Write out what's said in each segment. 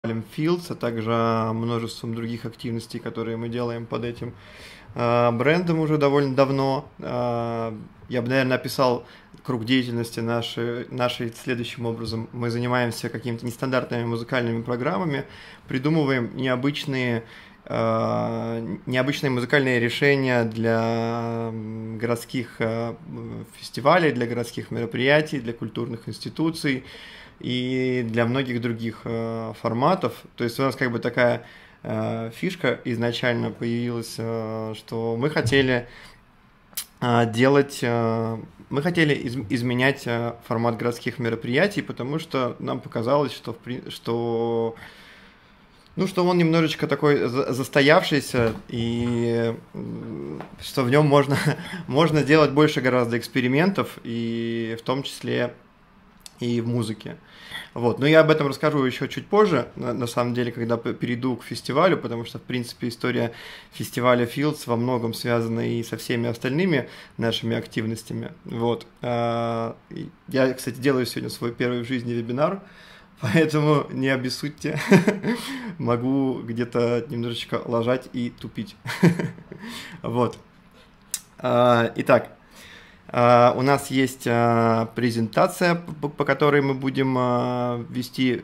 Fields, а также множеством других активностей, которые мы делаем под этим брендом уже довольно давно. Я бы, наверное, описал круг деятельности нашей следующим образом. Мы занимаемся какими-то нестандартными музыкальными программами, придумываем необычные музыкальные решения для городских фестивалей, для городских мероприятий, для культурных институций и для многих других форматов. То есть у нас как бы такая фишка изначально появилась, что мы хотели изменять формат городских мероприятий, потому что нам показалось, что он немножечко такой застоявшийся, и что в нем можно делать больше гораздо экспериментов, и в том числе и в музыке. Вот. Но я об этом расскажу еще чуть позже, на самом деле, когда перейду к фестивалю, потому что, в принципе, история фестиваля Fields во многом связана и со всеми остальными нашими активностями. Вот. Я, кстати, делаю сегодня свой первый в жизни вебинар, поэтому не обессудьте, могу где-то немножечко лажать и тупить. Вот. Итак, у нас есть презентация, по которой мы будем вести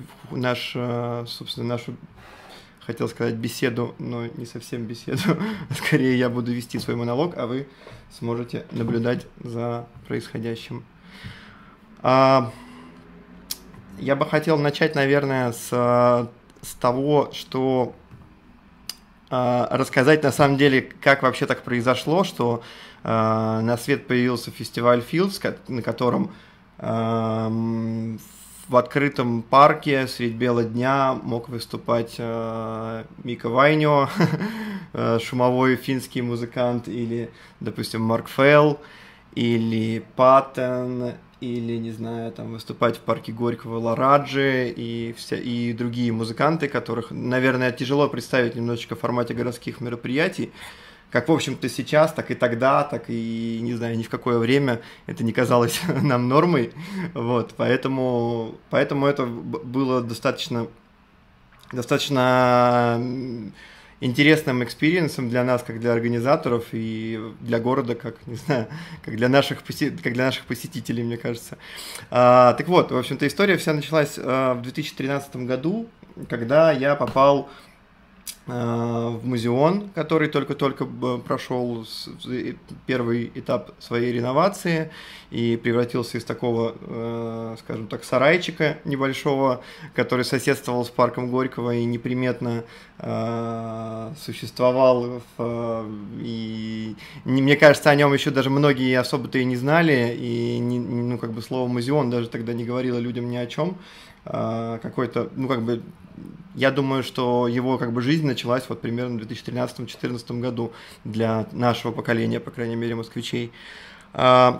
нашу, хотел сказать, беседу, но не совсем беседу. Скорее, я буду вести свой монолог, а вы сможете наблюдать за происходящим. Я бы хотел начать, наверное, с того, что рассказать на самом деле, как вообще так произошло, что на свет появился фестиваль Fields, на котором в открытом парке средь бела дня мог выступать Мика Вайнио, шумовой финский музыкант, или, допустим, Марк Фелл, или Паттен, или, не знаю, там выступать в парке Горького Лараджи и другие музыканты, которых, наверное, тяжело представить немножечко в формате городских мероприятий, как, в общем-то, сейчас, так и тогда, так и, не знаю, ни в какое время это не казалось нам нормой, вот, поэтому это было достаточно интересным экспириенсом для нас, как для организаторов, и для города, как, не знаю, как для наших посетителей, мне кажется. Так вот, в общем-то, история вся началась в 2013 году, когда я попал в Музеон, который только-только прошел первый этап своей реновации и превратился из такого, скажем так, сарайчика небольшого, который соседствовал с парком Горького и неприметно существовал. И мне кажется, о нем еще даже многие особо-то и не знали, и слово «музеон» даже тогда не говорило людям ни о чем. Я думаю, что его жизнь началась вот примерно в 2013-2014 году для нашего поколения, по крайней мере, москвичей. В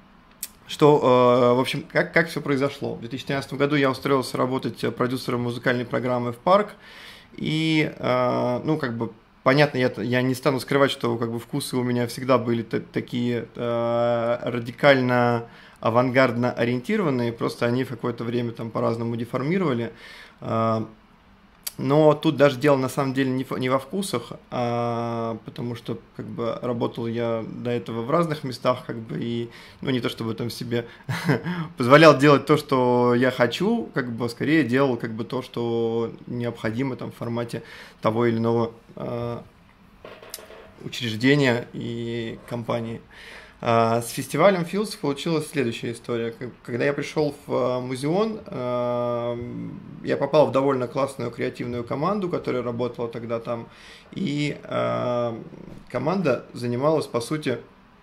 общем, как все произошло? В 2013 году я устроился работать продюсером музыкальной программы в парк, и, понятно, я не стану скрывать, что вкусы у меня всегда были такие радикально авангардно ориентированные, просто они в какое-то время там по-разному деформировали. Но тут даже дело на самом деле не во вкусах, потому что работал я до этого в разных местах, и не то чтобы там себе позволял делать то, что я хочу, скорее делал то, что необходимо там в формате того или иного учреждения и компании. С фестивалем Fields получилась следующая история. Когда я пришел в Музеон, я попал в довольно классную креативную команду, которая работала тогда там. И команда занималась, по сути,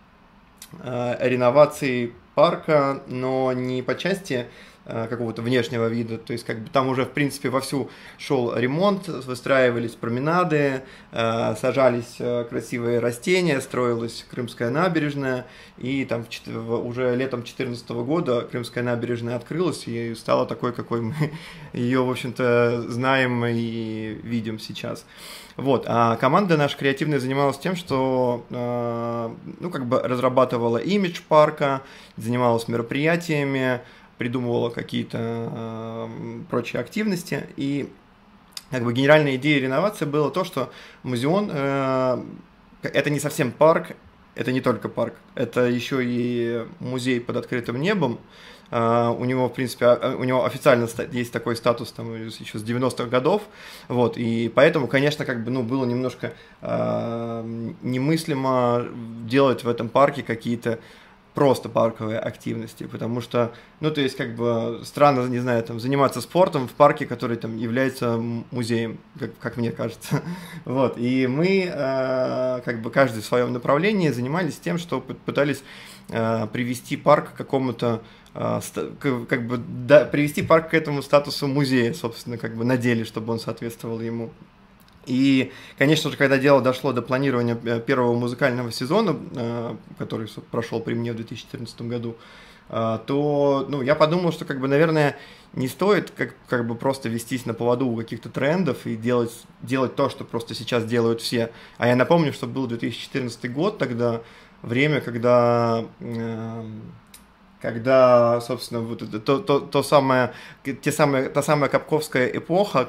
реновацией парка, но не по части какого-то внешнего вида, то есть там уже в принципе вовсу шел ремонт, выстраивались променады, сажались красивые растения, строилась Крымская набережная, и там уже летом 2014 года Крымская набережная открылась и стала такой, какой мы ее, в общем-то, знаем и видим сейчас. Вот. А команда наша креативная занималась тем, что разрабатывала имидж парка, занималась мероприятиями, придумывала какие-то прочие активности. И как бы генеральная идея реновации была то, что музеон это не совсем парк, это не только парк, это еще и музей под открытым небом. У него, в принципе, у него официально есть такой статус там еще с 90-х годов, вот, и поэтому, конечно, как бы, ну, было немножко немыслимо делать в этом парке какие-то просто парковые активности, потому что, ну, то есть, как бы, странно, не знаю, там, заниматься спортом в парке, который, там, является музеем, как мне кажется, вот, и мы, как бы, каждый в своем направлении занимались тем, что пытались привести парк к какому-то, как бы, привести парк к этому статусу музея, собственно, как бы, на деле, чтобы он соответствовал ему. И, конечно же, когда дело дошло до планирования первого музыкального сезона, который прошел при мне в 2014 году, то, ну, я подумал, что, как бы, наверное, не стоит как бы просто вестись на поводу у каких-то трендов и делать то, что просто сейчас делают все. А я напомню, что был 2014 год тогда, время, когда, собственно, вот это, та самая капковская эпоха,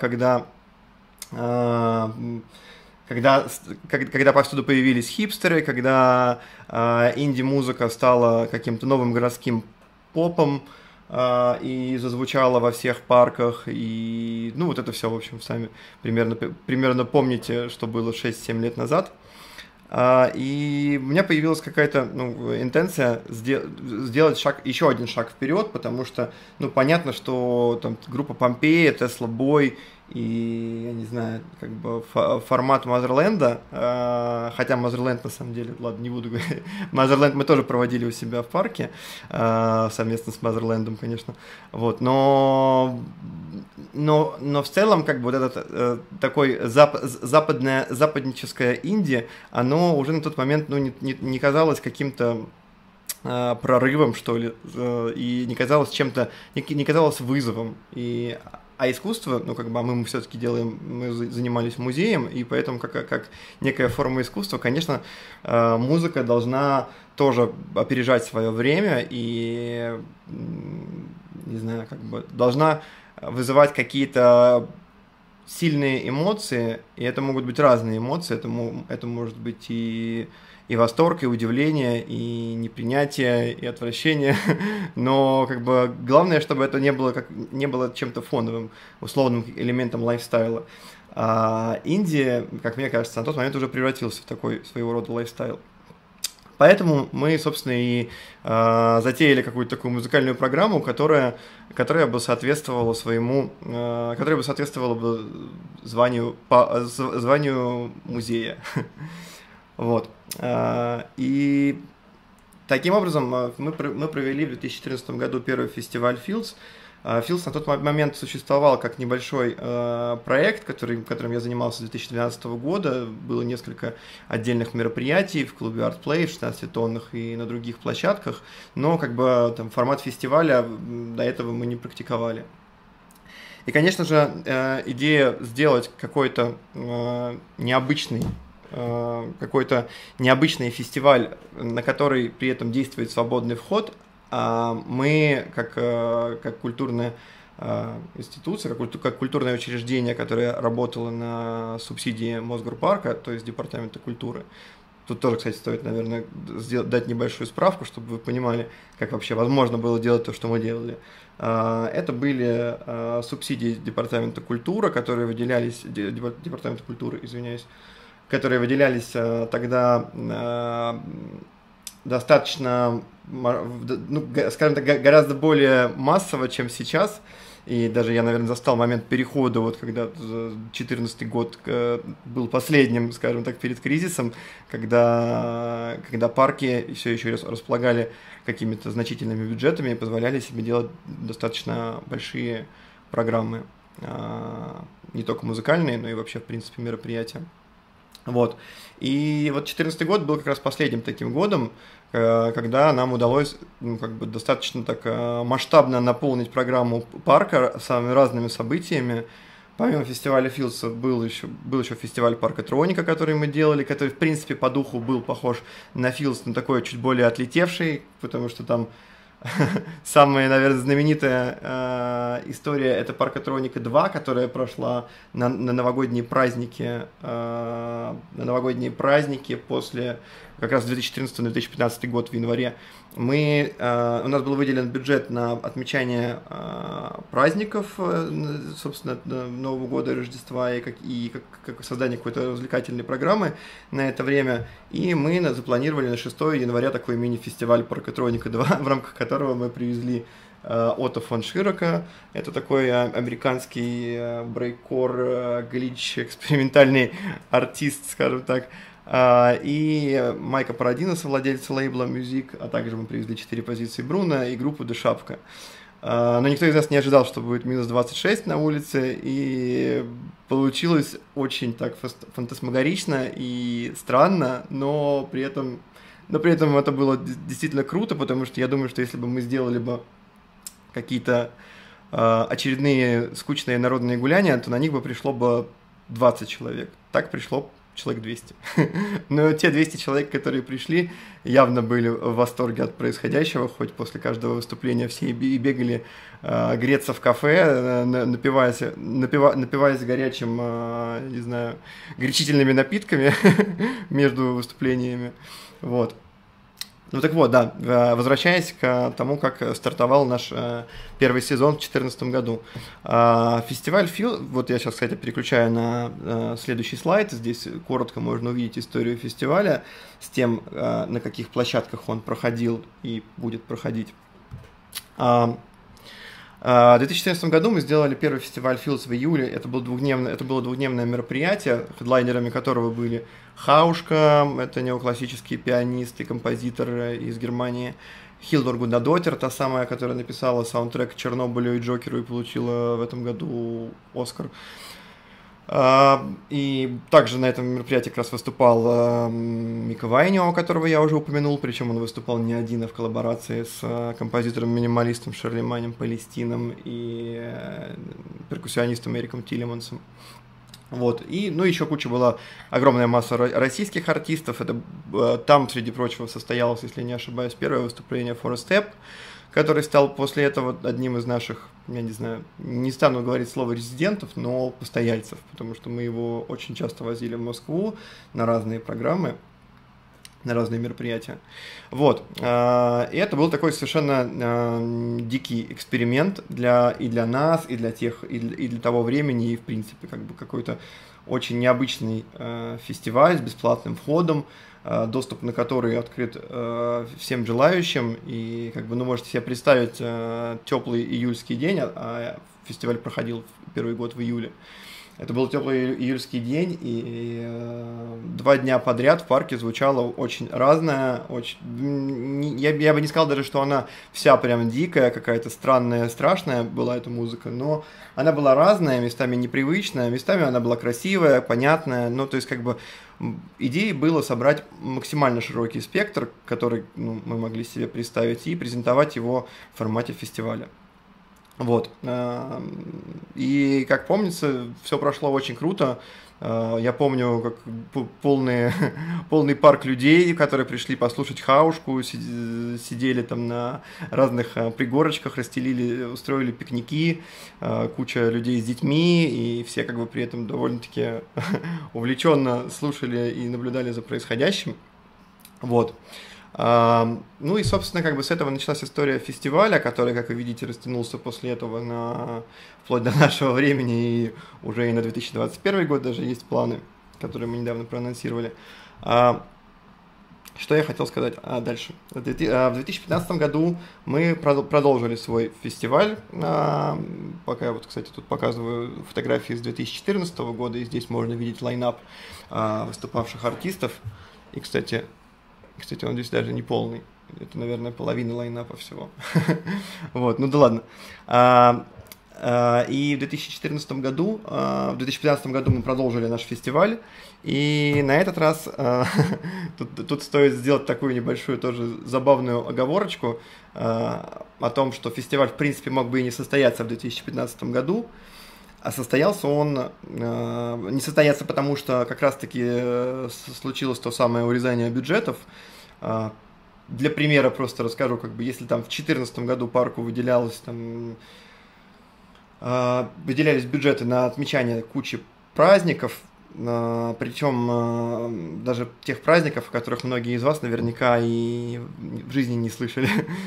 когда повсюду появились хипстеры, когда инди-музыка стала каким-то новым городским попом и зазвучала во всех парках, и, ну, вот это все, в общем, сами примерно помните, что было 6-7 лет назад. И у меня появилась какая-то, ну, интенция сделать еще один шаг вперед, потому что, ну, понятно, что там группа Помпея, Тесла Бой и, я не знаю, как бы формат Мазерленда, хотя Мазерленд на самом деле, ладно, не буду говорить, Мазерленд мы тоже проводили у себя в парке, совместно с Мазерлендом, конечно, вот, но в целом, как бы, вот это такой западническое инди, оно уже на тот момент, ну, не казалось каким-то прорывом, что ли, и не казалось чем-то, не казалось вызовом. А искусство, ну, как бы, мы все-таки мы занимались музеем, и поэтому, как некая форма искусства, конечно, музыка должна тоже опережать свое время и, не знаю, как бы, должна вызывать какие-то сильные эмоции, и это могут быть разные эмоции, это может быть и восторг, и удивление, и непринятие, и отвращение, но, как бы, главное, чтобы это не было чем-то фоновым, условным элементом лайфстайла. А Индия, как мне кажется, на тот момент уже превратился в такой своего рода лайфстайл. Поэтому мы, собственно, и затеяли какую-то такую музыкальную программу, которая бы соответствовала которая бы соответствовала бы званию музея. Вот. И таким образом мы провели в 2014 году первый фестиваль Fields. Fields на тот момент существовал как небольшой проект, которым я занимался с 2012 года. Было несколько отдельных мероприятий в клубе ArtPlay, в 16-тонных и на других площадках, но, как бы, там формат фестиваля до этого мы не практиковали. И, конечно же, идея сделать какой-то необычный фестиваль, на который при этом действует свободный вход, мы, как культурная институция, как культурное учреждение, которое работало на субсидии Мосгорпарка, то есть Департамента культуры. Тут тоже, кстати, стоит, наверное, дать небольшую справку, чтобы вы понимали, как вообще возможно было делать то, что мы делали. Это были субсидии Департамента культуры, которые выделялись тогда достаточно, ну, скажем так, гораздо более массово, чем сейчас. И даже я, наверное, застал момент перехода, вот когда 2014 год был последним, скажем так, перед кризисом, когда парки все еще располагали какими-то значительными бюджетами и позволяли себе делать достаточно большие программы, не только музыкальные, но и вообще, в принципе, мероприятия. Вот. И вот 2014 год был как раз последним таким годом, когда нам удалось, ну, как бы, достаточно так масштабно наполнить программу парка самыми разными событиями. Помимо фестиваля Fields был еще фестиваль Паркотроника, который мы делали, который, в принципе, по духу был похож на Fields, но такой чуть более отлетевший, потому что там Самая, наверное, знаменитая история — это Паркотроника 2, которая прошла на новогодние праздники, после как раз 2014-2015 год в январе. У нас был выделен бюджет на отмечание праздников, собственно, Нового года, Рождества как создание какой-то развлекательной программы на это время. И мы запланировали на 6 января такой мини-фестиваль Паркотроника 2, в рамках которого мы привезли Отто фон Широка. Это такой американский брейккор, глич, экспериментальный артист, скажем так. И Майка Парадиноса, владельца лейбла Music, а также мы привезли 4 позиции Бруно и группу Де Шапка. Но никто из нас не ожидал, что будет минус 26 на улице, и получилось очень так фантасмагорично и странно, но при этом это было действительно круто, потому что я думаю, что если бы мы сделали бы какие-то очередные скучные народные гуляния, то на них бы пришло бы 20 человек. Так пришло человек 200. Но те 200 человек, которые пришли, явно были в восторге от происходящего, хоть после каждого выступления все и бегали греться в кафе, напиваясь горячим, не знаю, горячительными напитками между выступлениями. Вот. Ну так вот, да, возвращаясь к тому, как стартовал наш первый сезон в 2014 году. Фестиваль вот я сейчас, кстати, переключаю на следующий слайд, здесь коротко можно увидеть историю фестиваля с тем, на каких площадках он проходил и будет проходить. В 2014 году мы сделали первый фестиваль Fields в июле. Это было двухдневное мероприятие, хедлайнерами которого были Хаушка, это неоклассический пианист и композитор из Германии, Хилdur Гуднадотtir, та самая, которая написала саундтрек к Чернобылю и Джокеру и получила в этом году Оскар. И также на этом мероприятии как раз выступал Мика Вайнио, которого я уже упомянул, причем он выступал не один, а в коллаборации с композитором-минималистом Шарлеманем Палестином и перкуссионистом Эриком Тилемансом. Вот. И, еще была огромная масса российских артистов. Там, среди прочего, состоялось, если не ошибаюсь, первое выступление Forest Step, который стал после этого одним из наших, я не знаю, не стану говорить слово резидентов, но постояльцев, потому что мы его очень часто возили в Москву на разные программы, на разные мероприятия. Вот. И это был такой совершенно дикий эксперимент и для нас, и для того времени, и в принципе какой-то очень необычный фестиваль с бесплатным входом, доступ на который открыт всем желающим, и можете себе представить теплый июльский день, а фестиваль проходил первый год в июле. Это был теплый июльский день, и 2 дня подряд в парке звучало очень разное, я бы не сказал даже, что она вся прям дикая, какая-то странная, страшная была эта музыка, но она была разная, местами непривычная, местами она была красивая, понятная, то есть идеей было собрать максимально широкий спектр, который мы могли себе представить, и презентовать его в формате фестиваля. Вот. И, как помнится, все прошло очень круто. Я помню, как полный парк людей, которые пришли послушать Хаушку, сидели там на разных пригорочках, устроили пикники, куча людей с детьми, и все при этом довольно-таки увлеченно слушали и наблюдали за происходящим. Вот. И, собственно, с этого началась история фестиваля, который, как вы видите, растянулся после этого вплоть до нашего времени, и уже и на 2021 год даже есть планы, которые мы недавно проанонсировали. Что я хотел сказать дальше? В 2015 году мы продолжили свой фестиваль. Пока я кстати, тут показываю фотографии с 2014 года, и здесь можно видеть лайнап выступавших артистов. И, кстати, он здесь даже не полный. Это, наверное, половина лайнапа всего. Вот, да ладно. И в 2015 году мы продолжили наш фестиваль. И на этот раз тут стоит сделать такую небольшую тоже забавную оговорочку о том, что фестиваль, в принципе, мог бы и не состояться в 2015 году. А состоялся он, не состоялся, потому что как раз-таки случилось то самое урезание бюджетов. для примера просто расскажу, как бы, если там в 2014 году парку выделялись бюджеты на отмечание кучи праздников, причем даже тех праздников, о которых многие из вас наверняка и в жизни не слышали.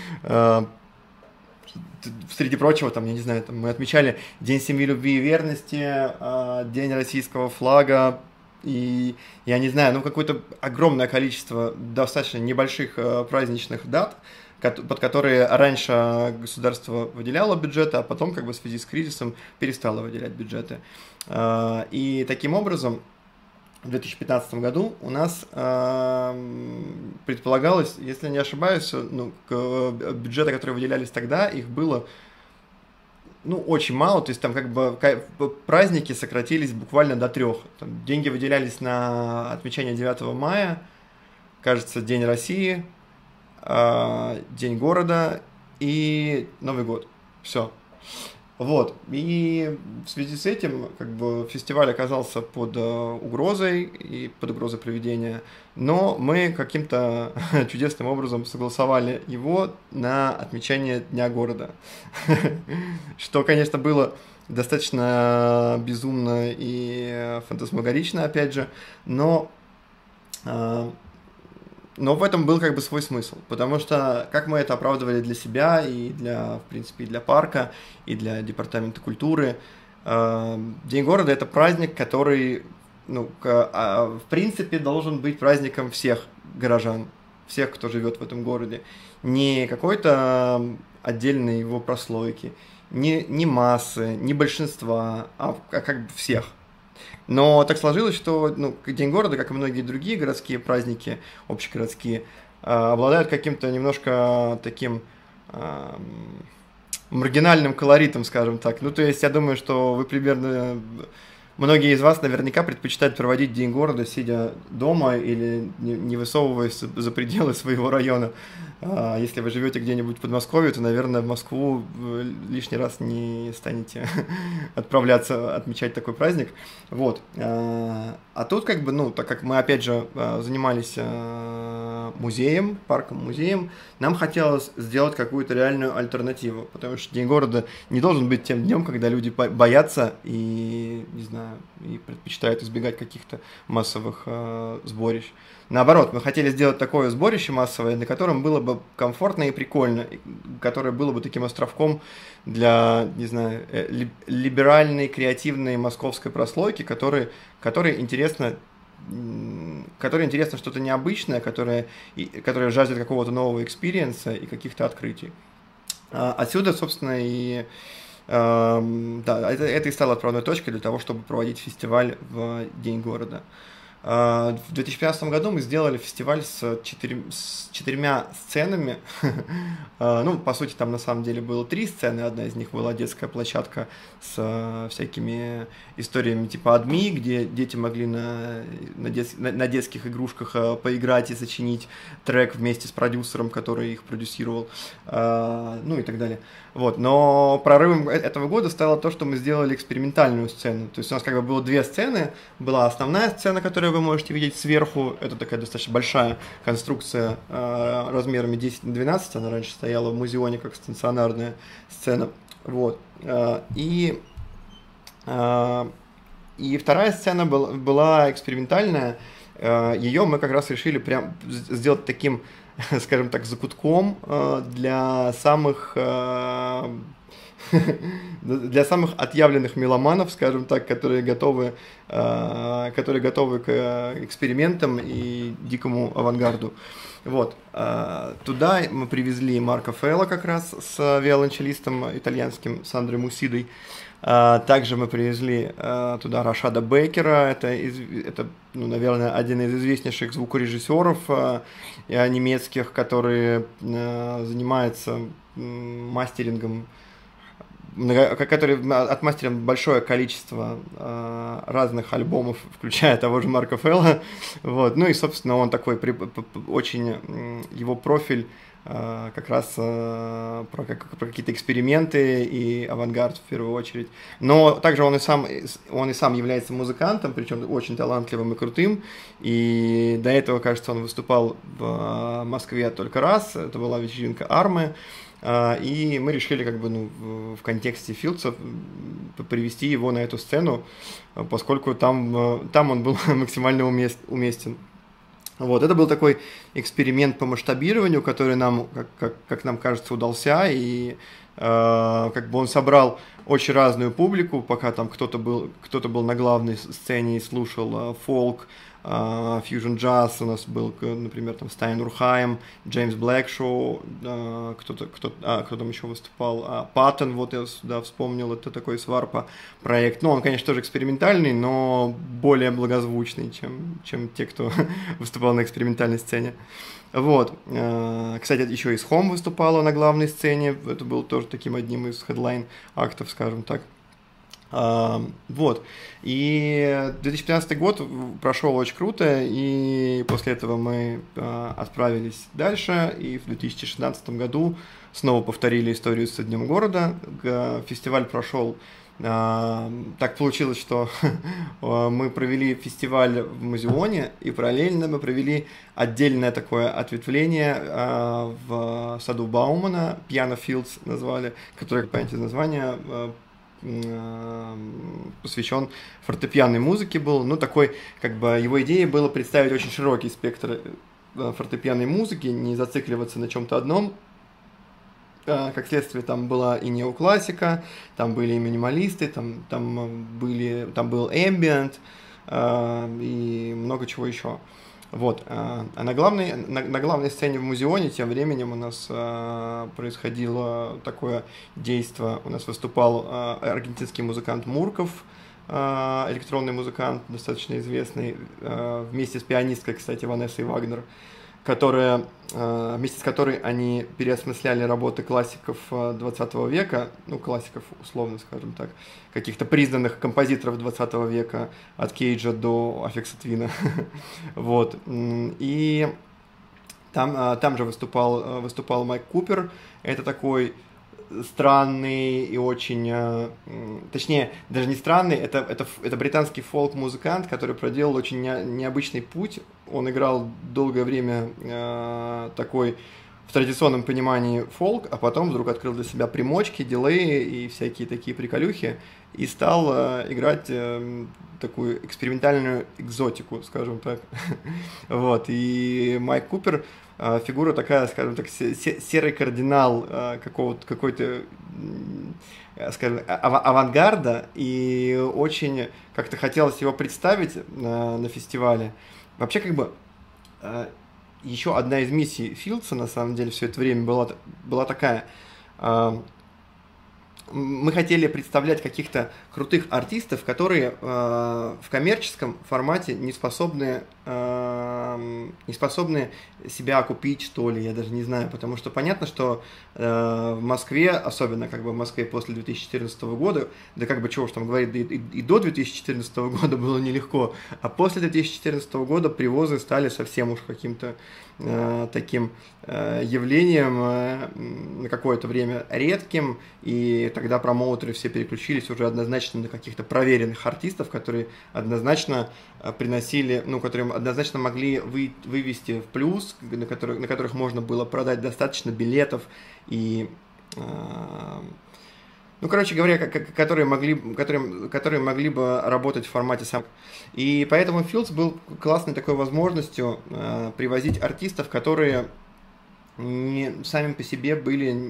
Среди прочего, там, я не знаю, там мы отмечали День семьи, любви и верности, День российского флага, и я не знаю, ну какое-то огромное количество достаточно небольших праздничных дат, под которые раньше государство выделяло бюджеты, а потом как бы в связи с кризисом перестало выделять бюджеты. И таким образом в 2015 году у нас предполагалось, если не ошибаюсь, ну, бюджеты, которые выделялись тогда, их было очень мало, то есть там как бы праздники сократились буквально до 3. Там деньги выделялись на отмечание 9 мая, кажется, День России, День города и Новый год. Все. Вот. И в связи с этим как бы фестиваль оказался под угрозой и под угрозой проведения, но мы каким-то чудесным образом согласовали его на отмечание Дня города. Что, конечно, было достаточно безумно и фантасмагорично, опять же, но в этом был как бы свой смысл, потому что как мы это оправдывали для себя и для, в принципе, и для парка, и для департамента культуры, День города – это праздник, который, в принципе, должен быть праздником всех горожан, всех, кто живет в этом городе, не какой-то отдельной его прослойки, не массы, не большинства, а как бы всех. Но так сложилось, что День города, как и многие другие городские праздники, общегородские, обладают каким-то немножко таким маргинальным колоритом, скажем так. То есть я думаю, что вы примерно... Многие из вас наверняка предпочитают проводить День города, сидя дома или не высовываясь за пределы своего района. Если вы живете где-нибудь в Подмосковье, то, наверное, в Москву лишний раз не станете отправляться отмечать такой праздник. Вот. А тут как бы, так как мы, опять же, занимались музеем, парком-музеем, нам хотелось сделать какую-то реальную альтернативу, потому что День города не должен быть тем днем, когда люди боятся и, не знаю, и предпочитают избегать каких-то массовых сборищ. Наоборот, мы хотели сделать такое сборище массовое, на котором было бы комфортно и прикольно, которое было бы таким островком для, не знаю, либеральной, креативной московской прослойки, которой интересно что-то необычное, которое жаждет какого-то нового экспириенса и каких-то открытий. Отсюда, собственно, и это и стало отправной точкой для того, чтобы проводить фестиваль в День города. В 2015 году мы сделали фестиваль с 4 сценами. По сути, там на самом деле было 3 сцены. Одна из них была детская площадка с всякими историями типа АДМИ, где дети могли на детских игрушках поиграть и сочинить трек вместе с продюсером, который их продюсировал, и так далее. Вот. Но прорывом этого года стало то, что мы сделали экспериментальную сцену. То есть у нас как бы было 2 сцены. Была основная сцена, которую вы можете видеть сверху. Это такая достаточно большая конструкция размерами 10 на 12. Она раньше стояла в музеоне как стационарная сцена. Вот. И вторая сцена была экспериментальная. Ее мы как раз решили прям сделать таким, скажем так, закутком для самых отъявленных меломанов, скажем так, которые готовы к экспериментам и дикому авангарду. Вот. Туда мы привезли Марко Фелло как раз с виолончелистом итальянским Сандро Мусидой. Также мы привезли туда Рашада Бейкера, это наверное, один из известнейших звукорежиссеров немецких, который занимается мастерингом, который отмастерил большое количество разных альбомов, включая того же Марко Фелло. Вот. И, собственно, он такой очень, его профиль как раз про какие-то эксперименты и авангард в первую очередь. Но также он и сам является музыкантом, причем очень талантливым и крутым. И до этого, кажется, он выступал в Москве только раз. Это была вечеринка Армы. И мы решили как бы в контексте Филдса привести его на эту сцену, поскольку там он был максимально уместен. Вот, это был такой эксперимент по масштабированию, который нам, как нам кажется, удался, и как бы он собрал очень разную публику, пока там кто-то был на главной сцене и слушал фолк, фьюжн джаз, у нас был, например, там Стайн Урхайм, Джеймс Блэкшоу, кто там еще выступал, Паттон, вот я сюда вспомнил, это такой сварпа проект. Ну, он, конечно, тоже экспериментальный, но более благозвучный, чем те, кто выступал на экспериментальной сцене. Вот. Кстати, еще и Схом выступала на главной сцене, это был тоже таким одним из хедлайн-актов, скажем так. Вот. И 2015 год прошел очень круто, и после этого мы отправились дальше, и в 2016 году снова повторили историю с Днем города. Фестиваль прошел. Так получилось, что мы провели фестиваль в Музеоне, и параллельно мы провели отдельное такое ответвление в саду Баумана, Piano Fields назвали, которое, как понятие названия, посвящен фортепианной музыке был. Ну, такой, как бы, его идеей было представить очень широкий спектр фортепианной музыки, не зацикливаться на чем-то одном. Как следствие, там была и неоклассика, там были и минималисты, там был эмбиент и много чего еще. Вот. А на главной сцене в Музеоне тем временем у нас происходило такое действо. У нас выступал аргентинский музыкант Мурков, электронный музыкант, достаточно известный, вместе с пианисткой, кстати, Ванессой Вагнер, вместе с которой они переосмысляли работы классиков 20 века, ну, классиков, условно, скажем так, каких-то признанных композиторов 20 века, от Кейджа до Аффекса Твина. Вот. И там же выступал Майк Купер. Это такой странный и очень... Точнее, даже не странный, это британский фолк-музыкант, который проделал очень необычный путь. Он играл долгое время такой в традиционном понимании фолк, а потом вдруг открыл для себя примочки, дилеи и всякие такие приколюхи, и стал играть такую экспериментальную экзотику, скажем так. Вот. И Майк Купер фигура такая, скажем так, серый кардинал какой-то, скажем, авангарда, и очень как-то хотелось его представить на фестивале. Вообще, как бы, еще одна из миссий Филдса, на самом деле, все это время была такая. Мы хотели представлять каких-то крутых артистов, которые в коммерческом формате не способны себя окупить, что ли, я даже не знаю, потому что понятно, что в Москве, особенно как бы в Москве после 2014 года, да как бы чего уж там говорить, да и до 2014 года было нелегко, а после 2014 года привозы стали совсем уж каким-то таким явлением на какое-то время редким, и тогда промоутеры все переключились уже однозначно на каких-то проверенных артистов, которые однозначно приносили, ну, которые однозначно могли вывести в плюс, на которых можно было продать достаточно билетов и, ну, короче говоря, которые могли бы работать в формате сам. И поэтому Fields был классной такой возможностью привозить артистов, которые сами по себе были,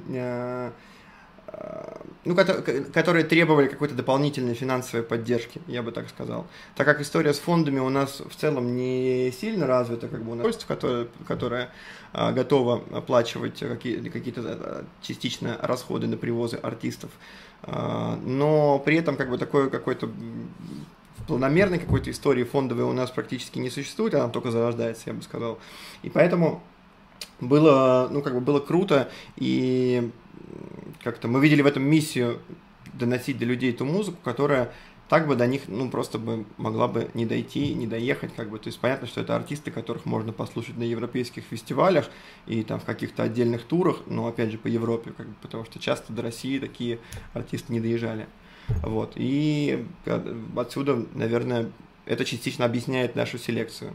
ну, которые требовали какой-то дополнительной финансовой поддержки, я бы так сказал. Так как история с фондами у нас в целом не сильно развита, как бы у нас которая готова оплачивать какие-то частично расходы на привозы артистов, но при этом как бы такой какой-то планомерной какой-то истории фондовой у нас практически не существует, она только зарождается, я бы сказал. И поэтому было круто, и как-то мы видели в этом миссию доносить до людей ту музыку, которая так бы до них, ну, просто бы могла бы не дойти, не доехать, как бы. То есть понятно, что это артисты, которых можно послушать на европейских фестивалях и там в каких-то отдельных турах, но опять же по Европе, как бы, потому что часто до России такие артисты не доезжали. Вот. И отсюда, наверное, это частично объясняет нашу селекцию.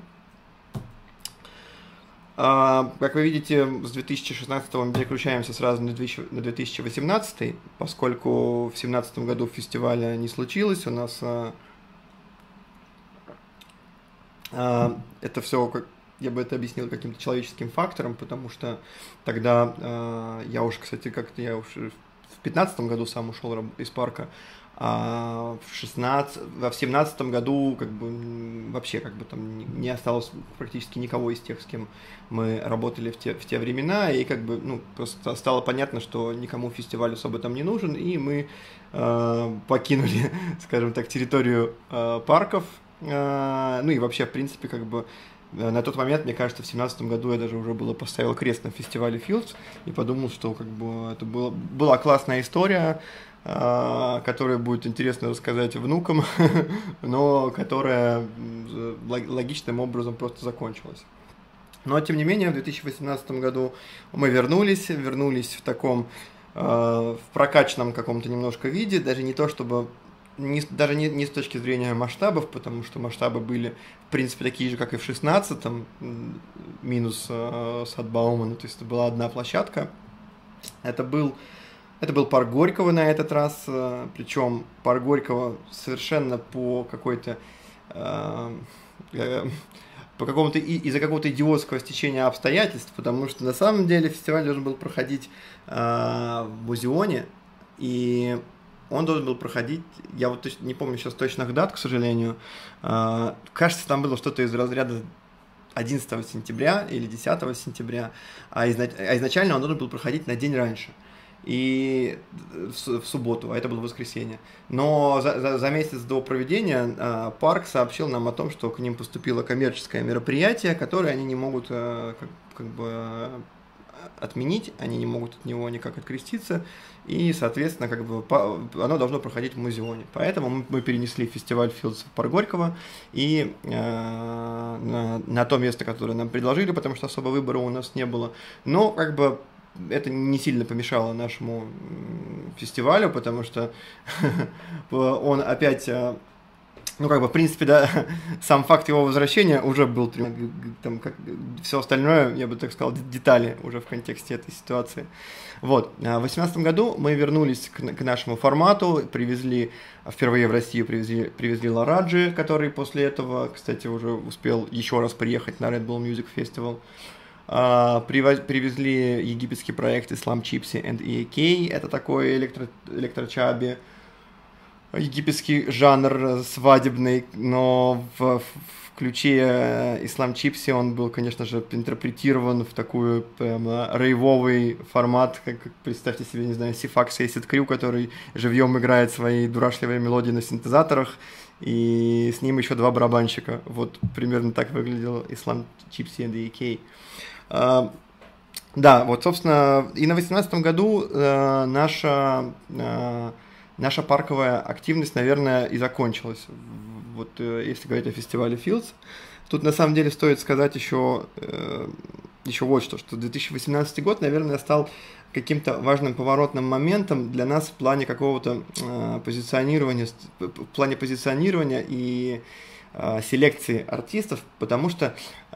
Как вы видите, с 2016 мы переключаемся сразу на 2018, поскольку в 2017 году фестиваля не случилось, у нас это все, как я бы это объяснил каким-то человеческим фактором, потому что тогда я уж, кстати, в 2015 году сам ушел из парка, а в 2017 году как бы вообще как бы там не осталось практически никого из тех, с кем мы работали в те времена, и как бы ну просто стало понятно, что никому фестиваль особо там не нужен, и мы покинули, скажем так, территорию парков, ну и вообще в принципе как бы на тот момент, мне кажется, в 2017 году я даже уже поставил крест на фестивале Fields и подумал, что как бы это была классная история, которая будет интересно рассказать внукам, но которая логичным образом просто закончилась. Но, тем не менее, в 2018 году мы вернулись в таком, в прокачанном каком-то немножко виде, даже не то чтобы, даже не с точки зрения масштабов, потому что масштабы были, в принципе, такие же, как и в 2016-м, минус Садбаумана, то есть это была одна площадка. Это был парк Горького на этот раз, причем парк Горького совершенно из-за какого-то идиотского стечения обстоятельств, потому что на самом деле фестиваль должен был проходить в Музеоне, и он должен был проходить, я вот не помню сейчас точных дат, к сожалению, кажется, там было что-то из разряда 11 сентября или 10 сентября, а изначально он должен был проходить на день раньше. И в субботу, а это было воскресенье. Но за месяц до проведения парк сообщил нам о том, что к ним поступило коммерческое мероприятие, которое они не могут как бы отменить, они не могут от него никак откреститься, и, соответственно, как бы оно должно проходить в Музеоне. Поэтому мы перенесли фестиваль Fields в парк Горького и на то место, которое нам предложили, потому что особо выбора у нас не было. Но как бы это не сильно помешало нашему фестивалю, потому что он опять, ну как бы в принципе, да, сам факт его возвращения уже был, там, как, все остальное, я бы так сказал, детали уже в контексте этой ситуации. Вот, в 2018 году мы вернулись к нашему формату, впервые в Россию привезли Лараджи, который после этого, кстати, уже успел еще раз приехать на Red Bull Music Festival. Привезли египетский проект Islam Gypsy and EAK, это такой электрочаби, египетский жанр свадебный, но в ключе Islam Gypsy он был, конечно же, интерпретирован в такой прямо рейвовый формат, как представьте себе, не знаю, Сифакс и Acid Crew, который живьем играет свои дурашливые мелодии на синтезаторах, и с ним еще два барабанщика. Вот примерно так выглядел Islam Gypsy and EAK. Да, вот, собственно, и на 2018 году наша парковая активность, наверное, и закончилась. Вот если говорить о фестивале Fields. Тут, на самом деле, стоит сказать еще вот что 2018 год, наверное, стал каким-то важным поворотным моментом для нас в плане какого-то позиционирования и селекции артистов, потому что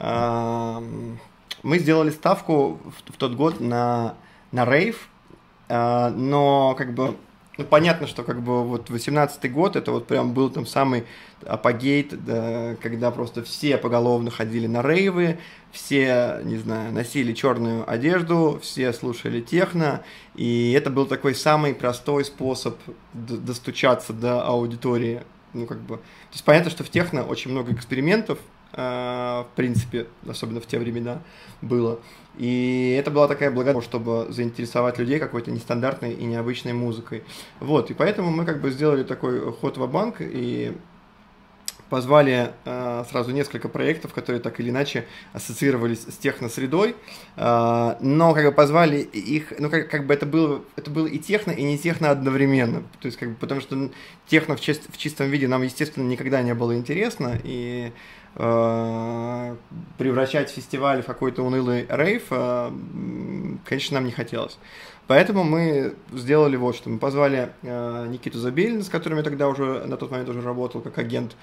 мы сделали ставку в тот год на рейв, но как бы понятно, что как бы вот 18-й год это вот прям был там самый апогей, да, когда просто все поголовно ходили на рейвы, все, не знаю, носили черную одежду, все слушали техно, и это был такой самый простой способ достучаться до аудитории, ну как бы, то есть понятно, что в техно очень много экспериментов, в принципе, особенно в те времена было. И это была такая благодарность, чтобы заинтересовать людей какой-то нестандартной и необычной музыкой. Вот, и поэтому мы как бы сделали такой ход ва-банк и позвали сразу несколько проектов, которые так или иначе ассоциировались с техносредой, но как бы позвали их, ну как бы это было и техно, и не техно одновременно, то есть как бы потому что техно в чистом виде нам, естественно, никогда не было интересно, и превращать фестиваль в какой-то унылый рейв, конечно, нам не хотелось. Поэтому мы сделали вот что. Мы позвали Никиту Забелина, с которым я тогда уже на тот момент уже работал как агент,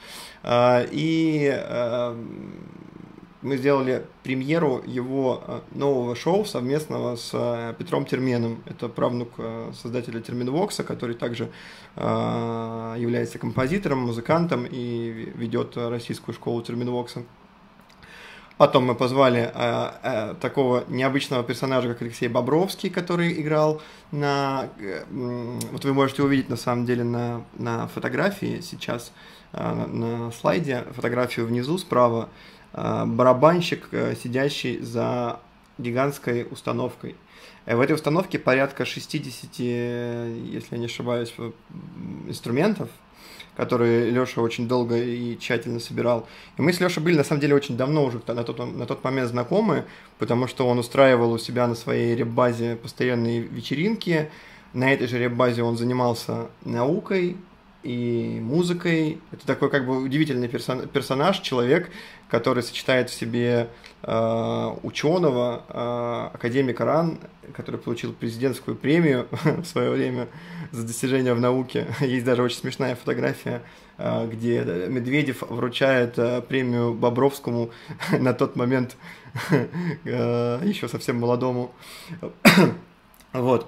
и мы сделали премьеру его нового шоу совместного с Петром Терменом. Это правнук создателя Терминвокса, который также является композитором, музыкантом и ведет российскую школу Терминвокса. Потом мы позвали такого необычного персонажа, как Алексей Бобровский, который играл на... Вот вы можете увидеть, на самом деле, на фотографии сейчас, на слайде, фотографию внизу справа, барабанщик, сидящий за гигантской установкой. В этой установке порядка 60, если я не ошибаюсь, инструментов, которые Леша очень долго и тщательно собирал. И мы с Лешей были, на самом деле, очень давно уже на тот момент знакомы, потому что он устраивал у себя на своей реп-базе постоянные вечеринки. На этой же реп-базе он занимался наукой и музыкой. Это такой как бы удивительный персонаж, человек, который сочетает в себе ученого, академика РАН, который получил президентскую премию в свое время за достижения в науке. Есть даже очень смешная фотография, где Медведев вручает премию Бобровскому на тот момент еще совсем молодому. Вот.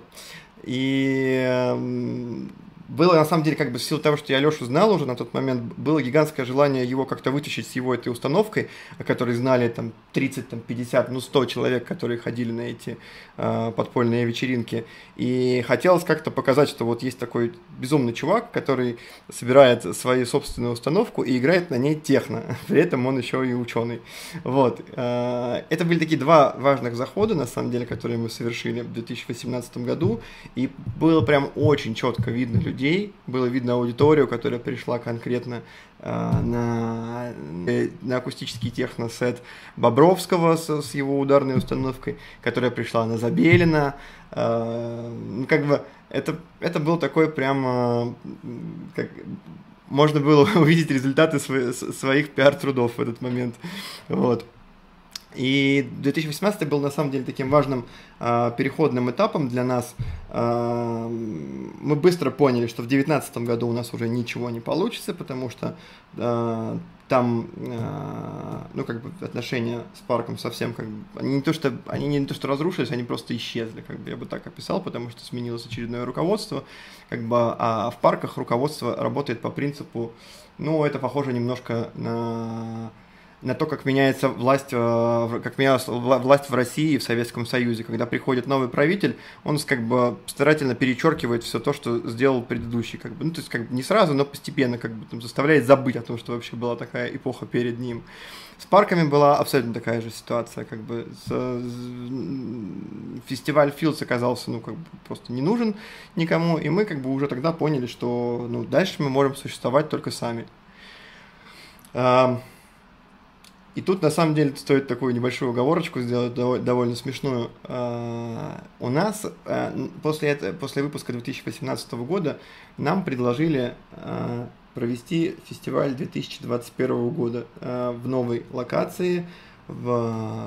И было, на самом деле, как бы в силу того, что я Лешу знал уже на тот момент, было гигантское желание его как-то вытащить с его этой установкой, о которой знали там 30, там, 50, 100 человек, которые ходили на эти подпольные вечеринки. И хотелось как-то показать, что вот есть такой безумный чувак, который собирает свою собственную установку и играет на ней техно. При этом он еще и ученый. Вот. Это были такие два важных захода, на самом деле, которые мы совершили в 2018 году. И было прям очень четко видно людей, было видно аудиторию, которая пришла конкретно на акустический техно-сет Бобровского с его ударной установкой, которая пришла на Забелина. Как бы это был такой прямо... Как, можно было увидеть результаты своих пиар-трудов в этот момент. Вот. И 2018 был на самом деле таким важным переходным этапом для нас. Мы быстро поняли, что в 2019 году у нас уже ничего не получится, потому что там, ну, как бы отношения с парком совсем как бы, они не то что разрушились, они просто исчезли, как бы я бы так описал, потому что сменилось очередное руководство, как бы, а в парках руководство работает по принципу, ну, это похоже немножко на то, как меняется власть, как менялась власть в России и в Советском Союзе. Когда приходит новый правитель, он как бы старательно перечеркивает все то, что сделал предыдущий. Как бы, ну, то есть как бы не сразу, но постепенно как бы, там, заставляет забыть о том, что вообще была такая эпоха перед ним. С парками была абсолютно такая же ситуация. Как бы, фестиваль Fields оказался ну, как бы, просто не нужен никому, и мы как бы, уже тогда поняли, что ну, дальше мы можем существовать только сами. И тут, на самом деле, стоит такую небольшую оговорочку сделать, довольно смешную. У нас после выпуска 2018 года нам предложили провести фестиваль 2021 года в новой локации, в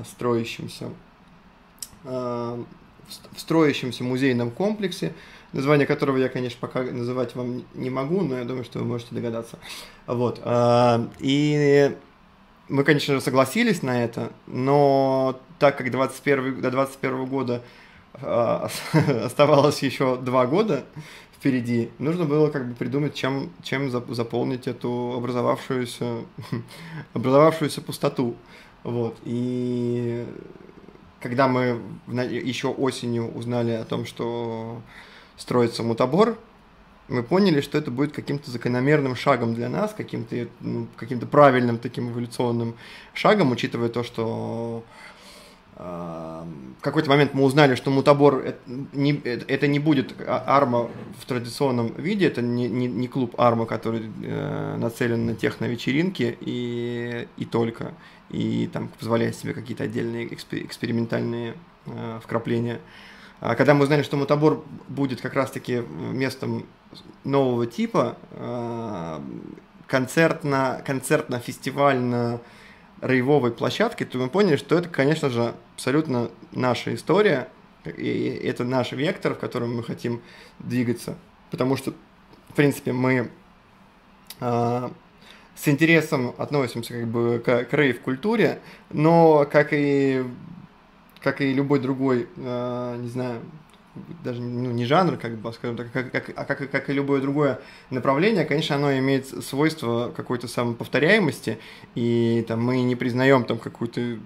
строящемся музейном комплексе, название которого я, конечно, пока называть вам не могу, но я думаю, что вы можете догадаться. Вот. И мы, конечно же, согласились на это, но так как до 2021 года оставалось еще 2 года впереди, нужно было как бы придумать, чем заполнить эту образовавшуюся пустоту. Вот. И когда мы еще осенью узнали о том, что строится мутабор, мы поняли, что это будет каким-то закономерным шагом для нас, каким-то правильным таким эволюционным шагом, учитывая то, что в какой-то момент мы узнали, что мутабор это не будет Арма в традиционном виде, это не клуб Арма, который нацелен на техно-вечеринки и только, и там позволяет себе какие-то отдельные экспериментальные вкрапления. Когда мы узнали, что мутабор будет как раз-таки местом нового типа, концертно-фестивально рейвовой площадкой, то мы поняли, что это, конечно же, абсолютно наша история, и это наш вектор, в котором мы хотим двигаться, потому что, в принципе, мы с интересом относимся как бы к рейв-культуре, но, как и любой другой, не знаю, даже не жанр, как бы, скажем так, как и любое другое направление, конечно, оно имеет свойство какой-то самоповторяемости, и там мы не признаем там какую-то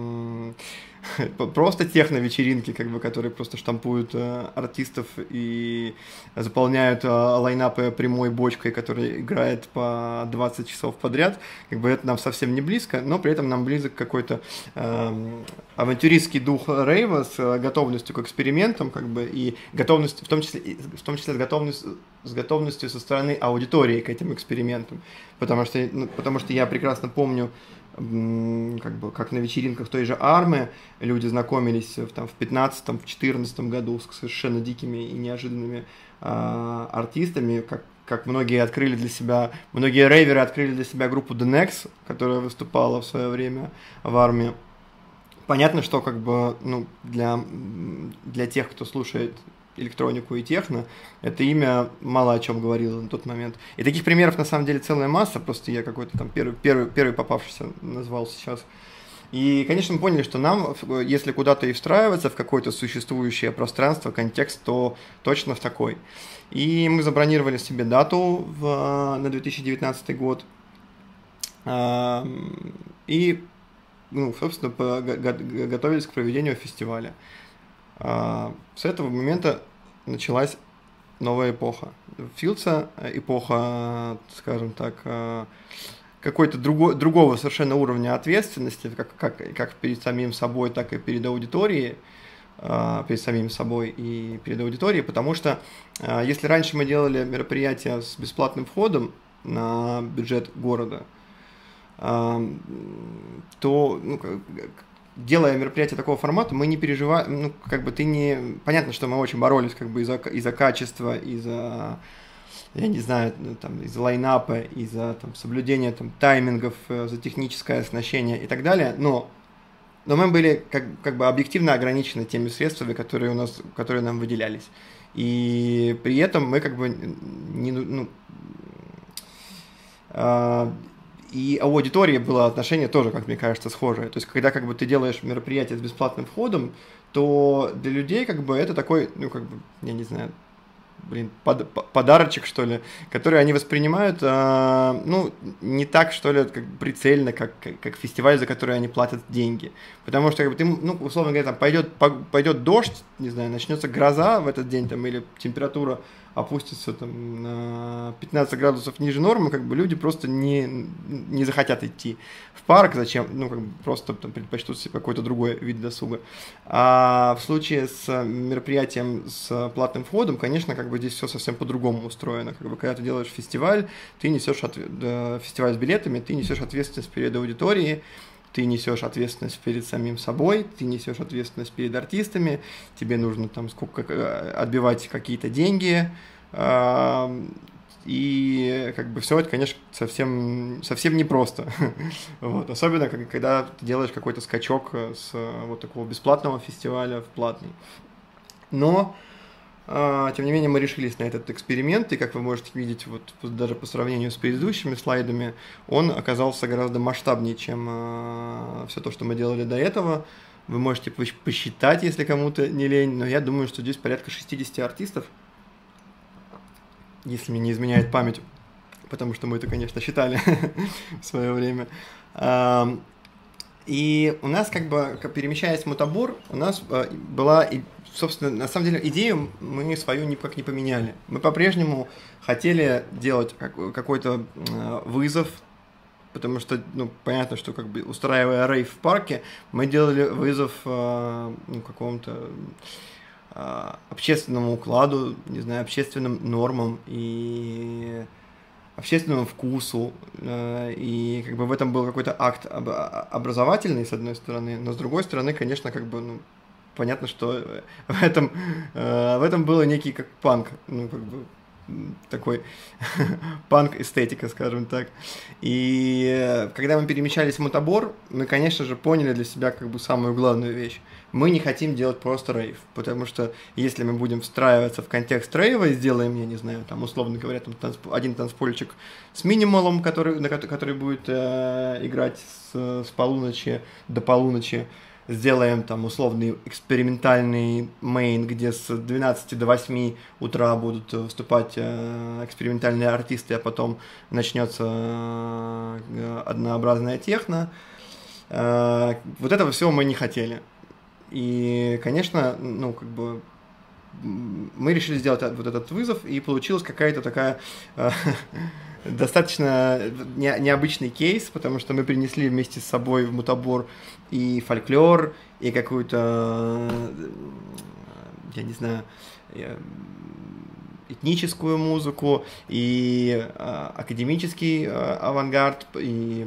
просто техно-вечеринки, как бы, которые просто штампуют артистов и заполняют лайнапы прямой бочкой, которая играет по 20 часов подряд. Как бы это нам совсем не близко, но при этом нам близок какой-то авантюристский дух рейва с готовностью к экспериментам, как бы, и готовностью, в том числе с готовностью со стороны аудитории к этим экспериментам. Потому что я прекрасно помню, как бы, как на вечеринках той же Армы люди знакомились в 15-14 году с совершенно дикими и неожиданными артистами, как многие рейверы открыли для себя группу The Next, которая выступала в свое время в Арме. Понятно, что как бы, ну, для тех, кто слушает электронику и техно, это имя мало о чем говорило на тот момент. И таких примеров на самом деле целая масса, просто я какой-то там первый попавшийся назвал сейчас. И, конечно, мы поняли, что нам, если куда-то и встраиваться в какое-то существующее пространство, контекст, то точно в такой. И мы забронировали себе дату на 2019 год. И, ну, собственно, готовились к проведению фестиваля. С этого момента началась новая эпоха. Филдса эпоха, скажем так, какой-то другого совершенно уровня ответственности, как перед самим собой, так и перед аудиторией, перед самим собой и перед аудиторией, потому что если раньше мы делали мероприятия с бесплатным входом на бюджет города, то, ну, делая мероприятие такого формата, мы не переживаем, ну, как бы понятно, что мы очень боролись как бы и за качество, и за, я не знаю, там, из-за лайнапа, из-за там соблюдения там таймингов, за техническое оснащение и так далее, но мы были как бы объективно ограничены теми средствами, которые нам выделялись. И при этом мы как бы и у аудитории было отношение тоже, как мне кажется, схожее. То есть, когда как бы ты делаешь мероприятие с бесплатным входом, то для людей как бы это такой, ну, как бы, я не знаю, подарочек, что ли, который они воспринимают, ну, не так, что ли, как прицельно, как фестиваль, за который они платят деньги. Потому что, как бы, ты, ну, условно говоря, там пойдет дождь, не знаю, начнется гроза в этот день, там, или температура опустится там на 15 градусов ниже нормы, как бы люди просто не захотят идти в парк, зачем, ну, как бы просто там предпочтут себе какой-то другой вид досуга. А в случае с мероприятием с платным входом, конечно, как бы здесь все совсем по-другому устроено. Как бы, когда ты делаешь фестиваль, ты несешь фестиваль с билетами, ты несешь ответственность перед аудиторией, ты несешь ответственность перед самим собой, ты несешь ответственность перед артистами, тебе нужно там отбивать какие-то деньги, и как бы все это, конечно, совсем непросто. Вот. Особенно, когда ты делаешь какой-то скачок с вот такого бесплатного фестиваля в платный. Но тем не менее, мы решились на этот эксперимент, и, как вы можете видеть, вот даже по сравнению с предыдущими слайдами, он оказался гораздо масштабнее, чем все то, что мы делали до этого. Вы можете посчитать, если кому-то не лень, но я думаю, что здесь порядка 60 артистов, если мне не изменяет память, потому что мы это, конечно, считали в свое время. И у нас, как бы, перемещаясь в мутабор, у нас была, собственно, на самом деле, идею мы свою никак не поменяли. Мы по-прежнему хотели делать какой-то вызов потому что, ну, понятно, что как бы устраивая рейв в парке, мы делали вызов ну, какому-то общественному укладу, не знаю, общественным нормам и общественному вкусу, и как бы в этом был какой-то акт образовательный, с одной стороны, но с другой стороны, конечно, как бы, ну, понятно, что в этом было некий как панк, ну, как бы, такой панк-эстетика, скажем так. И когда мы перемещались в Мутабор, мы, конечно же, поняли для себя как бы самую главную вещь. Мы не хотим делать просто рейв, потому что если мы будем встраиваться в контекст рейва и сделаем, я не знаю, там, условно говоря, там, один танцпольчик с минималом, который будет играть с полуночи до полуночи, сделаем там условный экспериментальный мейн, где с 12 до 8 утра будут выступать экспериментальные артисты, а потом начнется однообразная техно. Вот этого всего мы не хотели. И, конечно, ну, как бы мы решили сделать вот этот вызов, и получилась какая-то такая достаточно необычный кейс, потому что мы принесли вместе с собой в Мутабор и фольклор, и какую-то, я не знаю, этническую музыку, и академический авангард, и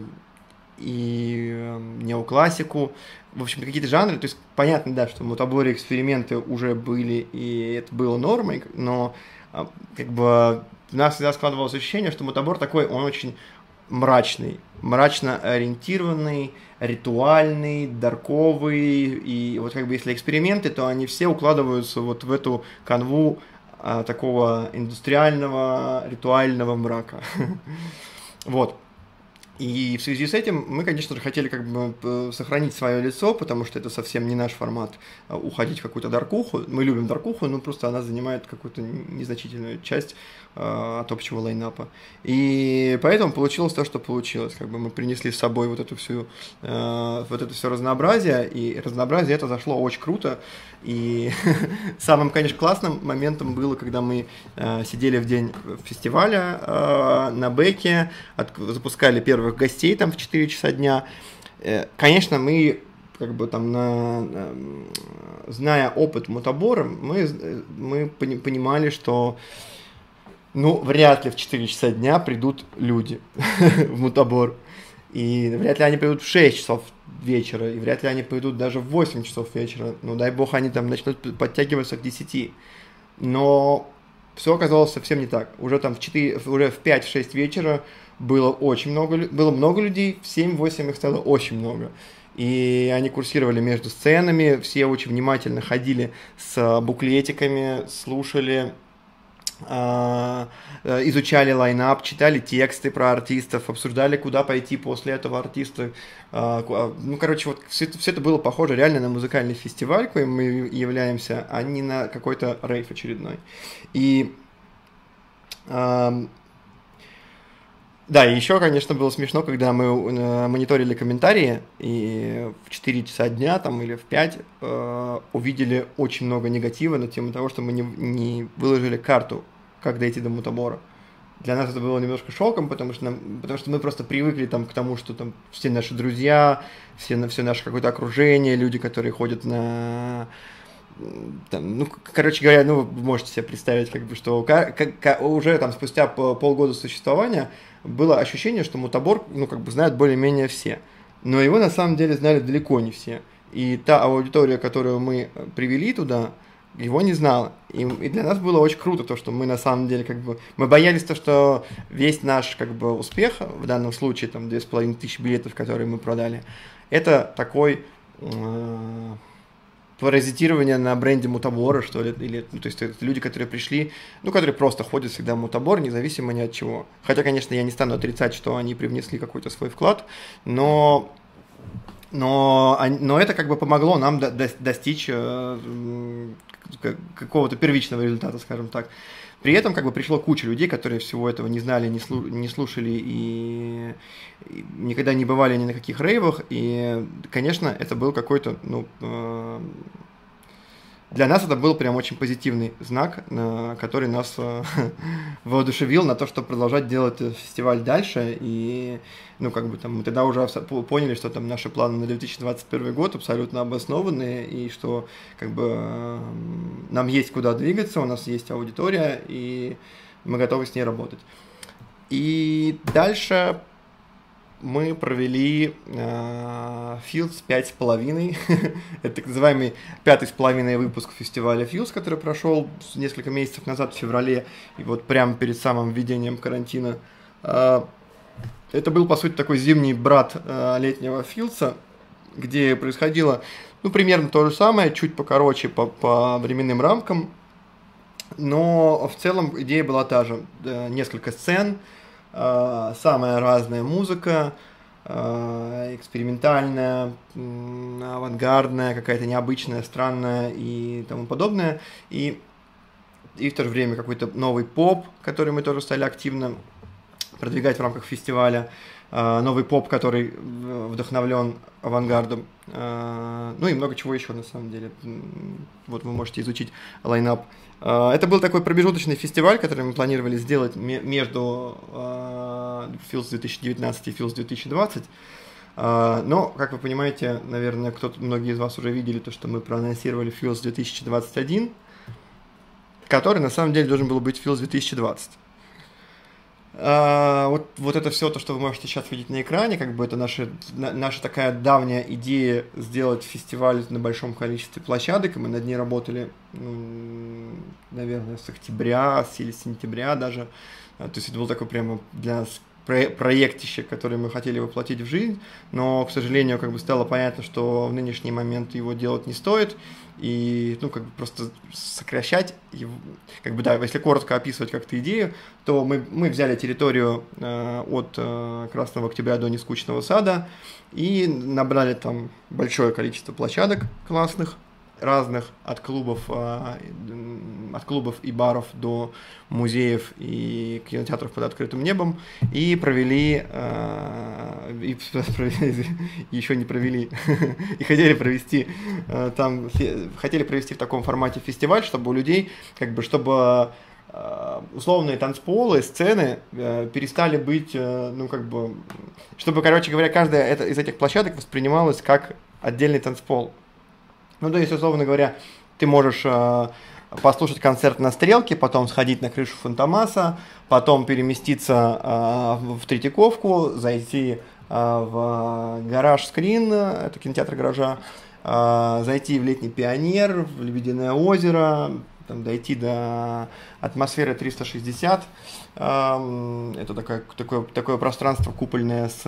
неоклассику, в общем, какие-то жанры. То есть понятно, да, что в Мутаборе эксперименты уже были, и это было нормой, но как бы у нас всегда складывалось ощущение, что Мутабор такой, он очень мрачный, мрачно ориентированный, ритуальный, дарковый, и вот как бы если эксперименты, то они все укладываются вот в эту канву такого индустриального, ритуального мрака. Вот. И в связи с этим мы, конечно же, хотели как бы сохранить свое лицо, потому что это совсем не наш формат уходить в какую-то даркуху. Мы любим даркуху, но просто она занимает какую-то незначительную часть от общего лайнапа. И поэтому получилось то, что получилось. Как бы мы принесли с собой вот это все разнообразие, и разнообразие это зашло очень круто. И самым, конечно, классным моментом было, когда мы сидели в день фестиваля на Бэке, запускали первых гостей там в 4 часа дня. Конечно, мы как бы там, зная опыт Мутабора, мы понимали, что ну, вряд ли в 4 часа дня придут люди в Мутабор. И вряд ли они придут в 6 часов вечера, и вряд ли они придут даже в 8 часов вечера. Ну, дай бог, они там начнут подтягиваться к 10. Но все оказалось совсем не так. Уже там уже в 5-6 вечера было много людей, в 7-8 их стало очень много. И они курсировали между сценами, все очень внимательно ходили с буклетиками, слушали, изучали лайнап, читали тексты про артистов, обсуждали, куда пойти после этого артиста. Ну, короче, вот все это было похоже реально на музыкальный фестиваль, коим мы являемся, а не на какой-то рейв очередной. И да, и еще, конечно, было смешно, когда мы мониторили комментарии, и в 4 часа дня там, или в 5 увидели очень много негатива на тему того, что мы не выложили карту, как дойти до Мутабора. Для нас это было немножко шоком, потому что мы просто привыкли там, к тому, что там все наши друзья, все наше какое-то окружение, люди, которые ходят на... Там, ну, короче говоря, ну, вы можете себе представить, как бы, что уже там спустя полгода существования было ощущение, что Мутабор, ну, как бы знают более-менее все. Но его на самом деле знали далеко не все. И та аудитория, которую мы привели туда, его не знала. И для нас было очень круто то, что мы на самом деле как бы... Мы боялись то, что весь наш как бы успех, в данном случае там 2500 билетов, которые мы продали, это такой... паразитирование на бренде Мутабора, что ли, или, ну, то есть это люди, которые пришли, ну, которые просто ходят всегда в Мутабор, независимо ни от чего. Хотя, конечно, я не стану отрицать, что они привнесли какой-то свой вклад, но это как бы помогло нам достичь какого-то первичного результата, скажем так. При этом как бы пришло куча людей, которые всего этого не знали, не слушали и никогда не бывали ни на каких рейвах. И, конечно, это был какой-то, ну, для нас это был прям очень позитивный знак, который нас воодушевил на то, чтобы продолжать делать фестиваль дальше. И, ну, как бы там мы тогда уже поняли, что там наши планы на 2021 год абсолютно обоснованные, и что как бы нам есть куда двигаться, у нас есть аудитория, и мы готовы с ней работать. И дальше мы провели Fields 5,5. Это так называемый 5,5 выпуск фестиваля Fields, который прошел несколько месяцев назад, в феврале, и вот прямо перед самым введением карантина. Это был, по сути, такой зимний брат летнего Fields, где происходило, ну, примерно то же самое, чуть покороче по временным рамкам, но в целом идея была та же. Несколько сцен, самая разная музыка, экспериментальная, авангардная, какая-то необычная, странная и тому подобное. И в то же время какой-то новый поп, который мы тоже стали активно продвигать в рамках фестиваля. Новый поп, который вдохновлен авангардом. Ну и много чего еще на самом деле. Вот вы можете изучить лайнап. Это был такой промежуточный фестиваль, который мы планировали сделать между Fields 2019 и Fields 2020. Но, как вы понимаете, наверное, многие из вас уже видели то, что мы проанонсировали Fields 2021, который на самом деле должен был быть Fields 2020. Вот это все то, что вы можете сейчас видеть на экране, как бы это наша такая давняя идея сделать фестиваль на большом количестве площадок, и мы над ней работали, наверное, с октября или с сентября даже. То есть это был такой прямо для нас проектище, которое мы хотели воплотить в жизнь, но, к сожалению, как бы стало понятно, что в нынешний момент его делать не стоит, и, ну, как бы просто сокращать его, как бы, да, если коротко описывать как-то идею, то мы взяли территорию от Красного Октября до Нескучного сада и набрали там большое количество площадок классных, разных, от клубов и баров до музеев и кинотеатров под открытым небом, и провели, еще не провели, и хотели провести в таком формате фестиваль, чтобы у людей, как бы, чтобы условные танцполы, сцены перестали быть, ну, как бы, чтобы, короче говоря, каждая из этих площадок воспринималась как отдельный танцпол. Ну, то есть, условно говоря, ты можешь послушать концерт на Стрелке, потом сходить на крышу Фантомаса, потом переместиться в Третьяковку, зайти в Гараж Скрин, это кинотеатр Гаража, зайти в Летний Пионер, в Лебединое озеро, там, дойти до атмосферы 360. Это такое пространство купольное с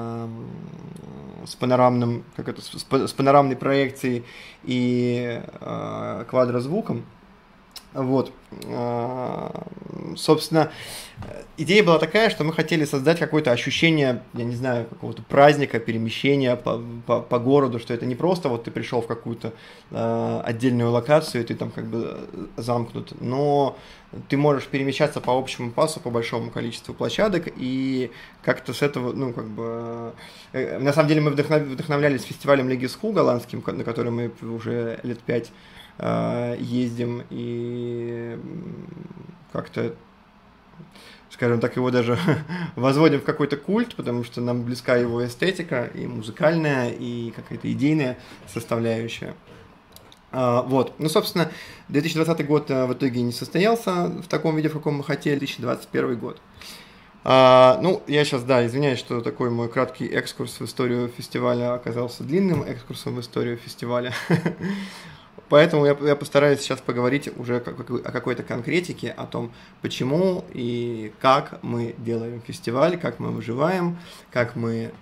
панорамным, с панорамной проекцией и квадрозвуком. Вот. Собственно, идея была такая, что мы хотели создать какое-то ощущение, я не знаю, какого-то праздника, перемещения по городу, что это не просто вот ты пришел в какую-то отдельную локацию, и ты там как бы замкнут, но ты можешь перемещаться по общему пассу, по большому количеству площадок, и как-то с этого, ну, как бы... На самом деле мы вдохновлялись фестивалем Легисху голландским, на который мы уже лет 5 ездим, и как-то, скажем так, его даже возводим в какой-то культ, потому что нам близка его эстетика, и музыкальная, и какая-то идейная составляющая. Вот. Ну, собственно, 2020 год в итоге не состоялся в таком виде, в каком мы хотели, 2021 год. Ну, я сейчас, да, извиняюсь, что такой мой краткий экскурс в историю фестиваля оказался длинным экскурсом в историю фестиваля. Поэтому я постараюсь сейчас поговорить уже о какой-то конкретике, о том, почему и как мы делаем фестиваль, как мы выживаем, как мы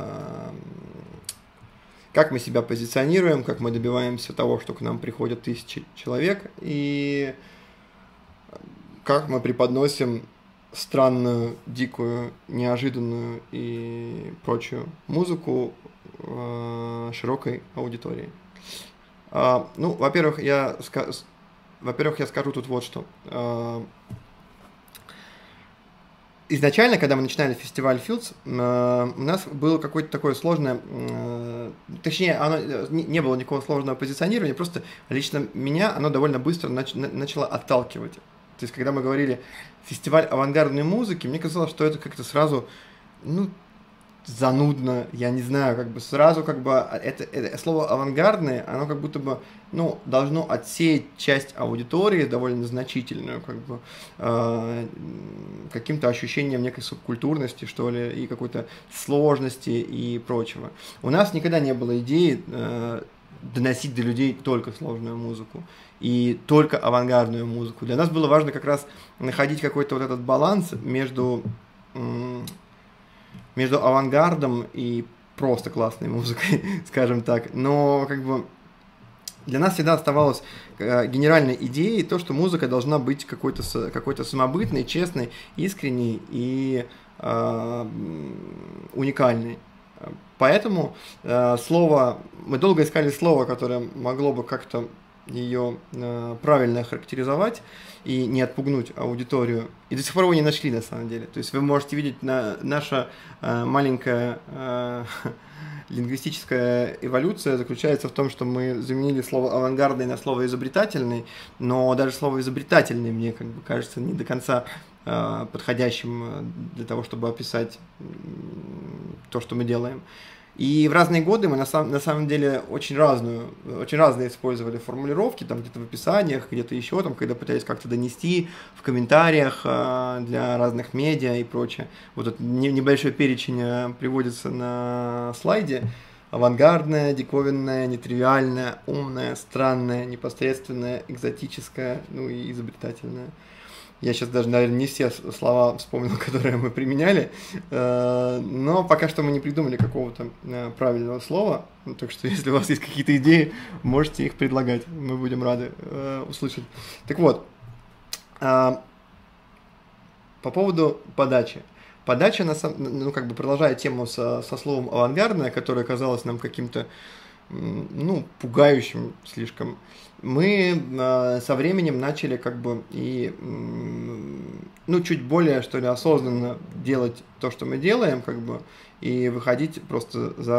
себя позиционируем, как мы добиваемся того, что к нам приходят 1000 человек, и как мы преподносим странную, дикую, неожиданную и прочую музыку широкой аудитории. Ну, во-первых, я скажу тут вот что. Изначально, когда мы начинали фестиваль Fields, у нас было какое-то такое сложное точнее, оно не было никакого сложного позиционирования, просто лично меня оно довольно быстро начало отталкивать. То есть, когда мы говорили фестиваль авангардной музыки, мне казалось, что это как-то сразу, ну, занудно, я не знаю, как бы сразу как бы это слово авангардное, оно как будто бы, ну, должно отсеять часть аудитории довольно значительную, как бы каким-то ощущением некой субкультурности, что ли, и какой-то сложности и прочего. У нас никогда не было идеи доносить до людей только сложную музыку и только авангардную музыку. Для нас было важно как раз находить какой-то вот этот баланс между авангардом и просто классной музыкой, скажем так. Но как бы для нас всегда оставалась генеральной идеей то, что музыка должна быть какой-то самобытной, честной, искренней и уникальной. Поэтому мы долго искали слово, которое могло бы как-то ее правильно охарактеризовать и не отпугнуть аудиторию. И до сих пор его не нашли, на самом деле. То есть вы можете видеть наша маленькая лингвистическая эволюция заключается в том, что мы заменили слово «авангардный» на слово «изобретательный», но даже слово «изобретательный» мне как бы кажется не до конца подходящим для того, чтобы описать то, что мы делаем. И в разные годы мы на самом деле очень разные использовали формулировки, там где-то в описаниях, где-то еще, там, когда пытались как-то донести в комментариях для разных медиа и прочее. Вот этот небольшой перечень приводится на слайде. Авангардная, диковинная, нетривиальная, умная, странная, непосредственная, экзотическая, ну и изобретательная. Я сейчас даже, наверное, не все слова вспомнил, которые мы применяли, но пока что мы не придумали какого-то правильного слова, так что если у вас есть какие-то идеи, можете их предлагать, мы будем рады услышать. Так вот, по поводу подачи. Подача, ну, как бы продолжая тему со словом «авангардная», которое казалось нам каким-то, ну, пугающим слишком, мы со временем начали как бы и, ну, чуть более, что ли, осознанно делать то, что мы делаем, как бы, и выходить просто за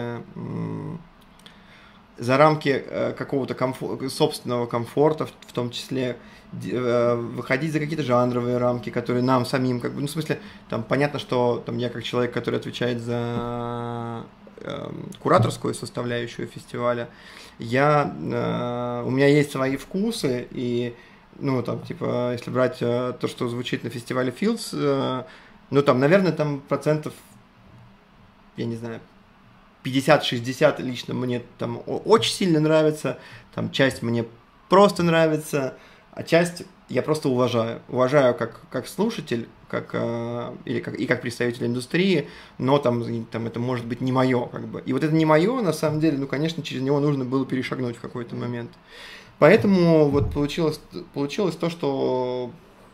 рамки какого-то собственного комфорта, в том числе выходить за какие-то жанровые рамки, которые нам самим, как бы, ну, в смысле, там, понятно, что там я как человек, который отвечает за кураторскую составляющую фестиваля, у меня есть свои вкусы, и, ну, там, типа, если брать то, что звучит на фестивале Fields, ну, там, наверное, там процентов, я не знаю, 50-60 лично мне там очень сильно нравится, там, часть мне просто нравится, а часть я просто уважаю. Уважаю как слушатель, как представитель индустрии, но там это может быть не мое, как бы. И вот это не мое, на самом деле, ну, конечно, через него нужно было перешагнуть в какой-то момент. Поэтому вот получилось то, что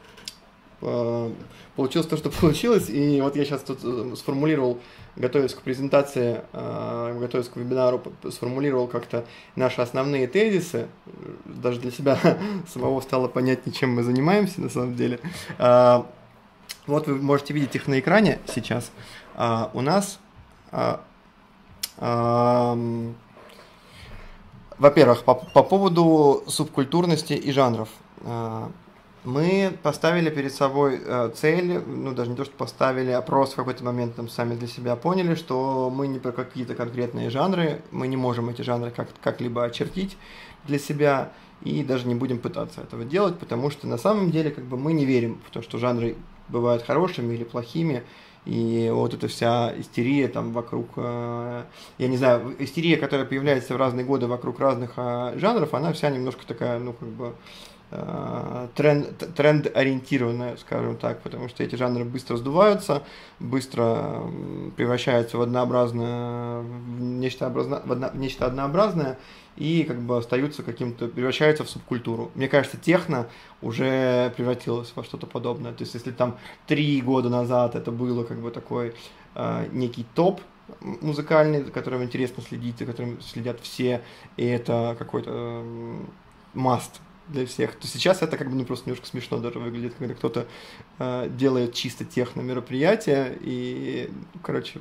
получилось, и вот я сейчас тут сформулировал, готовясь к презентации, готовясь к вебинару, сформулировал как-то наши основные тезисы, даже для себя самого стало понятнее, чем мы занимаемся на самом деле. Вот вы можете видеть их на экране сейчас. У нас, во-первых, по поводу субкультурности и жанров. Мы поставили перед собой цель, ну даже не то, что поставили, а просто в какой-то момент там сами для себя поняли, что мы не про какие-то конкретные жанры, мы не можем эти жанры как-либо очертить для себя и даже не будем пытаться этого делать, потому что на самом деле как бы мы не верим в то, что жанры бывают хорошими или плохими, и вот эта вся истерия там вокруг, я не знаю, истерия, которая появляется в разные годы вокруг разных жанров, она вся немножко такая, ну как бы тренд-ориентированная, скажем так, потому что эти жанры быстро сдуваются, быстро превращаются в нечто однообразное и как бы остаются превращаются в субкультуру. Мне кажется, техно уже превратилось во что-то подобное. То есть, если там 3 года назад это было как бы такой некий топ музыкальный, за которым интересно следить, за которым следят все, и это какой-то must для всех, то сейчас это как бы, ну, просто немножко смешно даже выглядит, когда кто-то делает чисто техно-мероприятие, и, короче,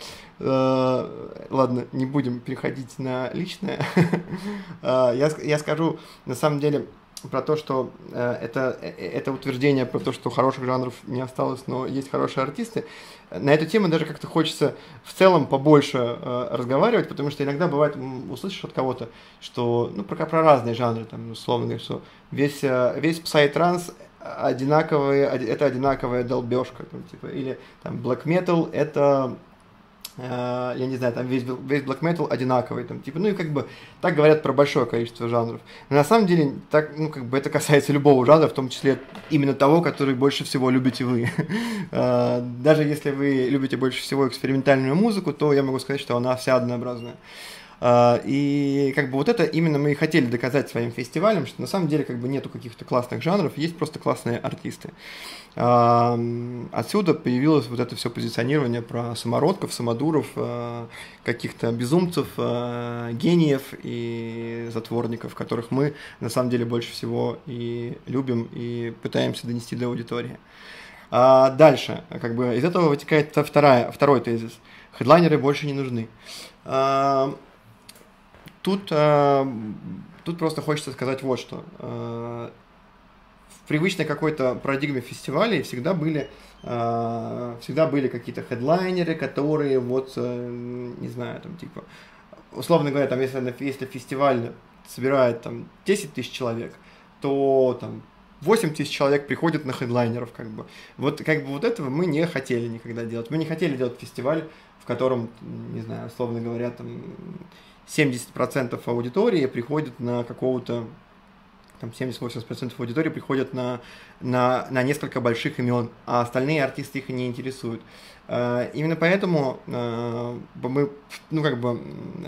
ладно, не будем переходить на личное. Я скажу, на самом деле, про то, что это утверждение про то, что хороших жанров не осталось, но есть хорошие артисты. На эту тему даже как-то хочется в целом побольше разговаривать, потому что иногда бывает, услышишь от кого-то, что, ну, про разные жанры, там, условно говоря, что весь псай-транс это одинаковая долбежка, там, типа, или там black metal это я не знаю, там весь black metal одинаковый, там, типа, ну и как бы так говорят про большое количество жанров. Но на самом деле, так, ну, как бы это касается любого жанра, в том числе именно того, который больше всего любите вы. Даже если вы любите больше всего экспериментальную музыку, то я могу сказать, что она вся однообразная. И как бы вот это именно мы и хотели доказать своим фестивалем, что на самом деле как бы нету каких-то классных жанров, есть просто классные артисты. Отсюда появилось вот это все позиционирование про самородков, самодуров, каких-то безумцев, гениев и затворников, которых мы на самом деле больше всего и любим и пытаемся донести до аудитории. Дальше, как бы из этого вытекает второй тезис. Хедлайнеры больше не нужны. Тут просто хочется сказать вот что. В привычной какой-то парадигме фестивалей всегда были какие-то хедлайнеры, которые вот, не знаю, там типа, условно говоря, там если фестиваль собирает там 10 тысяч человек, то там 8 тысяч человек приходят на хедлайнеров, как бы. Вот этого мы не хотели никогда делать. Мы не хотели делать фестиваль, в котором, не знаю, условно говоря, там 70% аудитории приходят на какого-то, там 70-80% аудитории приходят на несколько больших имен, а остальные артисты их и не интересуют. Именно поэтому мы, ну, как бы,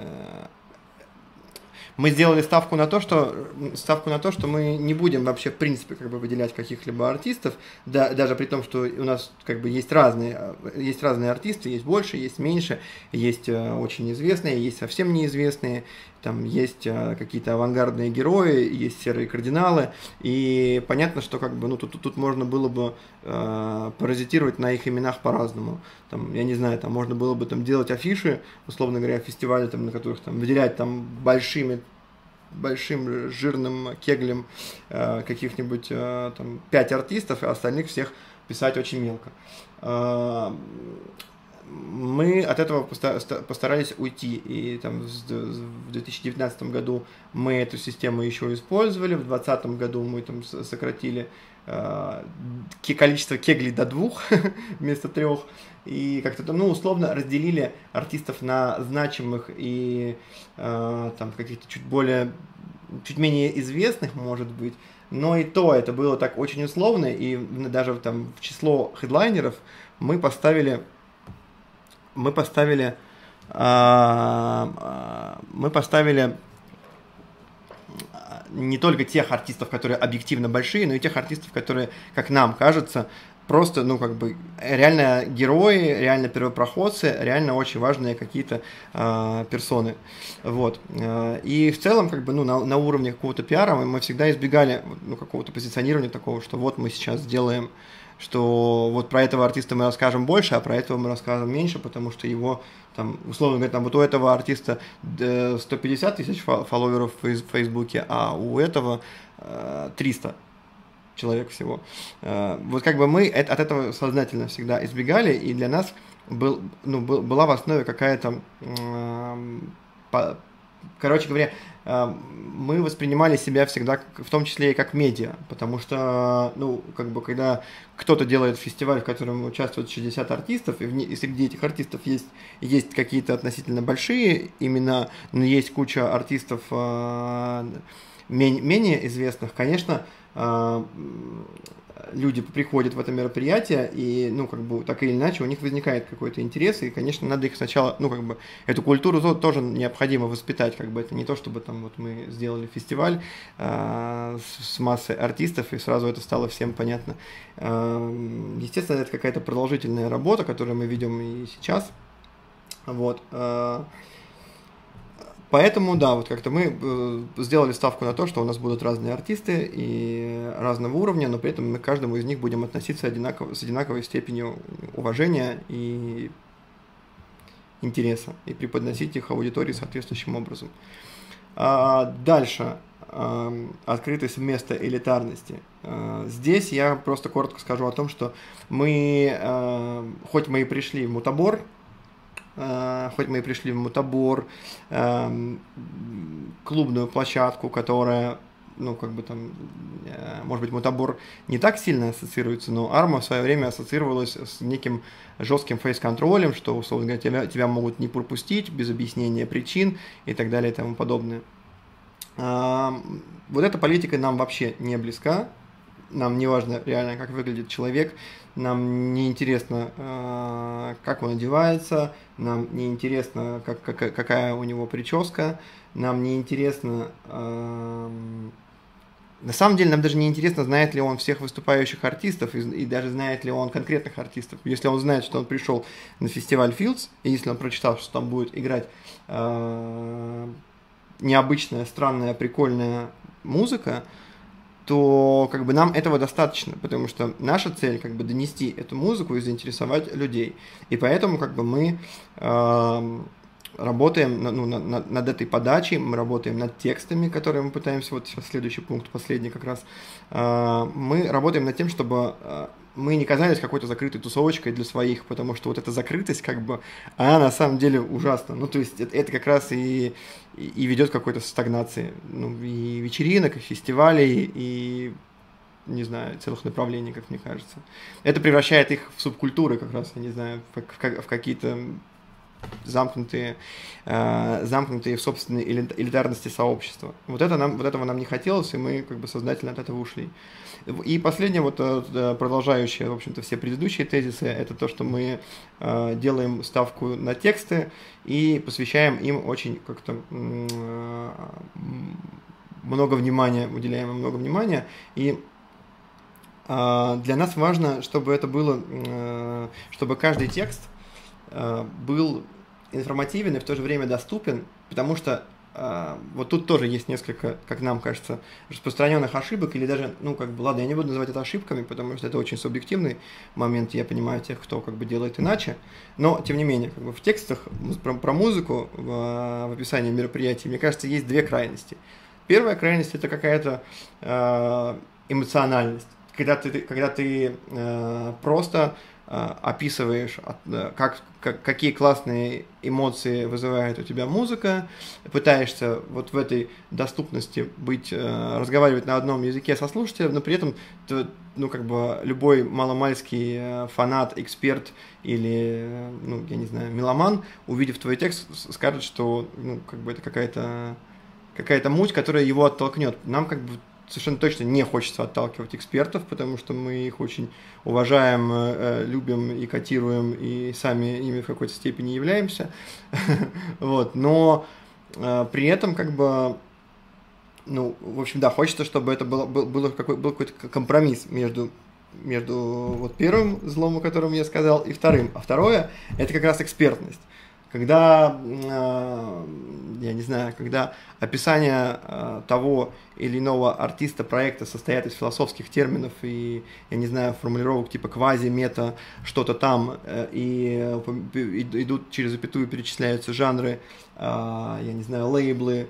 мы сделали ставку на то, что мы не будем вообще в принципе как бы выделять каких-либо артистов, да, даже при том, что у нас как бы есть разные артисты, есть больше, есть меньше, есть очень известные, есть совсем неизвестные, там есть какие-то авангардные герои, есть серые кардиналы, и понятно, что как бы, ну, тут можно было бы паразитировать на их именах по-разному. Там, я не знаю, там можно было бы там делать афиши, условно говоря, фестивали, там, на которых там выделять там большим жирным кеглем каких-нибудь там 5 артистов, а остальных всех писать очень мелко. Мы от этого постарались уйти, и там в 2019 году мы эту систему еще использовали, в 2020 году мы там сократили количество кеглей до 2 вместо 3, и как-то, ну, условно разделили артистов на значимых и там каких-то чуть менее известных, может быть, но и то это было так очень условно, и даже там в число хедлайнеров мы поставили не только тех артистов, которые объективно большие, но и тех артистов, которые, как нам кажется, просто, ну, как бы, реально герои, реально первопроходцы, реально очень важные какие-то персоны. Вот. И в целом, как бы, ну, на уровне какого-то пиара мы всегда избегали, ну, какого-то позиционирования такого, что вот мы сейчас сделаем, что вот про этого артиста мы расскажем больше, а про этого мы расскажем меньше, потому что его, там, условно говоря, там, вот у этого артиста 150 тысяч фолловеров в Фейсбуке, а у этого 300 человек всего. Вот как бы мы от этого сознательно всегда избегали, и для нас была в основе какая-то, короче говоря, мы воспринимали себя всегда, в том числе и как медиа, потому что, ну, как бы, когда кто-то делает фестиваль, в котором участвуют 60 артистов, и среди этих артистов есть какие-то относительно большие имена, но есть куча артистов менее известных, конечно, люди приходят в это мероприятие, и, ну, как бы, так или иначе, у них возникает какой-то интерес, и, конечно, надо их сначала, ну, как бы, эту культуру тоже необходимо воспитать, как бы, это не то, чтобы там вот мы сделали фестиваль с массой артистов, и сразу это стало всем понятно. Естественно, это какая-то продолжительная работа, которую мы ведем и сейчас, вот. Поэтому, да, вот как-то мы сделали ставку на то, что у нас будут разные артисты и разного уровня, но при этом мы к каждому из них будем относиться с одинаковой степенью уважения и интереса, и преподносить их аудитории соответствующим образом. Дальше. Открытость вместо элитарности. Здесь я просто коротко скажу о том, что хоть мы и пришли в Мутабор, клубную площадку, которая, ну, как бы там, может быть, Мутабор не так сильно ассоциируется, но Арма в свое время ассоциировалась с неким жестким фейс-контролем, что, условно говоря, тебя могут не пропустить без объяснения причин и так далее и тому подобное. Вот эта политика нам вообще не близка. Нам не важно реально, как выглядит человек, нам не интересно, как он одевается, нам не интересно, какая у него прическа, нам не интересно, на самом деле нам даже не интересно, знает ли он всех выступающих артистов и даже знает ли он конкретных артистов. Если он знает, что он пришел на фестиваль Fields, и если он прочитал, что там будет играть необычная, странная, прикольная музыка, то как бы нам этого достаточно, потому что наша цель как бы донести эту музыку и заинтересовать людей. И поэтому как бы мы работаем над этой подачей, мы работаем над текстами, которые мы пытаемся, вот сейчас следующий пункт, последний как раз, мы работаем над тем, чтобы мы не казались какой-то закрытой тусовочкой для своих, потому что вот эта закрытость, как бы, она на самом деле ужасна. Ну, то есть это как раз и ведет к какой-то стагнации. Ну, и вечеринок, и фестивалей, и, не знаю, целых направлений, как мне кажется. Это превращает их в субкультуры, как раз, я не знаю, в какие-то замкнутые в собственной элитарности сообщества. Вот этого нам не хотелось, и мы как бы сознательно от этого ушли. И последнее, вот продолжающее, в общем-то, все предыдущие тезисы, это то, что мы делаем ставку на тексты и посвящаем им очень как-то много внимания, уделяем им много внимания, и для нас важно, чтобы это было, чтобы каждый текст был информативен и в то же время доступен, потому что вот тут тоже есть несколько, как нам кажется, распространенных ошибок, или даже, ну, как бы, ладно, я не буду называть это ошибками, потому что это очень субъективный момент, я понимаю тех, кто как бы делает иначе, но, тем не менее, как бы в текстах про музыку, в описании мероприятий, мне кажется, есть две крайности. Первая крайность – это какая-то эмоциональность, когда ты просто описываешь, какие классные эмоции вызывает у тебя музыка, пытаешься вот в этой доступности разговаривать на одном языке со слушателем, но при этом, ну, как бы, любой маломальский фанат, эксперт или, ну, я не знаю, меломан, увидев твой текст, скажет, что, ну, как бы, это какая-то муть, которая его оттолкнет. Нам, как бы, совершенно точно не хочется отталкивать экспертов, потому что мы их очень уважаем, любим и котируем, и сами ими в какой-то степени являемся. Вот. Но при этом, как бы, ну, в общем, да, хочется, чтобы это был какой-то компромисс между вот первым злом, о котором я сказал, и вторым. А второе – это как раз экспертность. Когда, я не знаю, когда описание того или иного артиста, проекта состоят из философских терминов и, я не знаю, формулировок типа квази, мета, что-то там, и идут через запятую, перечисляются жанры, я не знаю, лейблы,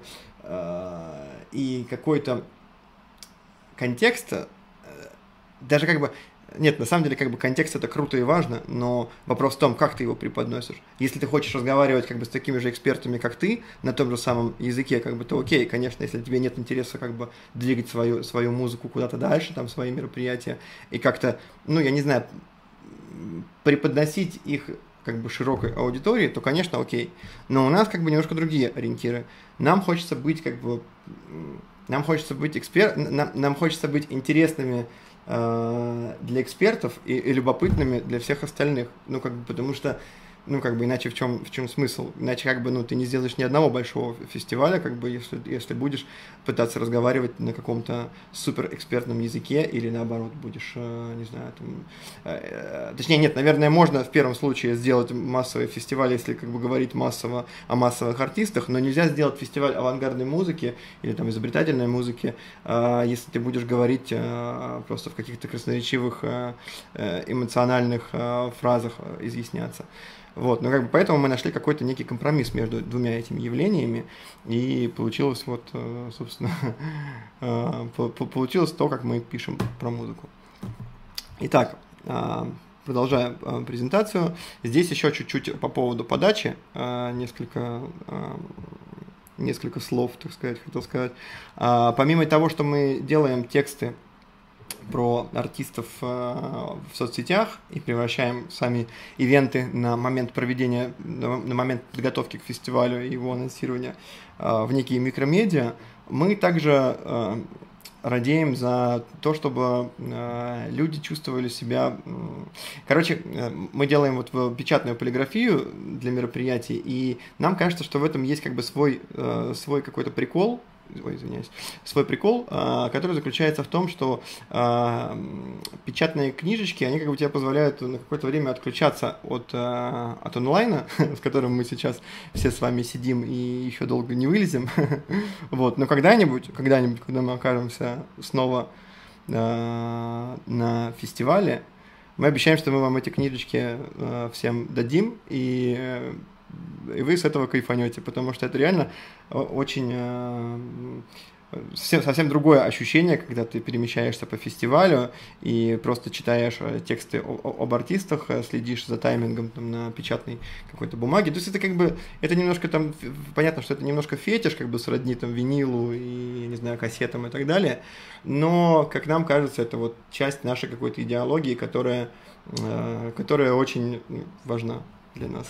и какой-то контекст, даже как бы... Нет, на самом деле, как бы, контекст это круто и важно, но вопрос в том, как ты его преподносишь. Если ты хочешь разговаривать как бы с такими же экспертами, как ты, на том же самом языке, как бы, то окей, конечно, если тебе нет интереса как бы двигать свою музыку куда-то дальше, там, свои мероприятия, и как-то, ну, я не знаю, преподносить их как бы широкой аудитории, то, конечно, окей. Но у нас как бы немножко другие ориентиры. Нам хочется быть как бы, нам хочется быть интересными для экспертов и любопытными для всех остальных. Ну, как бы, потому что Ну, как бы, иначе в чем смысл? Иначе, как бы, ну, ты не сделаешь ни одного большого фестиваля, как бы, если будешь пытаться разговаривать на каком-то суперэкспертном языке или, наоборот, будешь, не знаю, там... точнее, нет, наверное, можно в первом случае сделать массовый фестиваль, если, как бы, говорить массово о массовых артистах, но нельзя сделать фестиваль авангардной музыки или, там, изобретательной музыки, если ты будешь говорить просто в каких-то красноречивых эмоциональных фразах изъясняться. Вот, но как бы поэтому мы нашли какой-то некий компромисс между двумя этими явлениями, и получилось вот, собственно, получилось то, как мы пишем про музыку. Итак, продолжая презентацию, здесь еще чуть-чуть по поводу подачи, несколько слов, так сказать, хотел сказать. Помимо того, что мы делаем тексты про артистов в соцсетях и превращаем сами ивенты на момент проведения, на момент подготовки к фестивалю и его анонсирования в некие микромедиа, мы также радеем за то, чтобы люди чувствовали себя... Короче, мы делаем вот печатную полиграфию для мероприятий, и нам кажется, что в этом есть как бы свой какой-то прикол, свой прикол, который заключается в том, что печатные книжечки, они как бы тебе позволяют на какое-то время отключаться от онлайна, в котором мы сейчас все с вами сидим и еще долго не вылезем. Вот. Но когда-нибудь, когда мы окажемся снова на фестивале, мы обещаем, что мы вам эти книжечки всем дадим, и вы с этого кайфанете, потому что это реально очень совсем другое ощущение, когда ты перемещаешься по фестивалю и просто читаешь тексты об артистах, следишь за таймингом там, на печатной какой-то бумаге. То есть это как бы, это немножко там, понятно, что это немножко фетиш, как бы сродни там винилу и, не знаю, кассетам и так далее, но, как нам кажется, это вот часть нашей какой-то идеологии, которая очень важна для нас.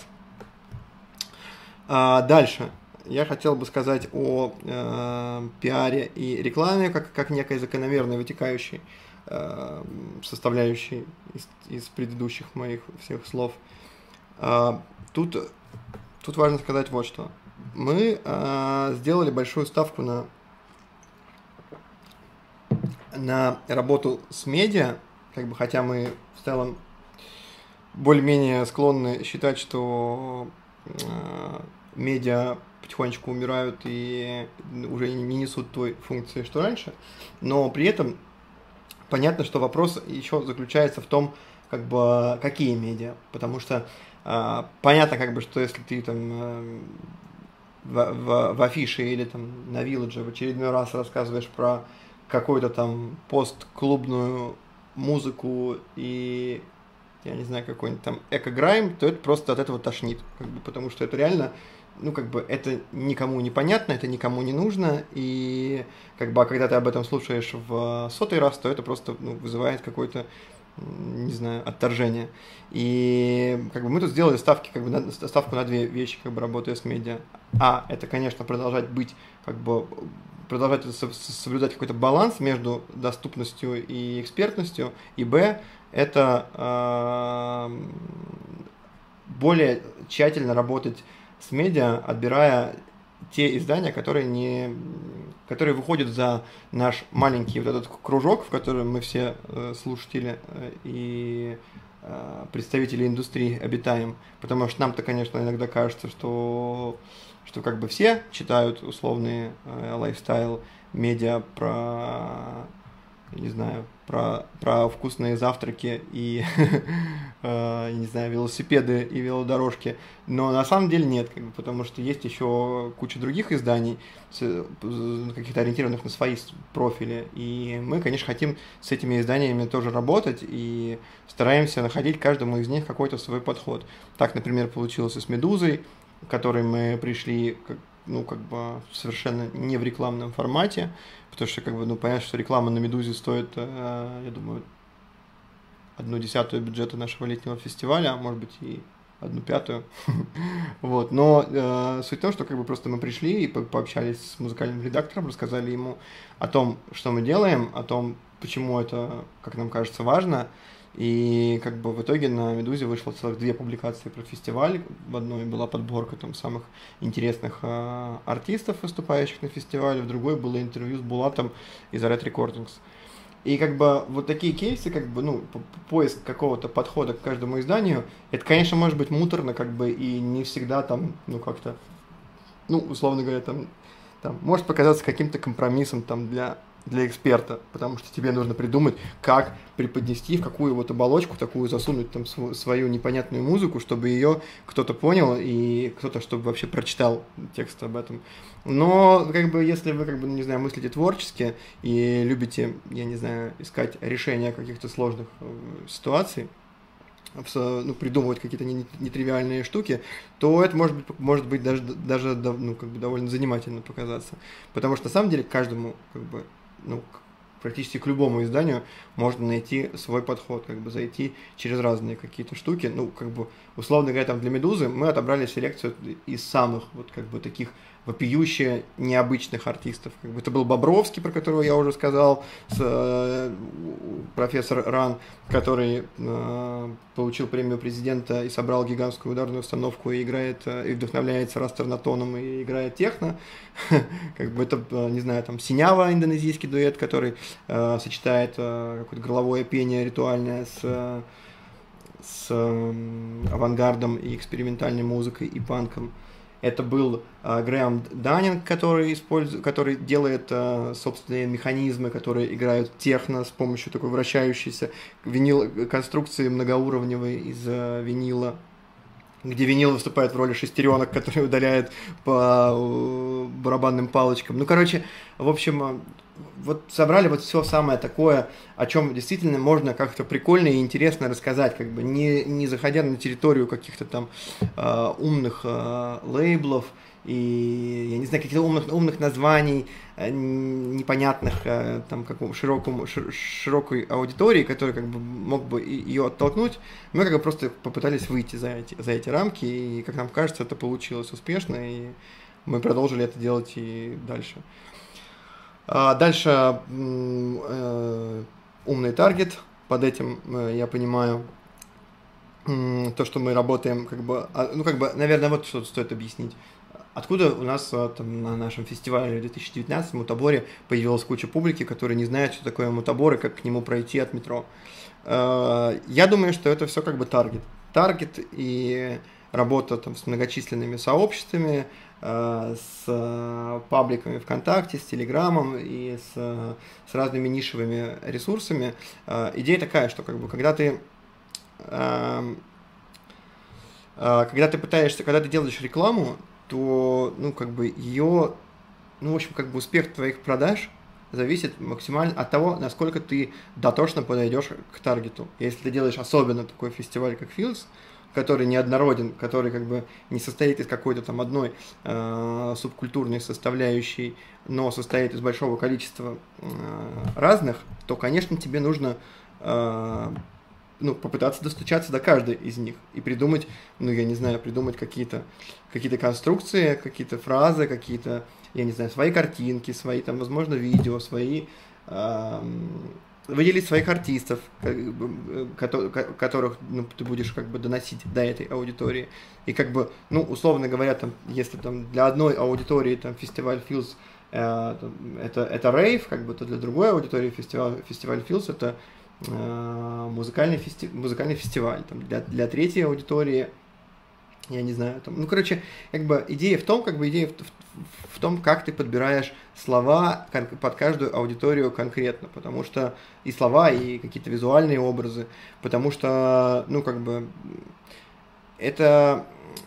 Дальше. Я хотел бы сказать о пиаре и рекламе, как некой закономерной, вытекающей составляющей из предыдущих моих всех слов. Тут важно сказать вот что. Мы сделали большую ставку на работу с медиа, как бы, хотя мы в целом более-менее склонны считать, что медиа потихонечку умирают и уже не несут той функции, что раньше, но при этом понятно, что вопрос еще заключается в том, как бы, какие медиа, потому что понятно, как бы, что если ты там в афише или там на Вилладже в очередной раз рассказываешь про какую-то там постклубную музыку и, я не знаю, какой-нибудь там эко-грайм, то это просто от этого тошнит, как бы, потому что это реально, ну, как бы, это никому не понятно, это никому не нужно, и, как бы, когда ты об этом слушаешь в 100-й раз, то это просто, ну, вызывает какое-то, не знаю, отторжение. И, как бы, мы тут сделали ставку на две вещи, как бы, работая с медиа. Это, конечно, продолжать соблюдать какой-то баланс между доступностью и экспертностью, и это более тщательно работать с медиа, отбирая те издания, которые выходят за наш маленький вот этот кружок, в котором мы все слушатели и представители индустрии обитаем. Потому что нам-то, конечно, иногда кажется, что как бы все читают условные лайфстайл медиа про, не знаю, про вкусные завтраки и, не знаю, велосипеды и велодорожки, но на самом деле нет, как бы, потому что есть еще куча других изданий, каких-то ориентированных на свои профили, и мы, конечно, хотим с этими изданиями тоже работать и стараемся находить каждому из них какой-то свой подход. Так, например, получилось и с «Медузой», к которой мы пришли, ну, как бы, совершенно не в рекламном формате, потому что, как бы, ну, понятно, что реклама на «Медузе» стоит, я думаю, 1/10 бюджета нашего летнего фестиваля, а может быть и 1/5. Вот. Но суть в том, что, как бы, просто мы пришли и пообщались с музыкальным редактором, рассказали ему о том, что мы делаем, о том, почему это, как нам кажется, важно, И как бы в итоге на «Медузе» вышло целых 2 публикации про фестиваль. В одной была подборка там самых интересных артистов, выступающих на фестивале, в другой было интервью с Булатом из Red Recordings. И как бы вот такие кейсы, как бы, ну, поиск какого-то подхода к каждому изданию, это, конечно, может быть муторно, как бы, и не всегда там, ну, как-то, ну, условно говоря, там может показаться каким-то компромиссом там для эксперта, потому что тебе нужно придумать, как преподнести, в какую вот оболочку такую засунуть там свою непонятную музыку, чтобы ее кто-то понял и кто-то, чтобы вообще прочитал текст об этом. Но, как бы, если вы, как бы, не знаю, мыслите творчески и любите, я не знаю, искать решения каких-то сложных ситуаций, ну, придумывать какие-то нетривиальные штуки, то это может быть даже ну, как бы довольно занимательно показаться. Потому что на самом деле каждому, как бы, ну, практически к любому изданию можно найти свой подход, как бы зайти через разные какие-то штуки. Ну, как бы, условно говоря, там для «Медузы» мы отобрали селекцию из самых вот как бы таких вопиюще необычных артистов. Как бы это был Бобровский, про которого я уже сказал, профессор Ран, который получил премию президента и собрал гигантскую ударную установку и играет, и вдохновляется растернотоном и играет техно. Как бы это, не знаю, там Синява, индонезийский дуэт, который сочетает какое-то горловое пение ритуальное с авангардом и экспериментальной музыкой и панком. Это был Грэм Даннинг, который делает собственные механизмы, которые играют техно с помощью такой вращающейся конструкции многоуровневой из винила, где винил выступает в роли шестеренок, которые удаляют по барабанным палочкам. Ну, короче, в общем, вот собрали вот все самое такое, о чем действительно можно как-то прикольно и интересно рассказать, как бы не заходя на территорию каких-то там умных лейблов и, я не знаю, каких-то умных названий, непонятных там широкой аудитории, которая как бы мог бы ее оттолкнуть. Мы как бы просто попытались выйти за эти рамки, и, как нам кажется, это получилось успешно, и мы продолжили это делать и дальше. Дальше умный таргет. Под этим я понимаю то, что мы работаем, как бы, ну, как бы, наверное, вот что стоит объяснить. Откуда у нас там, на нашем фестивале в 2019 в Мутаборе появилась куча публики, которые не знают, что такое Мутабор и как к нему пройти от метро. Я думаю, что это все как бы таргет. Таргет и работа там с многочисленными сообществами, с пабликами ВКонтакте, с Телеграмом и с разными нишевыми ресурсами. Идея такая, что как бы когда ты пытаешься, когда ты делаешь рекламу, то, ну, как бы ее, ну, в общем, как бы успех твоих продаж зависит максимально от того, насколько ты дотошно подойдешь к таргету. Если ты делаешь особенно такой фестиваль, как Fields, который неоднороден, который как бы не состоит из какой-то там одной субкультурной составляющей, но состоит из большого количества разных, то, конечно, тебе нужно ну, попытаться достучаться до каждой из них и придумать, ну, я не знаю, придумать какие-то конструкции, какие-то фразы, какие-то, я не знаю, свои картинки, свои там, возможно, видео, свои выделить своих артистов, которых, ну, ты будешь как бы доносить до этой аудитории. И как бы, ну, условно говоря, там, если там для одной аудитории там фестиваль Fields это рейв, как бы, то для другой аудитории фестиваль Fields это музыкальный фестиваль. Там, для третьей аудитории, я не знаю, там, ну, короче, как бы идея в том, как ты подбираешь слова под каждую аудиторию конкретно, потому что и слова, и какие-то визуальные образы, потому что, ну, как бы, это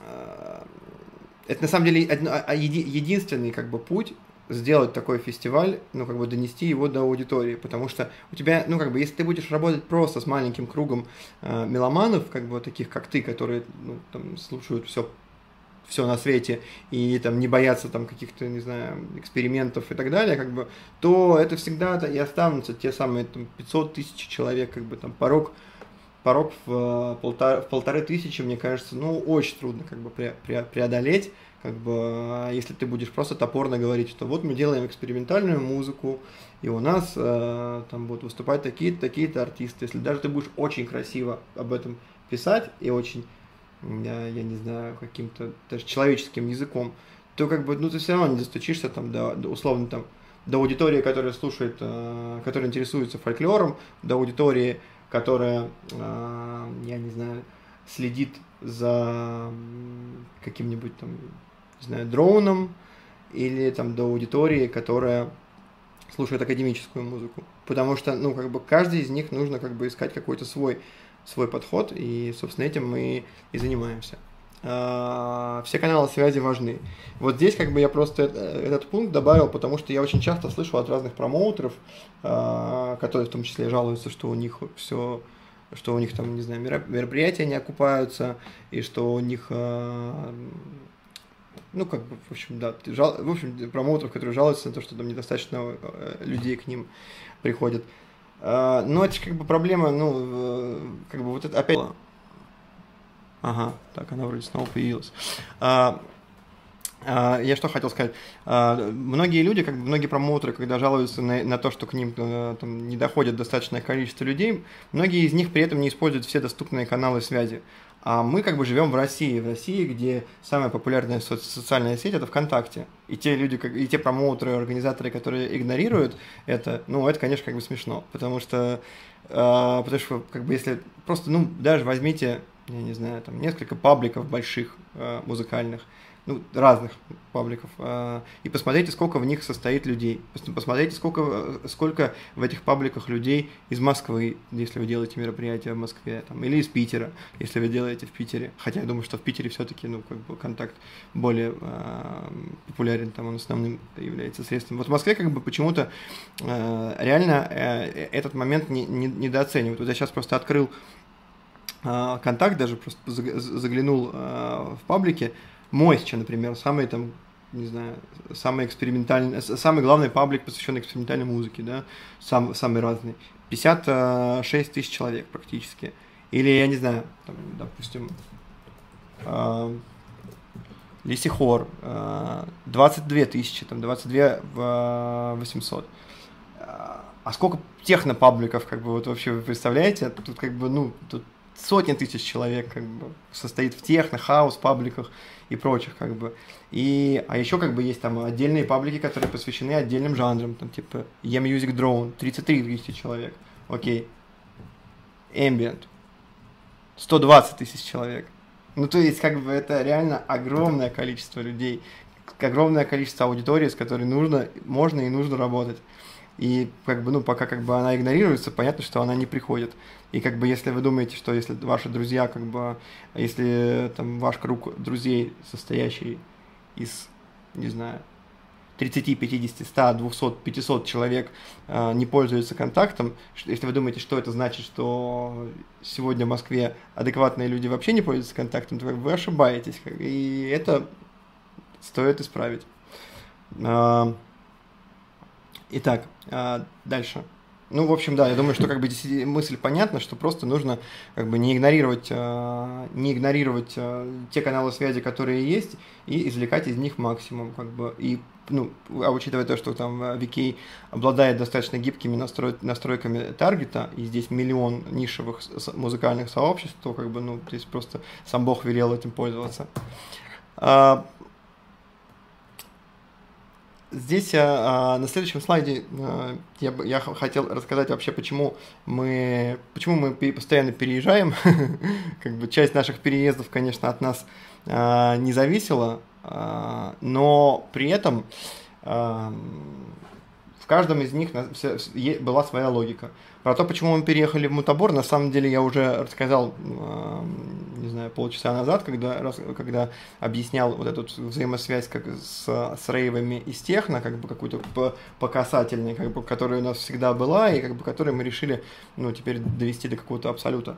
на самом деле единственный, как бы, путь сделать такой фестиваль, ну, как бы, донести его до аудитории, потому что у тебя, ну, как бы, если ты будешь работать просто с маленьким кругом меломанов, как бы, таких, как ты, которые, ну, там, слушают все на свете и там не боятся там каких-то, не знаю, экспериментов и так далее, как бы, то это всегда и останутся те самые там 500 тысяч человек, как бы, там, порог в 1500, мне кажется, ну, очень трудно, как бы, преодолеть, Как бы, если ты будешь просто топорно говорить, что вот мы делаем экспериментальную музыку, и у нас там будут выступать такие-то, такие-то артисты. Если даже ты будешь очень красиво об этом писать и очень, я не знаю, каким-то даже человеческим языком, то как бы, ну, ты все равно не достучишься там условно там до аудитории, которая слушает, которая интересуется фольклором, до аудитории, которая, я не знаю, следит за каким-нибудь там, не знаю, дроуном, или там до аудитории, которая слушает академическую музыку. Потому что, ну, как бы каждый из них нужно как бы искать какой-то свой подход, и, собственно, этим мы и занимаемся. Все каналы связи важны. Вот здесь как бы я просто этот пункт добавил, потому что я очень часто слышу от разных промоутеров, которые в том числе жалуются, что у них все, что у них там, не знаю, мероприятия не окупаются, и что у них, ну, как бы, в общем, да, в общем, промоутеров, которые жалуются на то, что там недостаточно людей к ним приходят. Но это же как бы проблема, ну, как бы вот это опять... Ага, так, она вроде снова появилась. Я что хотел сказать. Многие люди, как бы многие промоутеры, когда жалуются на то, что к ним там, не доходит достаточное количество людей, многие из них при этом не используют все доступные каналы связи. А мы как бы живем в России, где самая популярная социальная сеть – это ВКонтакте. И те люди, и те промоутеры, организаторы, которые игнорируют это, ну, это, конечно, как бы смешно. Потому что как бы если просто, ну, даже возьмите, я не знаю, там несколько пабликов больших музыкальных, ну, разных пабликов, и посмотрите, сколько в них состоит людей. Посмотрите, сколько в этих пабликах людей из Москвы, если вы делаете мероприятие в Москве, там, или из Питера, если вы делаете в Питере. Хотя я думаю, что в Питере все-таки, ну, как бы контакт более популярен, там он основным является средством. Вот в Москве как бы почему-то реально этот момент недооценивают. Вот я сейчас просто открыл контакт, даже просто заглянул в паблике. Мойсча, например, самый там, не знаю, самый экспериментальный, самый главный паблик, посвященный экспериментальной музыке, да, самый разный. 56 тысяч человек практически. Или, я не знаю, там, допустим, Лисихор, 22 тысячи, там, 22 800. А сколько технопабликов, как бы, вот вообще вы представляете? Тут, как бы, ну, тут сотни тысяч человек, как бы, состоит в техно, хаус, пабликах и прочих, как бы. А еще, как бы, есть там отдельные паблики, которые посвящены отдельным жанрам, там, типа, E-Music Drone, 33 тысячи человек, окей. Ambient, 120 тысяч человек. Ну, то есть, как бы, это реально огромное количество людей, огромное количество аудитории, с которой можно и нужно работать. И как бы, ну, пока как бы она игнорируется, понятно, что она не приходит. И как бы если вы думаете, что если ваши друзья, как бы, если там ваш круг друзей, состоящий из, не знаю, 30, 50, 100, 200, 500 человек не пользуются контактом, если вы думаете, что это значит, что сегодня в Москве адекватные люди вообще не пользуются контактом, то вы ошибаетесь. И это стоит исправить. Итак, дальше. Ну, в общем, да, я думаю, что как бы здесь мысль понятна, что просто нужно как бы не игнорировать те каналы связи, которые есть, и извлекать из них максимум, как бы. И, ну, а учитывая то, что там VK обладает достаточно гибкими настройками таргета, и здесь миллион нишевых музыкальных сообществ, то как бы, ну, здесь просто сам Бог велел этим пользоваться. Здесь на следующем слайде я хотел рассказать вообще, почему мы постоянно переезжаем. Как бы часть наших переездов, конечно, от нас не зависела, но при этом в каждом из них была своя логика. Про то, почему мы переехали в Мутабор, на самом деле я уже рассказал, не знаю, полчаса назад, когда объяснял вот эту взаимосвязь как с рейвами из техно, как бы какую-то по касательной, как бы, которая у нас всегда была, и как бы которую мы решили, ну, теперь довести до какого-то абсолюта.